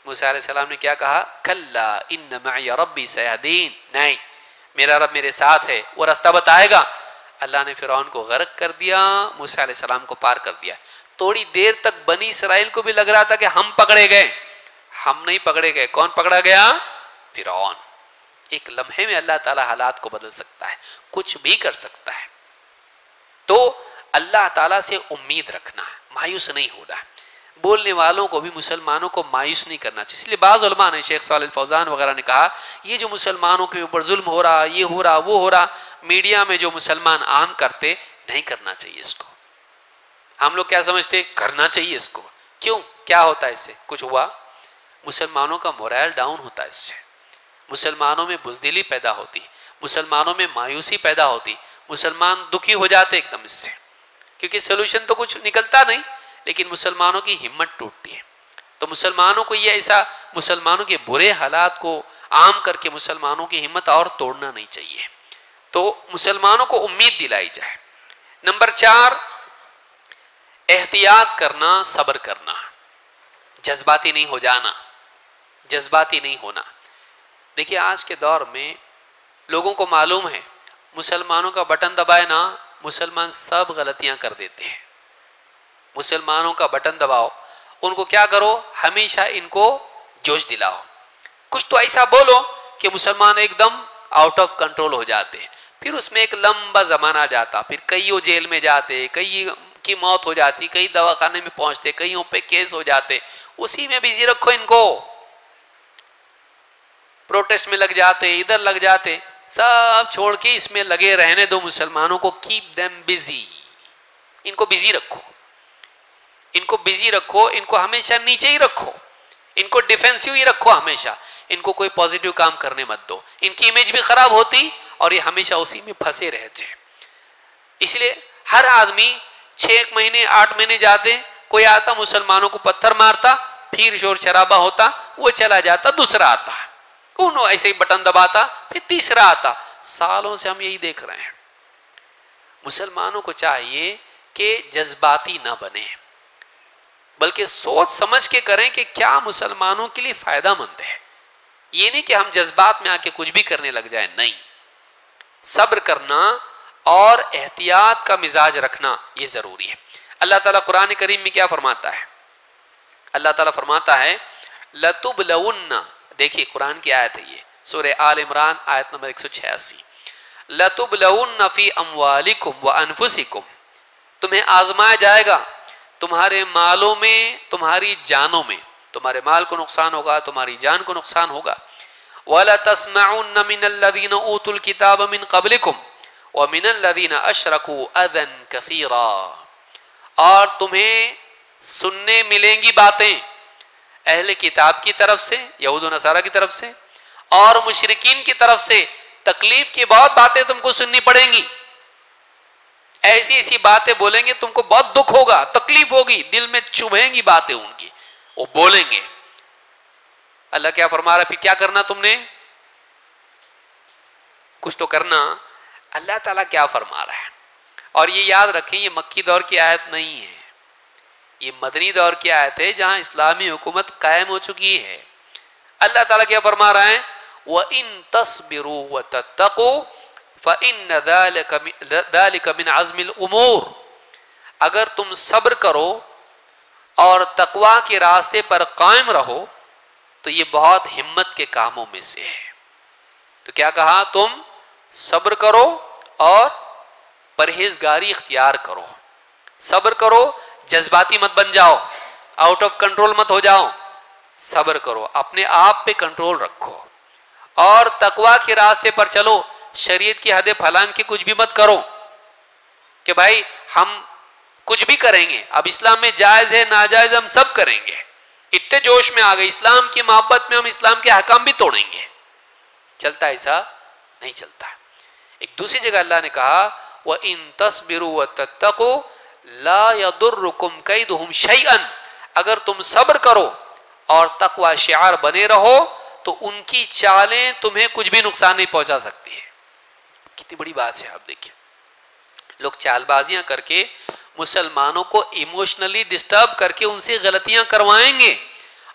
मूसा अलैहिस्सलाम ने क्या कहा, कल्ला इन्न मई रब्बी सयहदीन, नहीं मेरा रब मेरे साथ है, वो रास्ता बताएगा। अल्लाह ने फिरौन को गर्क कर दिया, मूसा अलैहिस्सलाम को पार कर दिया। थोड़ी देर तक बनी इसराइल को भी लग रहा था कि हम पकड़े गए, हम नहीं पकड़े गए। कौन पकड़ा गया? फिरौन। एक लम्हे में अल्लाह ताला हालात को बदल सकता है, कुछ भी कर सकता है। तो अल्लाह ताला से उम्मीद रखना है, मायूस नहीं होना है। बोलने वालों को भी, मुसलमानों को मायूस नहीं करना चाहिए। इसलिए बाज़ उलमा ने, शेख सालिह फौजान वगैरह ने कहा, ये जो मुसलमानों के ऊपर जुल्म हो रहा, ये हो रहा, वो हो रहा, मीडिया में जो मुसलमान आम करते, नहीं करना चाहिए इसको। हम लोग क्या समझते, करना चाहिए इसको। क्यों, क्या होता है इससे? कुछ हुआ? मुसलमानों का मोरल डाउन होता है इससे, मुसलमानों में बुज़दिली पैदा होती, मुसलमानों में मायूसी पैदा होती, मुसलमान दुखी हो जाते एकदम इससे, क्योंकि सोल्यूशन तो कुछ निकलता नहीं, लेकिन मुसलमानों की हिम्मत टूटती है। तो मुसलमानों को ये ऐसा, मुसलमानों के बुरे हालात को आम करके मुसलमानों की हिम्मत और तोड़ना नहीं चाहिए। तो मुसलमानों को उम्मीद दिलाई जाए। नंबर चार, एहतियात करना, सब्र करना, जज्बाती नहीं हो जाना, जज्बाती नहीं होना। देखिए आज के दौर में लोगों को मालूम है, मुसलमानों का बटन दबाए ना, मुसलमान सब गलतियां कर देते हैं। मुसलमानों का बटन दबाओ, उनको क्या करो, हमेशा इनको जोश दिलाओ, कुछ तो ऐसा बोलो कि मुसलमान एकदम आउट ऑफ कंट्रोल हो जाते। फिर उसमें एक लंबा जमाना जाता, फिर कईयों जेल में जाते, कई की मौत हो जाती, कई दवाखाने में पहुंचते, कईयों पे केस हो जाते। उसी में बिजी रखो इनको, प्रोटेस्ट में लग जाते, इधर लग जाते, सब छोड़ के इसमें लगे रहने दो मुसलमानों को। कीप देम बिजी, इनको बिजी रखो, इनको बिजी रखो, इनको हमेशा नीचे ही रखो, इनको डिफेंसिव ही रखो हमेशा, इनको कोई पॉजिटिव काम करने मत दो। इनकी इमेज भी खराब होती और ये हमेशा उसी में फंसे रहते। इसलिए हर आदमी छह महीने आठ महीने जाते, कोई आता मुसलमानों को पत्थर मारता, फिर शोर शराबा होता, वो चला जाता, दूसरा आता, कौन ऐसे ही बटन दबाता, फिर तीसरा आता। सालों से हम यही देख रहे हैं। मुसलमानों को चाहिए कि जज्बाती ना बने, बल्कि सोच समझ के करें कि क्या मुसलमानों के लिए फायदा मंद है। ये नहीं कि हम जज्बात में आके कुछ भी करने लग जाए, नहीं। सब्र करना और एहतियात का मिजाज रखना ये जरूरी है। अल्लाह ताला कुरान करीम में क्या फरमाता है? अल्लाह ताला फरमाता है लतुबलउन्ना, देखिए कुरान की आयत है ये, सूरह आल इमरान आयत नंबर एक सौ छियासी। लतुबलउन्ना फी अमवालिकुम व अनफुसिकुम, तुम्हें आजमाया जाएगा तुम्हारे मालों में, तुम्हारी जानों में। तुम्हारे माल को नुकसान होगा, तुम्हारी जान को नुकसान होगा। वला तस्मउन्न मिनल्लज़ीना ऊतुल किताब मिन क़ब्लिकुम व मिनल्लज़ीना अशरकू अज़न कसीरा, और तुम्हें सुनने मिलेंगी बातें अहले किताब की तरफ से, यहूद व नसारा की तरफ से, और मुशरिकीन की तरफ से तकलीफ की बहुत बातें तुमको सुननी पड़ेंगी। ऐसी ऐसी बातें बोलेंगे, तुमको बहुत दुख होगा, तकलीफ होगी, दिल में चुभेंगी बातें उनकी, वो बोलेंगे। अल्लाह क्या फरमा रहा है, फिर क्या करना तुमने? कुछ तो करना। अल्लाह ताला क्या फरमा रहा है? और ये याद रखें, ये मक्की दौर की आयत नहीं है, ये मदनी दौर की आयत है, जहां इस्लामी हुकूमत कायम हो चुकी है। अल्लाह ताला क्या फरमा रहा है? व इन तस्बिरु व तत्तकू फ़इन्न ज़ालिका मिन अज़्मिल उमूर, अगर तुम सब्र करो और तकवा के रास्ते पर कायम रहो तो ये बहुत हिम्मत के कामों में से है। तो क्या कहा? तुम सब्र करो और परहेजगारी इख्तियार करो। सब्र करो, जज्बाती मत बन जाओ, आउट ऑफ कंट्रोल मत हो जाओ। सब्र करो, अपने आप पे कंट्रोल रखो और तकवा के रास्ते पर चलो। शरीयत की हद फलांग के कुछ भी मत करो कि भाई हम कुछ भी करेंगे, अब इस्लाम में जायज है नाजायज हम सब करेंगे। इतने जोश में आ गए इस्लाम की मोहब्बत में, हम इस्लाम के हकाम भी तोड़ेंगे। चलता ऐसा नहीं चलता। एक दूसरी जगह अल्लाह ने कहा व इन तस्बिरु व तत्तकू ला यदुर्रुकुम कैदुहुम शैअन, अगर तुम सब्र करो और तकवा शिआर बने रहो तो उनकी चालें तुम्हें कुछ भी नुकसान नहीं पहुंचा सकती है। कितनी बड़ी बात है। आप देखिए, लोग चालबाजियां करके मुसलमानों को इमोशनली डिस्टर्ब करके उनसे गलतियां करवाएंगे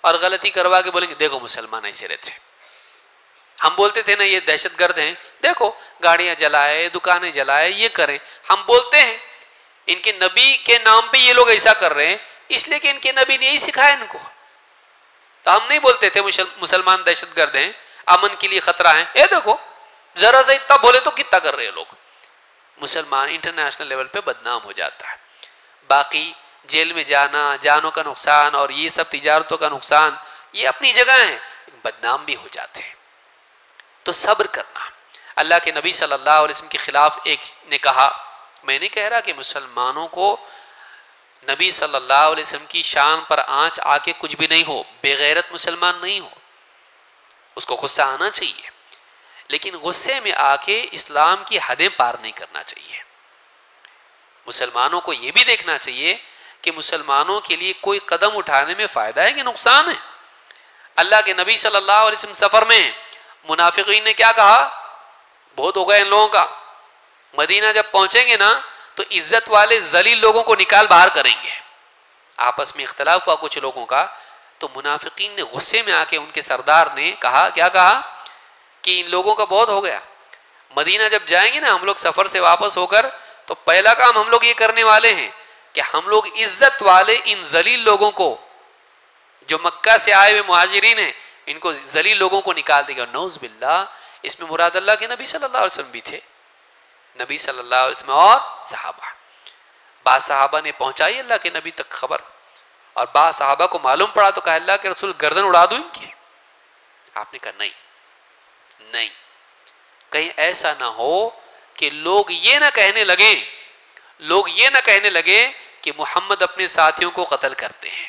और गलती करवा के बोलेंगे देखो मुसलमान ऐसे रहते। हम बोलते थे ना ये दहशतगर्द हैं, देखो गाड़ियां जलाए, दुकानें जलाए, ये करें, हम बोलते हैं। इनके नबी के नाम पे ये लोग ऐसा कर रहे हैं इसलिए कि इनके नबी ने यही सिखाया इनको। तो हम नहीं बोलते थे मुसलमान दहशतगर्द हैं, अमन के लिए खतरा है। ये देखो जरा सा इतना बोले तो कितना कर रहे हैं लोग। मुसलमान इंटरनेशनल लेवल पे बदनाम हो जाता है। बाकी जेल में जाना, जानों का नुकसान और ये सब तिजारतों का नुकसान ये अपनी जगह है, बदनाम भी हो जाते हैं। तो सब्र करना। अल्लाह के नबी सल्लल्लाहु अलैहि वसल्लम के खिलाफ एक ने कहा, मैं नहीं कह रहा कि मुसलमानों को नबी सल्लल्लाहु अलैहि वसल्लम की शान पर आंच आके कुछ भी नहीं हो, बेगैरत मुसलमान नहीं हो, उसको गुस्सा आना चाहिए, लेकिन गुस्से में आके इस्लाम की हदें पार नहीं करना चाहिए। मुसलमानों को यह भी देखना चाहिए कि मुसलमानों के लिए कोई कदम उठाने में फ़ायदा है कि नुकसान है। अल्लाह के नबी सल्लल्लाहु अलैहि वसल्लम सफ़र में मुनाफिकीन ने क्या कहा, बहुत हो गए इन लोगों का, मदीना जब पहुंचेंगे ना तो इज्जत वाले जलील लोगों को निकाल बाहर करेंगे। आपस में इख्तलाफ हुआ कुछ लोगों का, तो मुनाफिकीन ने गुस्से में आके उनके सरदार ने कहा, क्या कहा कि इन लोगों का बहुत हो गया, मदीना जब जाएंगे ना हम लोग सफ़र से वापस होकर, तो पहला काम हम लोग ये करने वाले हैं कि हम लोग इज्जत वाले इन जलील लोगों को, जो मक्का से आए हुए मुहाजिरीन हैं, इनको जलील लोगों को निकाल देगा। नौज़ बिल्लाह, इसमें मुराद अल्लाह के नबी सल्लल्लाहु अलैहि वसल्लम भी थे, नबी सल्लल्लाहु अलैहि वसल्लम और सहाबा। बाद सहाबा ने पहुंचाई अल्लाह के नबी तक खबर, और बाद सहाबा को मालूम पड़ा तो कहा अल्लाह के रसूल गर्दन उड़ा दूं इनकी। आपने कहा नहीं नहीं, कहीं ऐसा ना हो कि लोग ये ना कहने लगे लोग ये ना कहने लगे कि मोहम्मद अपने साथियों को कत्ल करते हैं।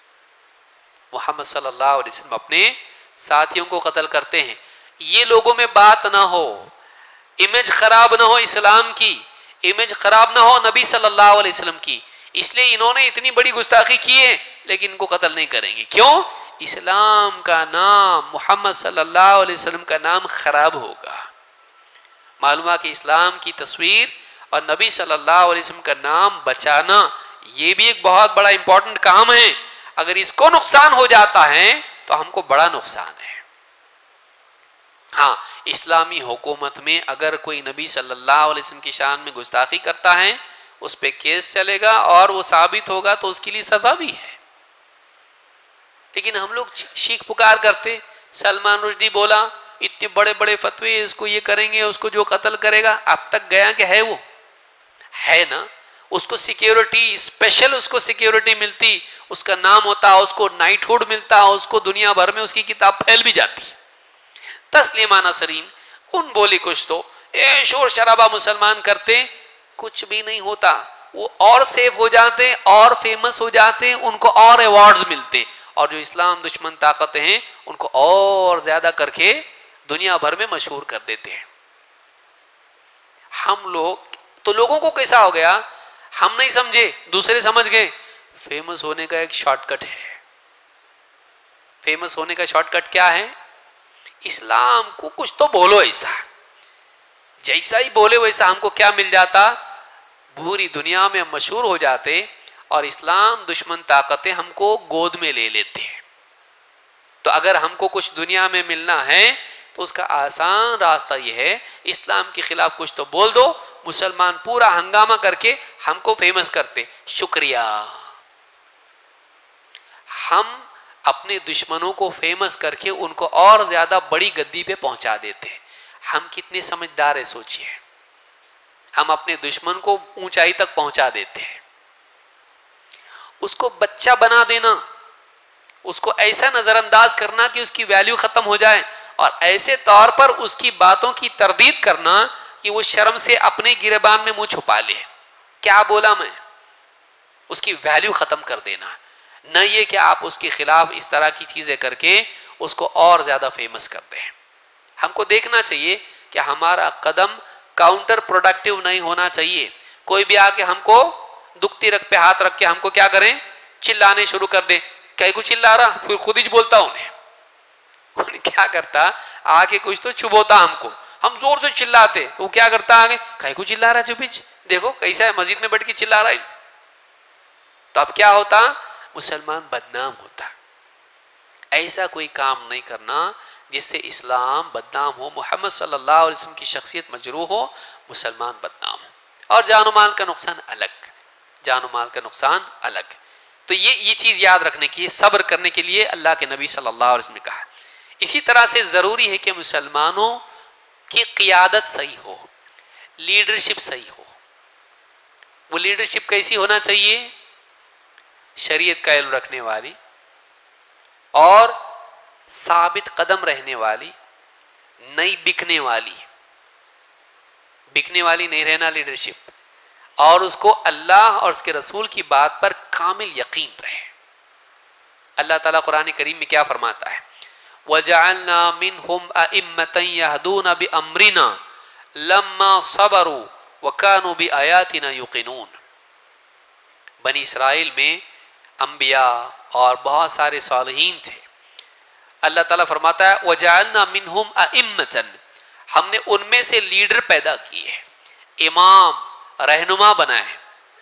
मोहम्मद सल्लल्लाहु अलैहि वसल्लम अपने साथियों को कत्ल करते हैं, ये लोगों में बात ना हो, इमेज खराब ना हो इस्लाम की, इमेज खराब ना हो नबी सल्लल्लाहु अलैहि वसल्लम की, इसलिए इन्होंने इतनी बड़ी गुस्ताखी की है, लेकिन इनको कत्ल नहीं करेंगे। क्यों? इस्लाम का नाम, मोहम्मद सल्लल्लाहु अलैहि वसल्लम का नाम खराब होगा। मालूम है कि इस्लाम की तस्वीर और नबी सल्लल्लाहु अलैहि वसल्लम का नाम बचाना ये भी एक बहुत बड़ा इंपॉर्टेंट काम है। अगर इसको नुकसान हो जाता है तो हमको बड़ा नुकसान है। हाँ, इस्लामी हुकूमत में अगर कोई नबी सल्लल्लाहु अलैहि वसल्लम की शान में गुस्ताखी करता है, उस पर केस चलेगा और वो साबित होगा तो उसके लिए सजा भी है। लेकिन हम लोग चीख पुकार करते, सलमान रुश्दी बोला इतने बड़े बड़े फतवे, इसको ये करेंगे, उसको जो कत्ल करेगा, अब तक गया कि है वो है ना, उसको सिक्योरिटी स्पेशल, उसको सिक्योरिटी मिलती, उसका नाम होता, उसको नाइटहुड मिलता, उसको दुनिया भर में उसकी किताब फैल भी जाती। तस्लीमा नसरीन उन बोली कुछ तो ए शोर शराबा मुसलमान करते, कुछ भी नहीं होता, वो और सेफ हो जाते और फेमस हो जाते, उनको और अवार्ड्स मिलते, और जो इस्लाम दुश्मन ताकतें हैं उनको और ज्यादा करके दुनिया भर में मशहूर कर देते हैं। हम लोग तो लोगों को कैसा हो गया, हम नहीं समझे, दूसरे समझ गए। फेमस होने का एक शॉर्टकट है। फेमस होने का शॉर्टकट क्या है? इस्लाम को कुछ तो बोलो ऐसा, जैसा ही बोले वैसा हमको क्या मिल जाता, पूरी दुनिया में मशहूर हो जाते और इस्लाम दुश्मन ताकतें हमको गोद में ले लेते हैं। तो अगर हमको कुछ दुनिया में मिलना है तो उसका आसान रास्ता यह है, इस्लाम के खिलाफ कुछ तो बोल दो, मुसलमान पूरा हंगामा करके हमको फेमस करते, शुक्रिया। हम अपने दुश्मनों को फेमस करके उनको और ज्यादा बड़ी गद्दी पे पहुंचा देते। हम कितने समझदार है सोचिए, हम अपने दुश्मन को ऊंचाई तक पहुंचा देते हैं। उसको बच्चा बना देना, उसको ऐसा नजरअंदाज करना कि उसकी वैल्यू खत्म हो जाए, और ऐसे तौर पर उसकी बातों की तरदीद करना कि वो शर्म से अपने गिरेबान में मुंह छुपा ले, क्या बोला मैं, उसकी वैल्यू खत्म कर देना। न ये कि आप उसके खिलाफ इस तरह की चीजें करके उसको और ज्यादा फेमस कर दें। हमको देखना चाहिए कि हमारा कदम काउंटर प्रोडक्टिव नहीं होना चाहिए। कोई भी आके हमको दुखती रख पे हाथ रख के हमको क्या करें, चिल्लाने शुरू कर दे, कहीं को चिल्ला रहा, फिर खुद ही बोलता उन्हें उन्हें क्या करता, आके कुछ तो चुभोता हमको, हम जोर से चिल्लाते, वो क्या करता आगे, कहीं को चिल्ला रहा चुपीच, देखो कैसा है, मस्जिद में बैठ के चिल्ला रहा है। तो अब क्या होता, मुसलमान बदनाम होता। ऐसा कोई काम नहीं करना जिससे इस्लाम बदनाम हो, मोहम्मद सल्लल्लाहु अलैहि वसल्लम की शख्सियत मजरूह हो, मुसलमान बदनाम हो। और जान माल का नुकसान अलग, जान माल का नुकसान अलग। तो ये ये चीज़ याद रखने की, सब्र करने के लिए अल्लाह के नबी सल्लल्लाहु अलैहि वसल्लम ने कहा। इसी तरह से ज़रूरी है कि मुसलमानों की क़ियादत सही हो, लीडरशिप सही हो। वो लीडरशिप कैसी होना चाहिए? शरीयत का इल्म रखने वाली और साबित कदम रहने वाली, नहीं बिकने वाली। बिकने वाली नहीं रहना लीडरशिप, और उसको अल्लाह और उसके रसूल की बात पर कामिल यकीन रहे। अल्लाह ताला कुरान करीम में क्या फरमाता है? वजअलना मिनहुम अइम्मतन यहदूना बिअम्रिना लम्मा सबरू वकानू बिआयातिना युकिनून। बनी इसराइल में अंबिया और बहुत सारे सालिहीन थे। अल्लाह ताला फरमाता है वजअलना मिनहुम अइम्मतन, हमने उनमें से लीडर पैदा किए, इमाम, रहनुमा बनाए।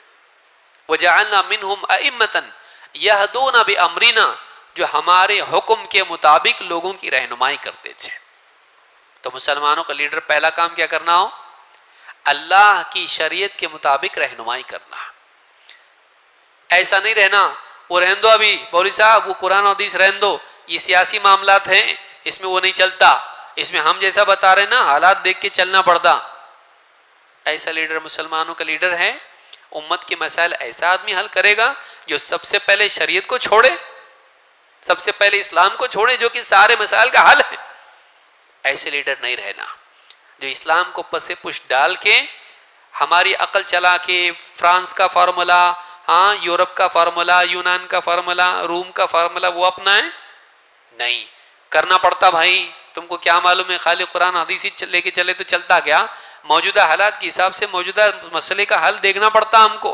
वजअलना मिनहुम अइम्मतन यहदूना बिअम्रिना, जो हमारे हुक्म के मुताबिक लोगों की रहनुमाई करते थे। तो मुसलमानों का लीडर पहला काम क्या करना हो? अल्लाह की शरीयत के मुताबिक रहनुमाई करना। ऐसा नहीं रहना वो रहन दो, अभी मौलवी साहब वो कुरान और हदीस रहन दो, ये सियासी मामलात हैं, इसमें वो नहीं चलता, इसमें हम जैसा बता रहे ना हालात देख के चलना पड़ता। ऐसा लीडर मुसलमानों का लीडर है? उम्मत के मसाइल ऐसा आदमी हल करेगा जो सबसे पहले शरीयत को छोड़े, सबसे पहले इस्लाम को छोड़े, जो कि सारे मसाइल का हल है। ऐसे लीडर नहीं रहना जो इस्लाम को पसे पुश डाल के हमारी अकल चला के फ्रांस का फार्मूला, हाँ यूरोप का फार्मूला, यूनान का फार्मूला, रूम का फार्मूला वो अपनाए। नहीं करना पड़ता भाई, तुमको क्या मालूम है खाली कुरान हदीस ही लेके चले तो चलता क्या? मौजूदा हालात के हिसाब से मौजूदा मसले का हल देखना पड़ता हमको।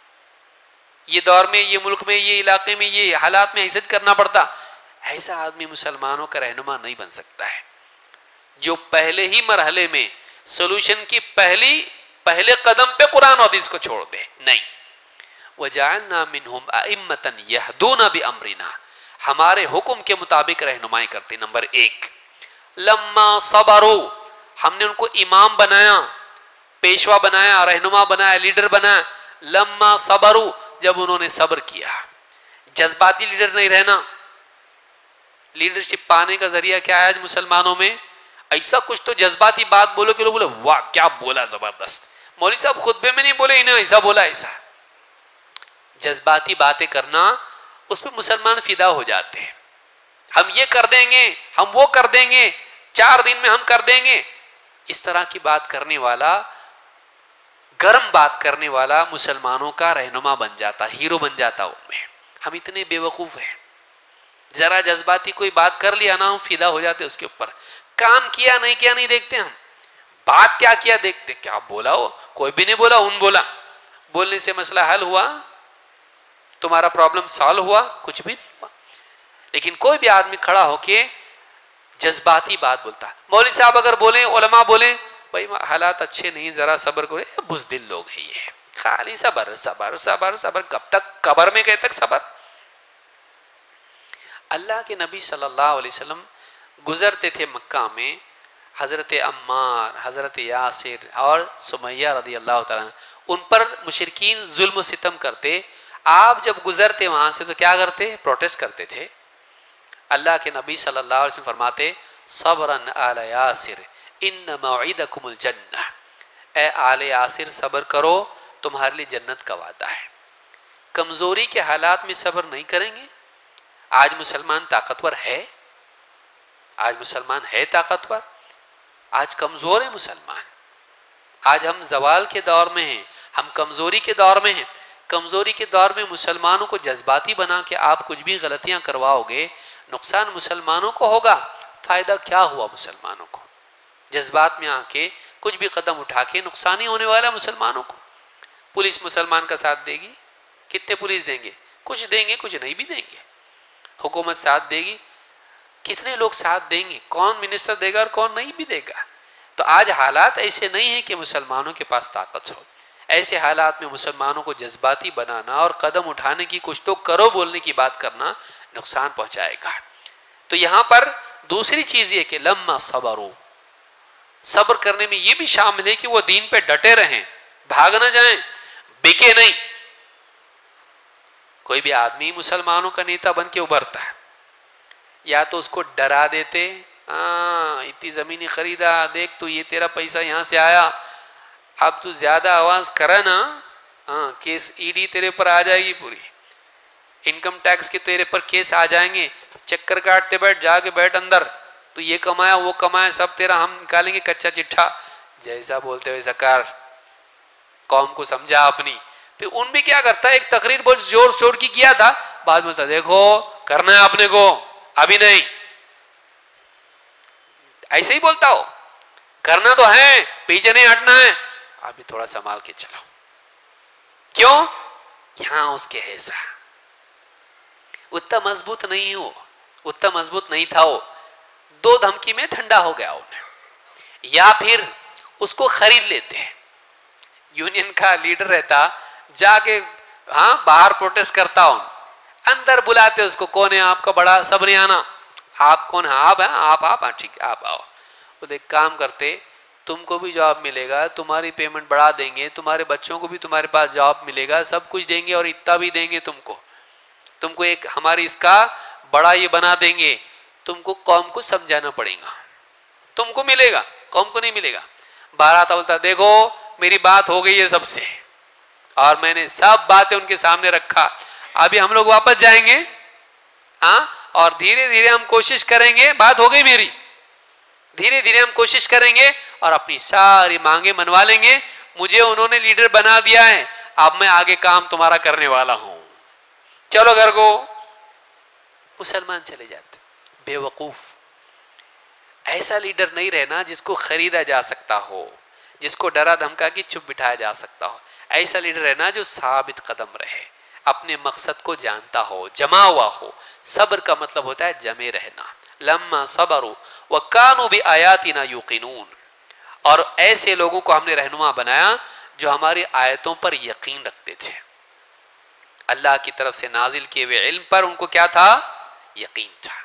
ये दौर में, ये मुल्क में, ये इलाके में, ये हालात में ऐसे करना पड़ता। ऐसा आदमी मुसलमानों का रहनुमा नहीं बन सकता है जो पहले ही मरहले में सोल्यूशन की पहली पहले कदम पे कुरान और हदीस को छोड़ दे। नहीं, वजअलना मिनहुम अइम्मतन यहदूना बिअम्रिना, हमारे हुक्म के मुताबिक रहनुमाई करते। नंबर एक, लम्मा सबरू, हमने उनको इमाम बनाया, पेशवा बनाया, रहनुमा बनाया, लीडर बनाया। लम्मा सबरू, जब उन्होंने सब्र किया। जज्बाती लीडर नहीं रहना। लीडरशिप पाने का जरिया क्या है आज मुसलमानों में? ऐसा कुछ तो जज्बाती बात बोलो कि लोग बोले वाह क्या बोला जबरदस्त, मौलवी साहब खुतबे में नहीं बोले, इन्हें ऐसा बोला। ऐसा जज्बाती बातें करना, उस पर मुसलमान फिदा हो जाते हैं। हम ये कर देंगे, हम वो कर देंगे, चार दिन में हम कर देंगे। इस तरह की बात करने वाला, गर्म बात करने वाला मुसलमानों का रहनुमा बन जाता, हीरो बन जाता उनमें। हम इतने बेवकूफ हैं, जरा जज्बाती कोई बात कर लिया ना हम फिदा हो जाते उसके ऊपर। काम किया नहीं किया नहीं देखते हम, बात क्या किया देखते। क्या बोला हो? कोई भी नहीं बोला, उन बोला। बोलने से मसला हल हुआ? तुम्हारा प्रॉब्लम सॉल्व हुआ? कुछ भी नहीं हुआ। लेकिन कोई भी आदमी खड़ा होके जज्बाती बात बोलता। मौलवी साहब अगर बोले, उलमा बोले भाई हालात अच्छे नहीं, जरा सब्र करो, बुज़दिल लोग है ये, खाली सब्र सब्र सब्र सब्र, कब तक? कब्र में गए तक सब्र। अल्लाह के नबी सल्लल्लाहु अलैहि वसल्लम गुजरते थे मक्का में, हज़रत अम्मार, हज़रत यासिर और सुमैया रदी अल्लाह ताला, उन पर मुशरिकीन जुल्म सितम करते। आप जब गुजरते वहाँ से तो क्या करते? प्रोटेस्ट करते थे। अल्लाह के नबी सल्लल्लाहु अलैहि वसल्लम फरमाते सब्रन आल यासिर इन्न मौइदकुमुल जन्नह, ए आले यासिर सब्र करो, तुम्हारे लिए जन्नत का वादा है। कमज़ोरी के हालात में सब्र नहीं करेंगे। आज मुसलमान ताकतवर है? आज मुसलमान है ताकतवर? आज कमज़ोर है मुसलमान। आज हम जवाल के दौर में हैं, हम कमज़ोरी के दौर में हैं। कमज़ोरी के दौर में मुसलमानों को जज्बाती बना के आप कुछ भी गलतियां करवाओगे, नुकसान मुसलमानों को होगा, फ़ायदा क्या हुआ मुसलमानों को? जज्बात में आके कुछ भी कदम उठा के नुकसान ही होने वाला मुसलमानों को। पुलिस मुसलमान का साथ देगी? कितने पुलिस देंगे? कुछ देंगे, कुछ नहीं भी देंगे। हुकूमत साथ देगी? कितने लोग साथ देंगे? कौन मिनिस्टर देगा और कौन नहीं भी देगा? तो आज हालात ऐसे नहीं हैं कि मुसलमानों के पास ताकत हो। ऐसे हालात में मुसलमानों को जज्बाती बनाना और कदम उठाने की कुछ तो करो बोलने की बात करना नुकसान पहुंचाएगा। तो यहां पर दूसरी चीज ये कि लम्मा सबरू, सब्र करने में ये भी शामिल है कि वो दीन पे डटे रहें, भाग ना जाएं, बिके नहीं। कोई भी आदमी मुसलमानों का नेता बन के उभरता है, या तो उसको डरा देते, हाँ इतनी जमीनी खरीदा, देख तू ये तेरा पैसा यहां से आया, अब तू ज्यादा आवाज करा ना, हाँ केस ईडी तेरे पर आ जाएगी, पूरी इनकम टैक्स के तेरे पर केस आ जाएंगे, चक्कर काटते बैठ, जाके बैठ अंदर, तो ये कमाया वो कमाया सब तेरा, हम निकालेंगे कच्चा चिट्ठा। जैसा बोलते वैसा कर, कौम को समझा अपनी। फिर उन भी क्या करता है, एक तकरीर बहुत जोर शोर की किया था, बाद में बोलता देखो करना है अपने को, अभी नहीं, ऐसे ही बोलता हो, करना तो है, पीछे नहीं हटना है, अभी थोड़ा संभाल के चलो। क्यों? यहां उसके ऐसा उतना मजबूत नहीं हो, उतना मजबूत नहीं था वो, दो धमकी में ठंडा हो गया उन्हें। या फिर उसको खरीद लेते हैं, यूनियन का लीडर रहता, जाके हाँ बाहर प्रोटेस्ट करता हूं, अंदर बुलाते उसको, कौन है आपका बड़ा, सब नहीं आना, आप कौन है, आप है, आप आप ठीक है आप आओ। वो एक काम करते, तुमको भी जॉब मिलेगा, तुम्हारी पेमेंट बढ़ा देंगे, तुम्हारे बच्चों को भी तुम्हारे पास जॉब मिलेगा, सब कुछ देंगे और इतना भी देंगे तुमको, तुमको एक हमारी इसका बड़ा ये बना देंगे, तुमको कौम को समझाना पड़ेगा, तुमको मिलेगा, कौम को नहीं मिलेगा। बाहर आता बोलता देखो मेरी बात हो गई है सबसे, और मैंने सब बातें उनके सामने रखा, अभी हम लोग वापस जाएंगे, हाँ, और धीरे धीरे हम कोशिश करेंगे, बात हो गई मेरी, धीरे धीरे हम कोशिश करेंगे और अपनी सारी मांगे मनवा लेंगे, मुझे उन्होंने लीडर बना दिया है, अब मैं आगे काम तुम्हारा करने वाला हूं, चलो घर को। मुसलमान चले जाते, बेवकूफ। ऐसा लीडर नहीं रहना जिसको खरीदा जा सकता हो, जिसको डरा धमका के चुप बिठाया जा सकता हो। ऐसा लीडर रहना जो साबित कदम रहे, अपने मकसद को जानता हो, जमा हुआ हो। सब्र का मतलब होता है जमे रहना। लम्मा सबरू व कानू भी आयातिना युकिनून, और ऐसे लोगों को हमने रहनुमा बनाया जो हमारी आयतों पर यकीन रखते थे। अल्लाह की तरफ से नाजिल किए हुए इल्म पर उनको क्या था, यकीन था।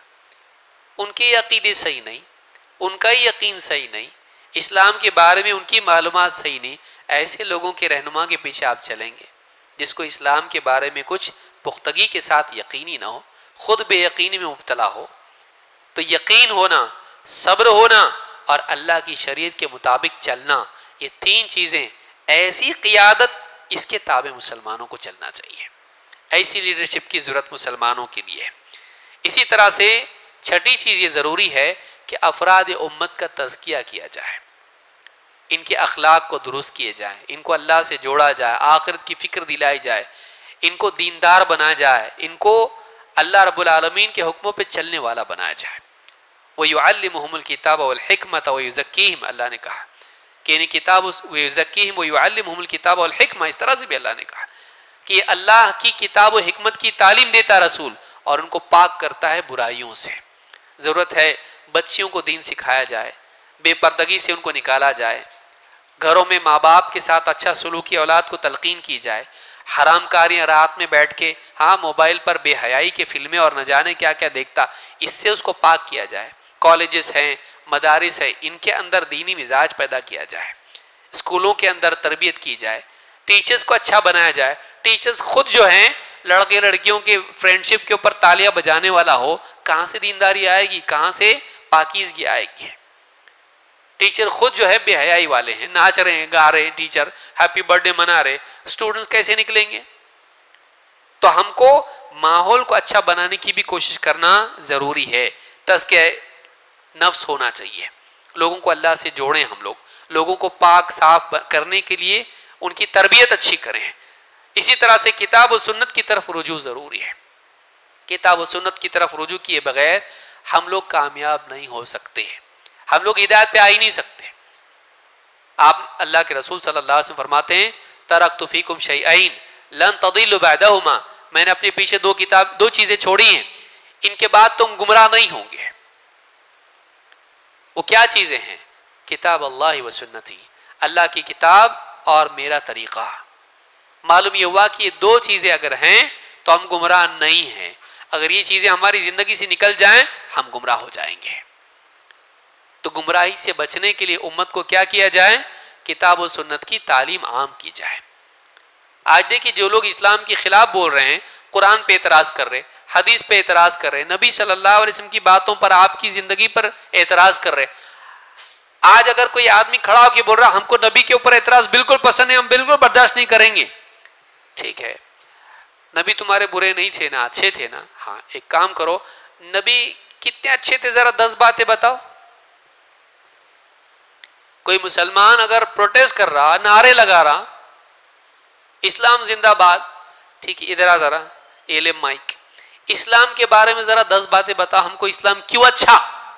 उनके अकीदे सही नहीं, उनका ही यकीन सही नहीं, इस्लाम के बारे में उनकी मालूमात सही नहीं, ऐसे लोगों के रहनुमा के पीछे आप चलेंगे जिसको इस्लाम के बारे में कुछ पुख्तगी के साथ यकीनी ना हो, खुद बेयकीनी में मुब्तला हो। तो यकीन होना, सब्र होना और अल्लाह की शरीयत के मुताबिक चलना, ये तीन चीज़ें, ऐसी क़ियादत, इसके ताबे मुसलमानों को चलना चाहिए। ऐसी लीडरशिप की ज़रूरत मुसलमानों के लिए। इसी तरह से छठी चीज़ ये ज़रूरी है कि अफराद उम्मत का तज़किया किया जाए, इनके अखलाक को दुरुस्त किए जाए, इनको अल्लाह से जोड़ा जाए, आखिरत की फ़िक्र दिलाई जाए, इनको दीनदार बनाया जाए, इनको अल्लाह रब्बुल आलमीन के हुक्मों पे चलने वाला बनाया जाए। व युअल्लिमुहुमुल किताब वल हिकमत व युज़क्कीहिम, अल्लाह ने कहा कि इन्हें किताब व युज़क्कीहिम व युअल्लिमुहुमुल किताब वल हिकमा, इस तरह से भी अल्लाह ने कहा कि अल्लाह की किताब व हिकमत की तालीम देता रसूल, और उनको पाक करता है बुराइयों से। ज़रूरत है बच्चियों को दीन सिखाया जाए, बेपर्दगी से उनको निकाला जाए, घरों में माँ बाप के साथ अच्छा सलूकी औलाद को तलकीन की जाए, हराम कारियाँ रात में बैठ के, हाँ मोबाइल पर बेहयाई के फिल्में और न जाने क्या क्या देखता, इससे उसको पाक किया जाए। कॉलेजेस हैं, मदारिस है, इनके अंदर दीनी मिजाज पैदा किया जाए, स्कूलों के अंदर तरबियत की जाए, टीचर्स को अच्छा बनाया जाए। टीचर्स खुद जो हैं लड़के लड़कियों के फ्रेंडशिप के ऊपर तालियां बजाने वाला हो, कहाँ से दीनदारी आएगी, कहाँ से पाकीज़गी आएगी। टीचर खुद जो है बेहयाई वाले हैं, नाच रहे हैं, गा रहे हैं, टीचर हैप्पी बर्थडे मना रहे, स्टूडेंट्स कैसे निकलेंगे। तो हमको माहौल को अच्छा बनाने की भी कोशिश करना ज़रूरी है। तज़किया नफ्स होना चाहिए, लोगों को अल्लाह से जोड़ें, हम लोग लोगों को पाक साफ करने के लिए उनकी तरबियत अच्छी करें। इसी तरह से किताब और सुन्नत की तरफ रुजू ज़रूरी है। किताब और सुन्नत की तरफ रुजू किए बगैर हम लोग कामयाब नहीं हो सकते, हम लोग हिदायत पे आ ही नहीं सकते। आप अल्लाह के रसूल सल्लल्लाहु अलैहि वसल्लम फरमाते हैं, तरक्तु फीकुम शैअइन लन तदिल्लु बअदहुमा, मैंने अपने पीछे दो किताब दो चीज़ें छोड़ी हैं, इनके बाद तुम गुमराह नहीं होंगे। वो क्या चीज़ें हैं? किताब अल्लाह व सुन्नती, अल्लाह की किताब और मेरा तरीक़ा। मालूम ये हुआ कि ये दो चीज़ें अगर हैं तो हम गुमराह नहीं हैं। अगर ये चीजें हमारी जिंदगी से निकल जाएं, हम गुमराह हो जाएंगे। तो गुमराही से बचने के लिए उम्मत को क्या किया जाए? किताब और सुन्नत की तालीम आम की जाए। आज देखिए जो लोग इस्लाम के खिलाफ बोल रहे हैं, कुरान पे एतराज कर रहे, हदीस पे एतराज कर रहे, नबी सल्लल्लाहु अलैहि वसल्लम की बातों पर, आपकी जिंदगी पर एतराज कर रहे। आज अगर कोई आदमी खड़ा होकर बोल रहा हमको नबी के ऊपर एतराज बिल्कुल पसंद है, हम बिल्कुल बर्दाश्त नहीं करेंगे, ठीक है, नबी तुम्हारे बुरे नहीं थे ना, अच्छे थे ना? हाँ, एक काम करो, नबी कितने अच्छे थे जरा दस बातें बताओ। कोई मुसलमान अगर प्रोटेस्ट कर रहा, नारे लगा रहा, इस्लाम जिंदाबाद, ठीक है, इधर आ जरा, ये ले माइक, इस्लाम के बारे में जरा दस बातें बता हमको, इस्लाम क्यों अच्छा।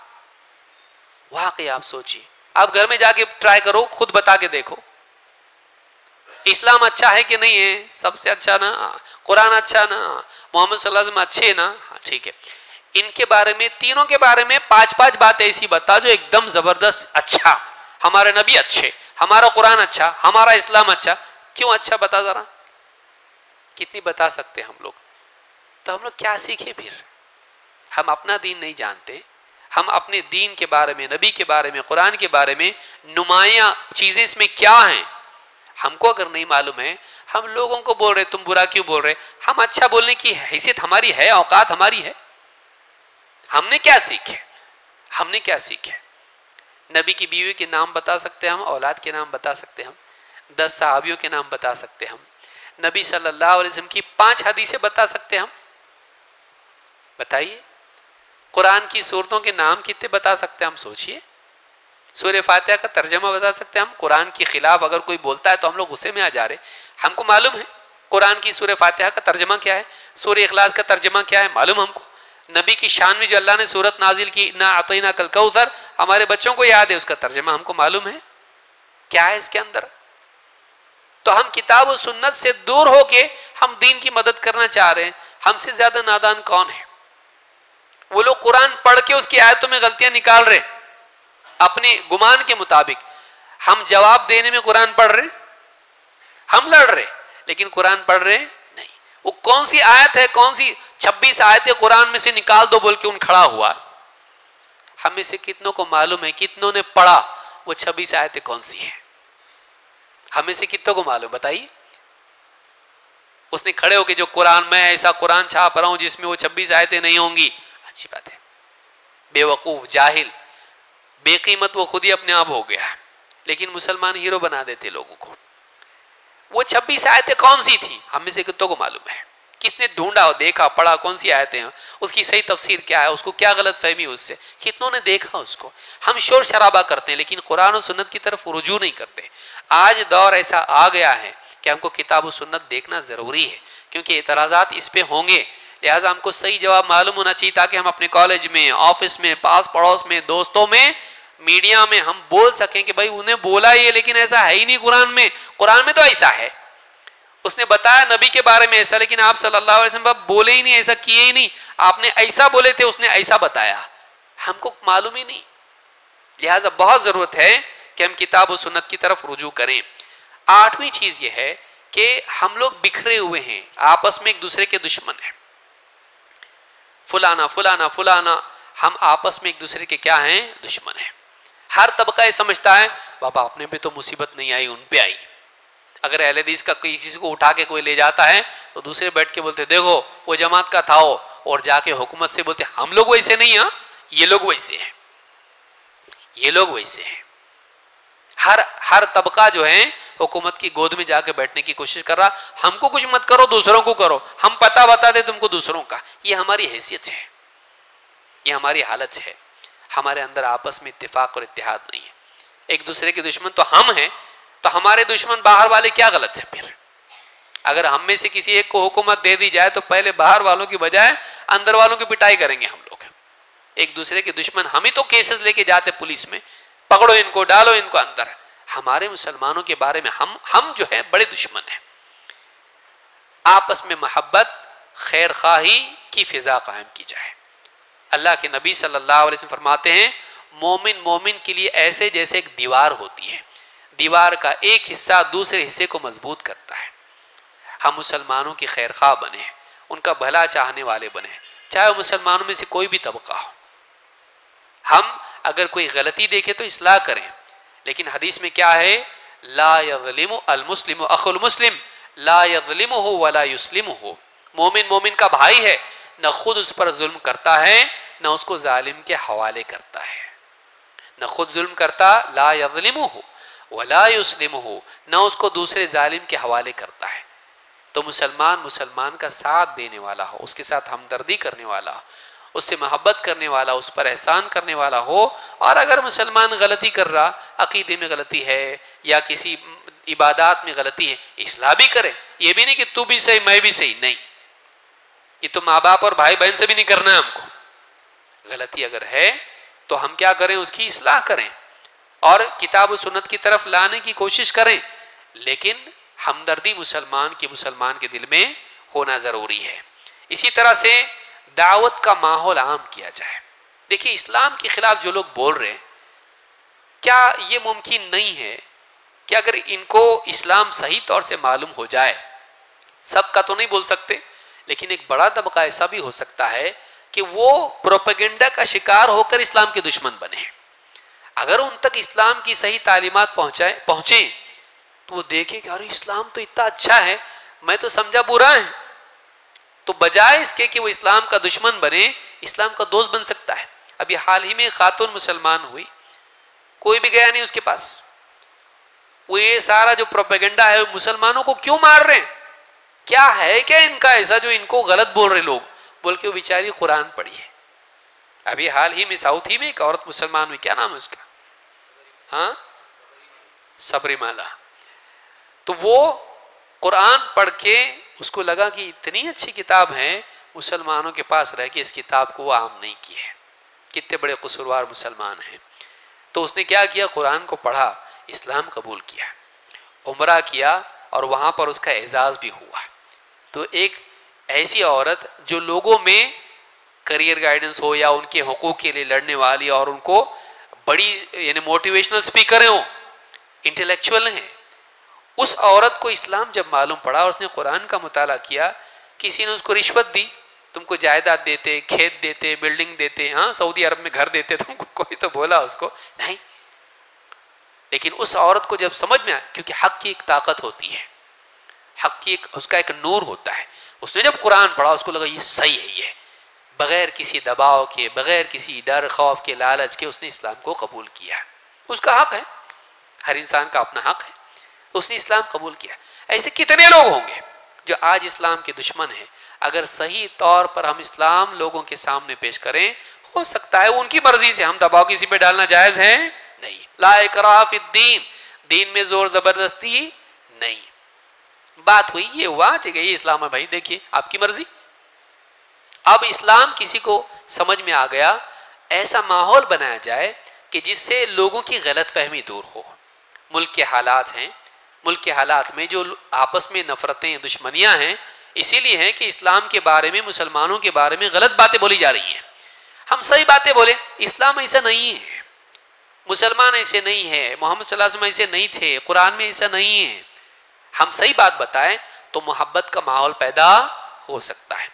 वाकई आप सोचिए, आप घर में जाके ट्राई करो, खुद बता के देखो इस्लाम अच्छा है कि नहीं है। सबसे अच्छा ना कुरान, अच्छा ना मोहम्मद सल्लल्लाहु अलैहि वसल्लम अच्छे ना, हाँ ठीक है। इनके बारे में, तीनों के बारे में पांच पांच बातें ऐसी बता जो एकदम जबरदस्त अच्छा, हमारे नबी अच्छे, हमारा कुरान अच्छा, हमारा इस्लाम अच्छा। क्यों अच्छा बता जरा, कितनी बता सकते हम लोग? तो हम लोग क्या सीखे फिर? हम अपना दीन नहीं जानते, हम अपने दीन के बारे में, नबी के बारे में, कुरान के बारे में नुमाया चीजें इसमें क्या हैं हमको अगर नहीं मालूम है, हम लोगों को बोल रहे तुम बुरा क्यों बोल रहे? हम अच्छा बोलने की हैसियत हमारी है, औकात हमारी है? हमने क्या सीखे? हमने क्या सीखे? नबी की बीवी के नाम बता सकते हम, औलाद के नाम बता सकते हम, दस सहाबियों के नाम बता सकते हम, नबी सल्लल्लाहु अलैहि वसल्लम की पांच हदीसें बता सकते हम। बताइए, कुरान की सूरतों के नाम कितने बता सकते हैं हम? सोचिए, सूरह फातिहा का तर्जमा बता सकते हैं हम। कुरान के खिलाफ अगर कोई बोलता है तो हम लोग गुस्से में आ जा रहे, हमको मालूम है कुरान की सूरह फातिहा का तर्जमा क्या है, सूरह इखलास का तर्जमा क्या है, मालूम हमको। नबी की शान में जो अल्लाह ने सूरत नाजिल की, ना अतईना कल कौसर, हमारे बच्चों को याद है, उसका तर्जमा हमको मालूम है क्या है इसके अंदर। तो हम किताब और सुन्नत से दूर होके हम दीन की मदद करना चाह रहे हैं। हमसे ज्यादा नादान कौन है? वो लोग कुरान पढ़ के उसकी आयतों में गलतियां निकाल रहे अपने गुमान के मुताबिक। हम जवाब देने में कुरान पढ़ रहे, हम लड़ रहे, लेकिन कुरान पढ़ रहे नहीं। वो कौन सी आयत है, कौन सी छब्बीस आयतें कुरान में से निकाल दो बोल के उन खड़ा हुआ। हम में से कितनों को मालूम है, कितनों ने पढ़ा वो छब्बीस आयतें कौन सी है? हमें से कितनों को मालूम? बताइए। उसने खड़े होके जो कुरान, मैं ऐसा कुरान छाप रहा हूं जिसमें वो छब्बीस आयतें नहीं होंगी, अच्छी बात है। बेवकूफ, जाहिल, बेकीमत वो खुद ही अपने आप हो गया। लेकिन मुसलमान हीरो बना देते लोगों को। वो छब्बीस आयतें कौन सी थी? हम में से कितनों को मालूम है? कितने ढूंढा, देखा, पढ़ा, कौन सी आयतें हैं, उसकी सही तफसीर क्या है, उसको क्या गलत फहमी उससे, कितनों ने देखा उसको। हम शोर शराबा करते हैं लेकिन कुरान और सुन्नत की तरफ रुजू नहीं करते। आज दौर ऐसा आ गया है कि हमको किताब और सुन्नत देखना जरूरी है, क्योंकि एतराज़ात इस पे होंगे, लिहाजा हमको सही जवाब मालूम होना चाहिए ताकि हम अपने कॉलेज में, ऑफिस में, पास पड़ोस में, दोस्तों में, मीडिया में हम बोल सकें कि भाई उन्हें बोला ये, लेकिन ऐसा है ही नहीं कुरान में। कुरान में तो ऐसा है, उसने बताया नबी के बारे में ऐसा, लेकिन आप सल्लल्लाहु अलैहि वसल्लम बोले ही नहीं, ऐसा किए ही नहीं। आपने ऐसा बोले थे, उसने ऐसा बताया, हमको मालूम ही नहीं। लिहाजा बहुत जरूरत है कि हम किताब और सुन्नत की तरफ रुजू करें। आठवीं चीज ये है कि हम लोग बिखरे हुए हैं, आपस में एक दूसरे के दुश्मन हैं। फुलाना फुलाना फुलाना, हम आपस में एक दूसरे के क्या हैं? दुश्मन हैं। हर तबका ये समझता है बाबा अपने पे तो मुसीबत नहीं आई, उन पे आई। अगर अहले हदीस का कोई किसी को उठा के कोई ले जाता है तो दूसरे बैठ के बोलते देखो वो जमात का था वो, और जाके हुकूमत से बोलते हम लोग वैसे नहीं, हाँ ये लोग वैसे हैं, ये लोग वैसे हैं। हर हर तबका जो है हुकूमत की गोद में जाके बैठने की कोशिश कर रहा, हमको कुछ मत करो, दूसरों को करो, हम पता बता दे तुमको दूसरों का। ये हमारी हैसियत है, ये हमारी हालत है। हमारे अंदर आपस में इत्तेफाक और इत्तेहाद नहीं है। एक दूसरे के दुश्मन तो हम हैं, तो हमारे दुश्मन बाहर वाले क्या गलत है फिर? अगर हम में से किसी एक को हुकूमत दे दी जाए तो पहले बाहर वालों की बजाय अंदर वालों की पिटाई करेंगे हम लोग। एक दूसरे के दुश्मन, हम ही तो केसेस लेके जाते पुलिस में, पकड़ो इनको, डालो इनको अंदर। हमारे मुसलमानों के बारे में हम हम जो है बड़े दुश्मन हैं। आपस में मोहब्बत, खैर खाही की फिजा कायम की जाए। अल्लाह के नबी सल्लल्लाहु अलैहि वसल्लम फरमाते हैं मोमिन मोमिन के लिए ऐसे जैसे एक दीवार होती है, दीवार का एक हिस्सा दूसरे हिस्से को मजबूत करता है। हम मुसलमानों की खैर खा बने, उनका भला चाहने वाले बने, चाहे वो मुसलमानों में से कोई भी तबका हो। हम अगर कोई गलती देखे तो इस्लाह करें, लेकिन हदीस में क्या है, ला यज़लिमु अल मुस्लिमु अखुल मुस्लिम ला यज़लिमुहु वला युस्लिमुहु। मोमिन मोमिन का भाई है, न खुद उस पर जुल्म करता है न उसको जालिम के हवाले करता है। न खुद जुल्म करता, ला यज़लिमुहु वला युस्लिमुहु, न उसको दूसरे जालिम के हवाले करता है। तो मुसलमान मुसलमान का साथ देने वाला हो, उसके साथ हमदर्दी करने वाला हो, उससे मोहब्बत करने वाला, उस पर एहसान करने वाला हो। और अगर मुसलमान गलती कर रहा, अकीदे में गलती है या किसी इबादत में गलती है, इस्लाह भी करे। ये भी नहीं कि तू भी सही मैं भी सही, नहीं, ये तो माँ बाप और भाई बहन से भी नहीं करना है हमको। गलती अगर है तो हम क्या करें, उसकी इस्लाह करें और किताब व सुन्नत की तरफ लाने की कोशिश करें, लेकिन हमदर्दी मुसलमान की मुसलमान के दिल में होना ज़रूरी है। इसी तरह से दावत का माहौल आम किया जाए। देखिए, इस्लाम के खिलाफ जो लोग बोल रहे हैं, क्या ये मुमकिन नहीं है कि अगर इनको इस्लाम सही तौर से मालूम हो जाए, सबका तो नहीं बोल सकते, लेकिन एक बड़ा तबका ऐसा भी हो सकता है कि वो प्रोपेगेंडा का शिकार होकर इस्लाम के दुश्मन बने। अगर उन तक इस्लाम की सही तालीमात पहुंचाए पहुंचे तो वो देखे कि अरे इस्लाम तो इतना अच्छा है, मैं तो समझा बुरा है, तो बजाय इसके कि वो इस्लाम का दुश्मन बने, इस्लाम का दोस्त बन सकता है। अभी हाल ही में खातून मुसलमान हुई, कोई भी गया नहीं उसके पास। वो ये सारा जो प्रोपेगेंडा है, मुसलमानों को क्यों मार रहे हैं, क्या है क्या इनका ऐसा जो इनको गलत बोल रहे लोग, बोल के वो बेचारी कुरान पढ़ी है। अभी हाल ही में साउथ ही में एक औरत मुसलमान हुई, क्या नाम है उसका, हाँ सबरीमाला। तो वो कुरान पढ़ के उसको लगा कि इतनी अच्छी किताब है, मुसलमानों के पास रह के इस किताब को वो आम नहीं की है, कितने बड़े कसूरवार मुसलमान हैं। तो उसने क्या किया, कुरान को पढ़ा, इस्लाम कबूल किया, उम्रा किया और वहाँ पर उसका एजाज़ भी हुआ। तो एक ऐसी औरत जो लोगों में करियर गाइडेंस हो या उनके हकूक़ के लिए लड़ने वाली और उनको बड़ी यानी मोटिवेशनल स्पीकर हैं, वो इंटेलेक्चुअल हैं, उस औरत को इस्लाम जब मालूम पड़ा और उसने कुरान का मुताला किया, किसी ने उसको रिश्वत दी, तुमको जायदाद देते, खेत देते, बिल्डिंग देते, हाँ सऊदी अरब में घर देते, तुमको कोई तो बोला उसको नहीं। लेकिन उस औरत को जब समझ में आया, क्योंकि हक की एक ताकत होती है, हक की एक उसका एक नूर होता है, उसने जब कुरान पढ़ा उसको लगा ये सही है, ये बगैर किसी दबाव के, बगैर किसी डर खौफ के, लालच के उसने इस्लाम को कबूल किया। उसका हक है, हर इंसान का अपना हक है, उसने इस्लाम कबूल किया। ऐसे कितने लोग होंगे जो आज इस्लाम के दुश्मन हैं। अगर सही तौर पर हम इस्लाम लोगों के सामने पेश करें, हो सकता है उनकी मर्जी से, हम दबाव किसी पे डालना जायज़ है नहीं। ला इकराह फिद्दीन, दीन में जोर जबरदस्ती नहीं। बात हुई, ये हुआ, ठीक है, ये इस्लाम है भाई, देखिए आपकी मर्जी। अब इस्लाम किसी को समझ में आ गया, ऐसा माहौल बनाया जाए कि जिससे लोगों की गलत फहमी दूर हो। मुल्क के हालात हैं, मुल्क के हालात में जो आपस में नफरतें, दुश्मनियां हैं, इसीलिए हैं कि इस्लाम के बारे में, मुसलमानों के बारे में गलत बातें बोली जा रही हैं। हम सही बातें बोले, इस्लाम ऐसा नहीं है, मुसलमान ऐसे नहीं है, मोहम्मद सल्लल्लाहु अलैहि वसल्लम ऐसे नहीं थे, कुरान में ऐसा नहीं है। हम सही बात बताएं तो मोहब्बत का माहौल पैदा हो सकता है,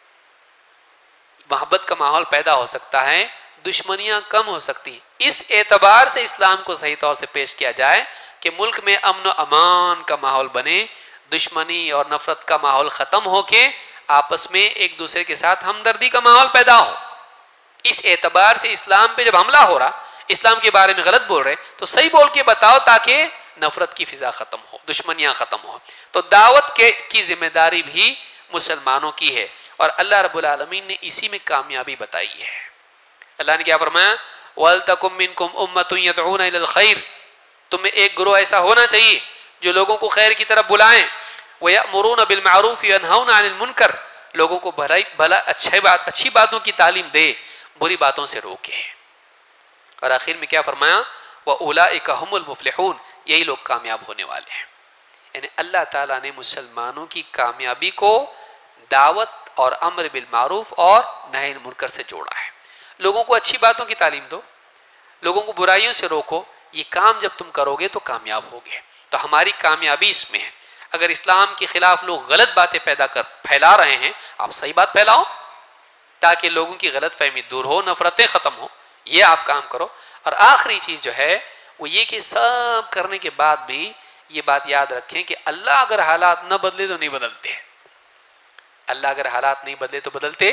मोहब्बत का माहौल पैदा हो सकता है, दुश्मनियां कम हो सकती हैं। इस एतबार से इस्लाम को सही तौर से पेश किया जाए कि मुल्क में अमन व अमान का माहौल बने, दुश्मनी और नफरत का माहौल ख़त्म हो के आपस में एक दूसरे के साथ हमदर्दी का माहौल पैदा हो। इस एतबार से इस्लाम पे जब हमला हो रहा, इस्लाम के बारे में गलत बोल रहे, तो सही बोल के बताओ ताकि नफरत की फिजा ख़त्म हो, दुश्मनियाँ ख़त्म हो। तो दावत के की जिम्मेदारी भी मुसलमानों की है और अल्लाह रब्बुल आलमीन ने इसी में कामयाबी बताई है। अल्लाह ने क्या फरमाया, वल तकुम मिनकुम उम्मतुन यदऊना इलल खैर, तुम्हें एक ग्रोह ऐसा होना चाहिए जो लोगों को खैर की तरफ बुलाएं, व यअमुरूना बिल मारूफ व यनहौना अनिल मुनकर, लोगों को भलाई भला अच्छी बात अच्छी बातों की तालीम दे, बुरी बातों से रोके। और आखिर में क्या फरमाया, व उलाइका हुमुल मुफलिहून, यही लोग कामयाब होने वाले हैं। यानी अल्लाह ताला ने मुसलमानों की कामयाबी को दावत और अम्र बिल मारूफ और नही अनिल मुनकर से जोड़ा है। लोगों को अच्छी बातों की तालीम दो, लोगों को बुराइयों से रोको, ये काम जब तुम करोगे तो कामयाब होगे। तो हमारी कामयाबी इसमें है। अगर इस्लाम के खिलाफ लोग गलत बातें पैदा कर फैला रहे हैं, आप सही बात फैलाओ, ताकि लोगों की गलत फहमी दूर हो, नफरतें ख़त्म हो। ये आप काम करो। और आखिरी चीज़ जो है वो ये कि सब करने के बाद भी ये बात याद रखें कि अल्लाह अगर हालात न बदले तो नहीं बदलते। अल्लाह अगर हालात नहीं बदले तो बदलते।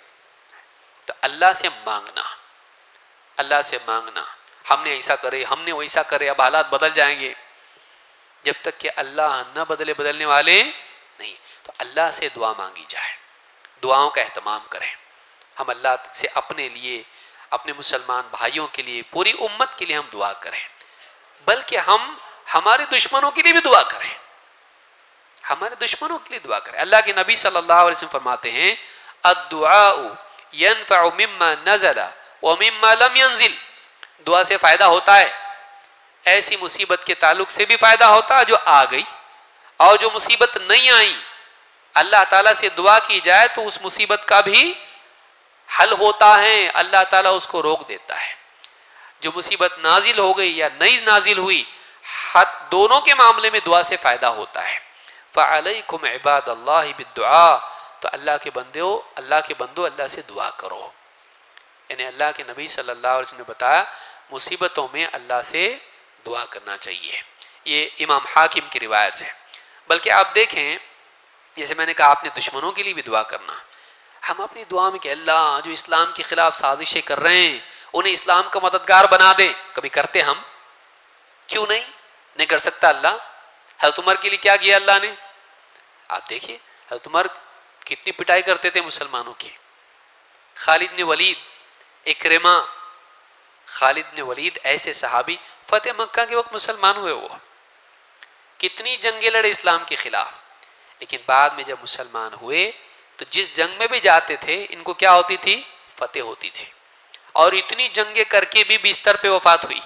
तो अल्लाह से मांगना, अल्लाह से मांगना, हमने ऐसा करे, हमने वैसा करे, अब हालात बदल जाएंगे। जब तक कि अल्लाह न बदले, बदलने वाले नहीं, तो अल्लाह से दुआ मांगी जाए, दुआओं का एहतमाम करें। हम अल्लाह से अपने लिए, अपने मुसलमान भाइयों के लिए, पूरी उम्मत के लिए हम दुआ करें, बल्कि हम हमारे दुश्मनों के लिए भी दुआ करें, हमारे दुश्मनों के लिए दुआ करें। अल्लाह के नबी सल्लल्लाहु अलैहि वसल्लम फरमाते हैं, अद्दुआउ यनफउ मिम्मा नज़ला व मिम्मा लम यंजिल। दुआ से फ़ायदा होता है, ऐसी मुसीबत के ताल्लुक से भी फ़ायदा होता है जो आ गई, और जो मुसीबत नहीं आई अल्लाह ताला से दुआ की जाए तो उस मुसीबत का भी हल होता है, अल्लाह ताला उसको रोक देता है। जो मुसीबत नाजिल हो गई या नहीं नाजिल हुई, हर दोनों के मामले में दुआ से फ़ायदा होता है। फ़अलैकुम इबादल्लाहि बिद्दुआ, तो अल्लाह के बंदो, अल्लाह के बंदो अल्लाह से दुआ करो। यानी अल्लाह के नबी सल्लल्लाहु अलैहि वसल्लम ने बताया मुसीबतों में अल्लाह से दुआ करना चाहिए। ये इमाम हाकिम की रिवायत है। बल्कि आप देखें, जैसे मैंने कहा आपने दुश्मनों के लिए भी दुआ करना, हम अपनी दुआ में कि अल्लाह जो इस्लाम के खिलाफ साजिशें कर रहे हैं उन्हें इस्लाम का मददगार बना दे। कभी करते हम? क्यों नहीं नहीं कर सकता अल्लाह? हज़रत उमर के लिए क्या किया अल्लाह ने? आप देखिए, हज़रत उमर कितनी पिटाई करते थे मुसलमानों की। खालिद ने वलीद, इक्रिमा, खालिद ने वलीद ऐसे सहाबी फतेह मक्का के वक्त मुसलमान हुए, वो कितनी जंगें लड़े इस्लाम के खिलाफ। लेकिन बाद में जब मुसलमान हुए तो जिस जंग में भी जाते थे इनको क्या होती थी? फतेह होती थी। और इतनी जंगें करके भी बिस्तर पे वफात हुई।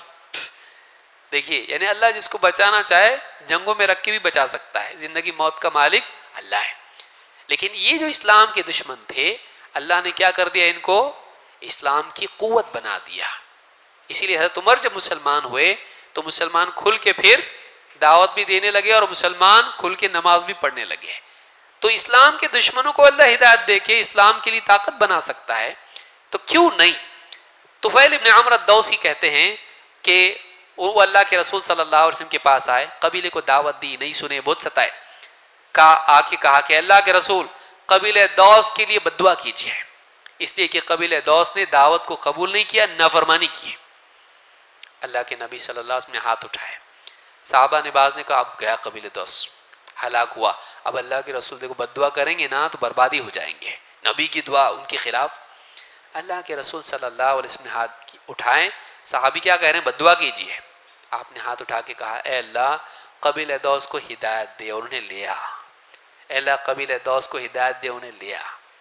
देखिए, यानी अल्लाह जिसको बचाना चाहे जंगों में रख के भी बचा सकता है। जिंदगी मौत का मालिक अल्लाह है। लेकिन ये जो इस्लाम के दुश्मन थे, अल्लाह ने क्या कर दिया? इनको इस्लाम की कुव्वत बना दिया। इसीलिए हज़रत उमर जब मुसलमान हुए तो मुसलमान खुल के फिर दावत भी देने लगे और मुसलमान खुल के नमाज भी पढ़ने लगे। तो इस्लाम के दुश्मनों को अल्लाह हिदायत दे के इस्लाम के लिए ताकत बना सकता है, तो क्यों नहीं? तुफैल इब्न अम्र अद-दौसी कहते हैं कि वो अल्लाह के रसूल सल्लल्लाहु अलैहि वसल्लम के पास आए, कबीले को दावत दी, नहीं सुने, बहुत सताए। कहा आके कहा कि अल्लाह के रसूल कबीले दौस के लिए बद्दुआ कीजिए, इसलिए कि कबीले दौस ने दावत को कबूल नहीं किया, नाफरमानी की। अल्लाह के नबी सल्लल्लाहु अलैहि वसल्लम ने हाथ उठाए, साहबा निबाज ने कहा अब गया कबीले दौस, हलाक हुआ। अब अल्लाह के रसूल देखो बद्दुआ करेंगे ना तो बर्बादी हो जाएंगे, नबी की दुआ उनके खिलाफ। अल्लाह के रसूल सल्लल्लाहु अलैहि वसल्लम ने हाथ उठाए, साहबी क्या कह रहे हैं? बद्दुआ कीजिए। आपने हाथ उठा के कहा, ए अल्लाह कबीले दौस को हिदायत दे, और उन्हें लिया। अल्लाह कबीले दौस को हिदायत दे, उन्हें लिया।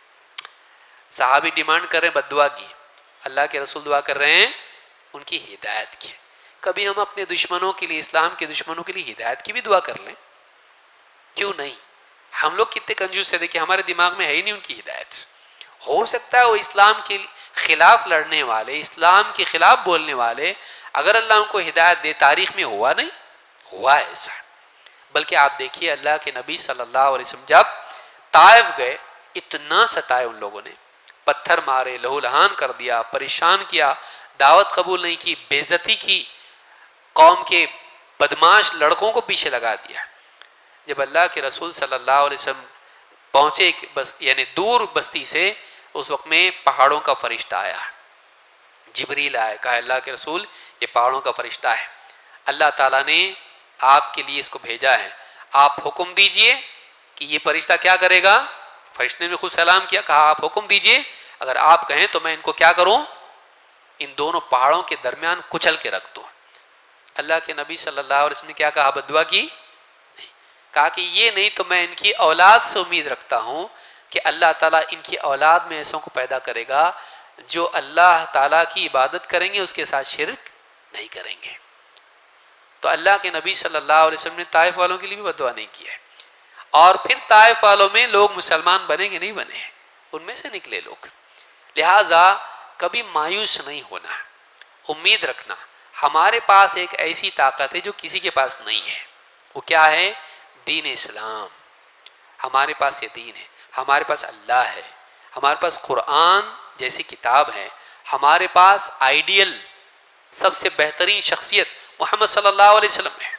साहबी डिमांड कर रहे हैं बद्दुआ की, अल्लाह के रसूल दुआ कर रहे हैं उनकी हिदायत की। कभी हम अपने दुश्मनों के लिए, इस्लाम के दुश्मनों के लिए हिदायत की भी दुआ कर लें, क्यों नहीं? हम लोग कितने कंजूस है, देखिए हमारे दिमाग में है ही नहीं उनकी हिदायत। हो सकता है वो इस्लाम के खिलाफ लड़ने वाले, इस्लाम के खिलाफ बोलने वाले, अगर अल्लाह उनको हिदायत दे, तारीख में हुआ नहीं, हुआ ऐसा। बल्कि आप देखिए अल्लाह के नबी सल्लल्लाहु अलैहि वसल्लम जब ताइफ गए, इतना सताए उन लोगों ने, पत्थर मारे, लहूलहान कर दिया, परेशान किया, दावत कबूल नहीं की, बेइज्जती की, कौम के बदमाश लड़कों को पीछे लगा दिया। जब अल्लाह के रसूल सल्लल्लाहु अलैहि वसल्लम पहुँचे बस यानी दूर बस्ती से, उस वक्त में पहाड़ों का फरिश्ता आया, जिब्रील आया, कहा अल्लाह के रसूल ये पहाड़ों का फरिश्ता है, अल्लाह ताला ने आपके लिए इसको भेजा है, आप हुक्म दीजिए कि ये फरिश्ता क्या करेगा। फरिश्ते ने खुद सलाम किया, कहा आप हुक्म दीजिए, अगर आप कहें तो मैं इनको क्या करूं, इन दोनों पहाड़ों के दरमियान कुचल के रख दूं। अल्लाह के नबी सल्लल्लाहु अलैहि वसल्लम ने क्या कहा? बद्दुआ की नहीं, कहा कि ये नहीं तो मैं इनकी औलाद से उम्मीद रखता हूं कि अल्लाह ताला इनकी औलाद में ऐसों को पैदा करेगा जो अल्लाह ताला की इबादत करेंगे, उसके साथ शिरक नहीं करेंगे। तो अल्लाह के नबी सल्लल्लाहु अलैहि वसल्लम ने ताइफ वालों के लिए भी बद्दुआ नहीं की है। और फिर ताइफ वालों में लोग मुसलमान बनेंगे, नहीं बने, उनमें से निकले लोग। लिहाजा कभी मायूस नहीं होना, उम्मीद रखना, हमारे पास एक ऐसी ताकत है जो किसी के पास नहीं है। वो क्या है? दीन इस्लाम। हमारे पास ये दीन है, हमारे पास अल्लाह है, हमारे पास कुरान जैसी किताब है, हमारे पास आइडियल सबसे बेहतरीन शख्सियत मोहम्मद सल्लल्लाहु अलैहि वसल्लम है।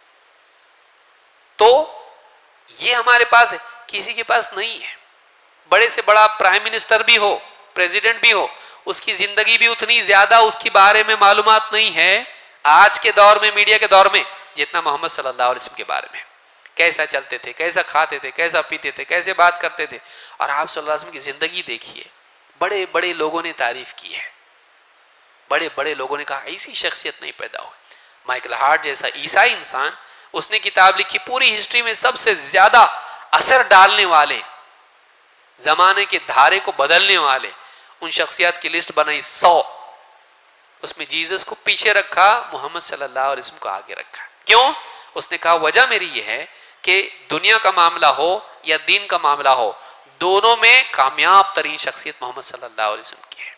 तो ये हमारे पास है, किसी के पास नहीं है। बड़े से बड़ा प्राइम मिनिस्टर भी हो, प्रेसिडेंट भी हो, उसकी जिंदगी भी उतनी ज्यादा उसके बारे में मालूमात नहीं है आज के दौर में, मीडिया के दौर में, जितना मोहम्मद सल्लल्लाहु अलैहि वसल्लम के बारे में। कैसा चलते थे, कैसा खाते थे, कैसा पीते थे, कैसे बात करते थे। और आप सल्लल्लाहु अलैहि वसल्लम की जिंदगी देखिए, बड़े बड़े लोगों ने तारीफ की है, बड़े बड़े लोगों ने कहा ऐसी शख्सियत नहीं पैदा हुई। माइकल हार्ट जैसा ईसाई इंसान, उसने किताब लिखी पूरी हिस्ट्री में सबसे ज्यादा असर डालने वाले, जमाने के धारे को बदलने वाले उन शख्सियत की लिस्ट बनाई सौ। उसमें जीसस को पीछे रखा, मोहम्मद सल्लल्लाहु अलैहि वसल्लम को आगे रखा। क्यों? उसने कहा वजह मेरी ये है कि दुनिया का मामला हो या दीन का मामला हो, दोनों में कामयाब तरीन शख्सियत मोहम्मद सल्लल्लाहु अलैहि वसल्लम की है।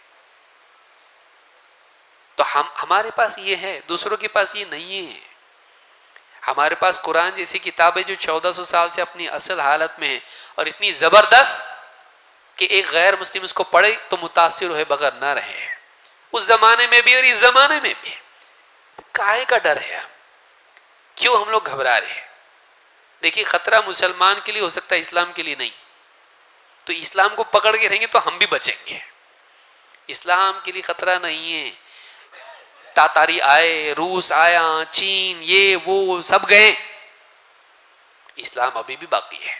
तो हम हमारे पास ये है, दूसरों के पास ये नहीं है। हमारे पास कुरान जैसी किताब है जो चौदह सौ साल से अपनी असल हालत में है और इतनी जबरदस्त कि एक गैर मुस्लिम उसको पढ़े तो मुतासिर हो बगैर न रहे। उस जमाने में भी और इस जमाने में भी काहे का डर है? क्यों हम लोग घबरा रहे हैं? देखिए, खतरा मुसलमान के लिए हो सकता है, इस्लाम के लिए नहीं। तो इस्लाम को पकड़ के रहेंगे तो हम भी बचेंगे। इस्लाम के लिए खतरा नहीं है। तातारी आए, रूस आया, चीन, ये वो सब गए, इस्लाम अभी भी बाकी है।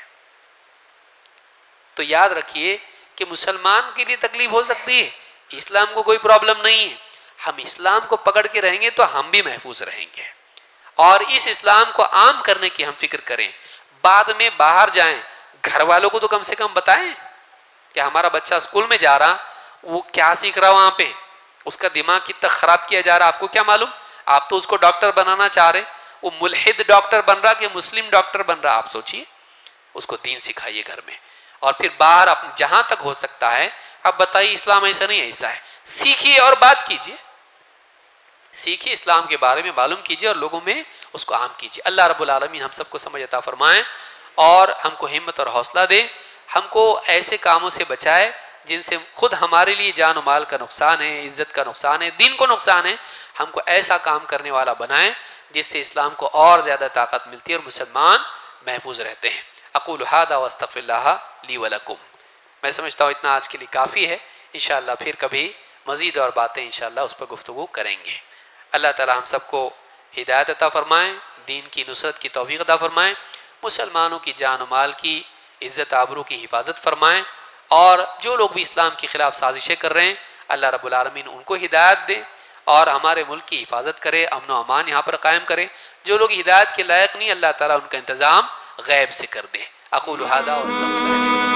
तो याद रखिए कि मुसलमान के लिए तकलीफ हो सकती है, इस्लाम को कोई प्रॉब्लम नहीं है। हम इस्लाम को पकड़ के रहेंगे तो हम भी महफूज रहेंगे और इस इस्लाम को आम करने की हम फिक्र करें। बाद में बाहर जाएं, घर वालों को तो कम से कम बताएं कि हमारा बच्चा स्कूल में जा रहा, वो क्या सीख रहा वहां पे, उसका दिमाग कितना खराब किया जा रहा, आपको क्या मालूम? आप तो उसको डॉक्टर बनाना चाह रहे, वो मुल्हिद डॉक्टर बन रहा कि मुस्लिम डॉक्टर बन रहा, आप सोचिए। उसको दीन सिखाइए घर में, और फिर बाहर आप जहां तक हो सकता है आप बताइए इस्लाम ऐसा नहीं ऐसा है, सीखिए और बात कीजिए। सीखिए, इस्लाम के बारे में मालूम कीजिए और लोगों में उसको आम कीजिए। अल्लाह रब्बुल आलमीन हम सबको समझ अता फरमाएं और हमको हिम्मत और हौसला दे, हमको ऐसे कामों से बचाए जिनसे खुद हमारे लिए जान और माल का नुकसान है, इज्जत का नुकसान है, दीन को नुकसान है। हमको ऐसा काम करने वाला बनाएं जिससे इस्लाम को और ज़्यादा ताकत मिलती है और मुसलमान महफूज रहते हैं। अक़ूलु हादा व अस्तग़फ़िरुल्लाह ली व लकुम। मैं समझता हूँ इतना आज के लिए काफ़ी है। इंशाअल्लाह फिर कभी मज़ीद और बातें इंशाअल्लाह उस पर गुफ्तगू करेंगे। अल्लाह ताला हम सबको हिदायत अता फ़रमाएँ, दीन की नुसरत की तौफ़ीक़ अता फ़रमाएँ, मुसलमानों की जान माल की इज़्ज़त आबरू की हिफाजत फ़रमाएँ, और जो लोग भी इस्लाम के ख़िलाफ़ साजिशें कर रहे हैं अल्लाह रब्बुल आलमीन उनको हिदायत दे और हमारे मुल्क की हिफाजत करे, अमन व अमान यहाँ पर कायम करे। जो लोग हिदायत के लायक नहीं, अल्लाह ताला उनका इंतज़ाम गैब से कर दे। अक़ूलु हादा व अस्तग़फ़िरुल्लाह।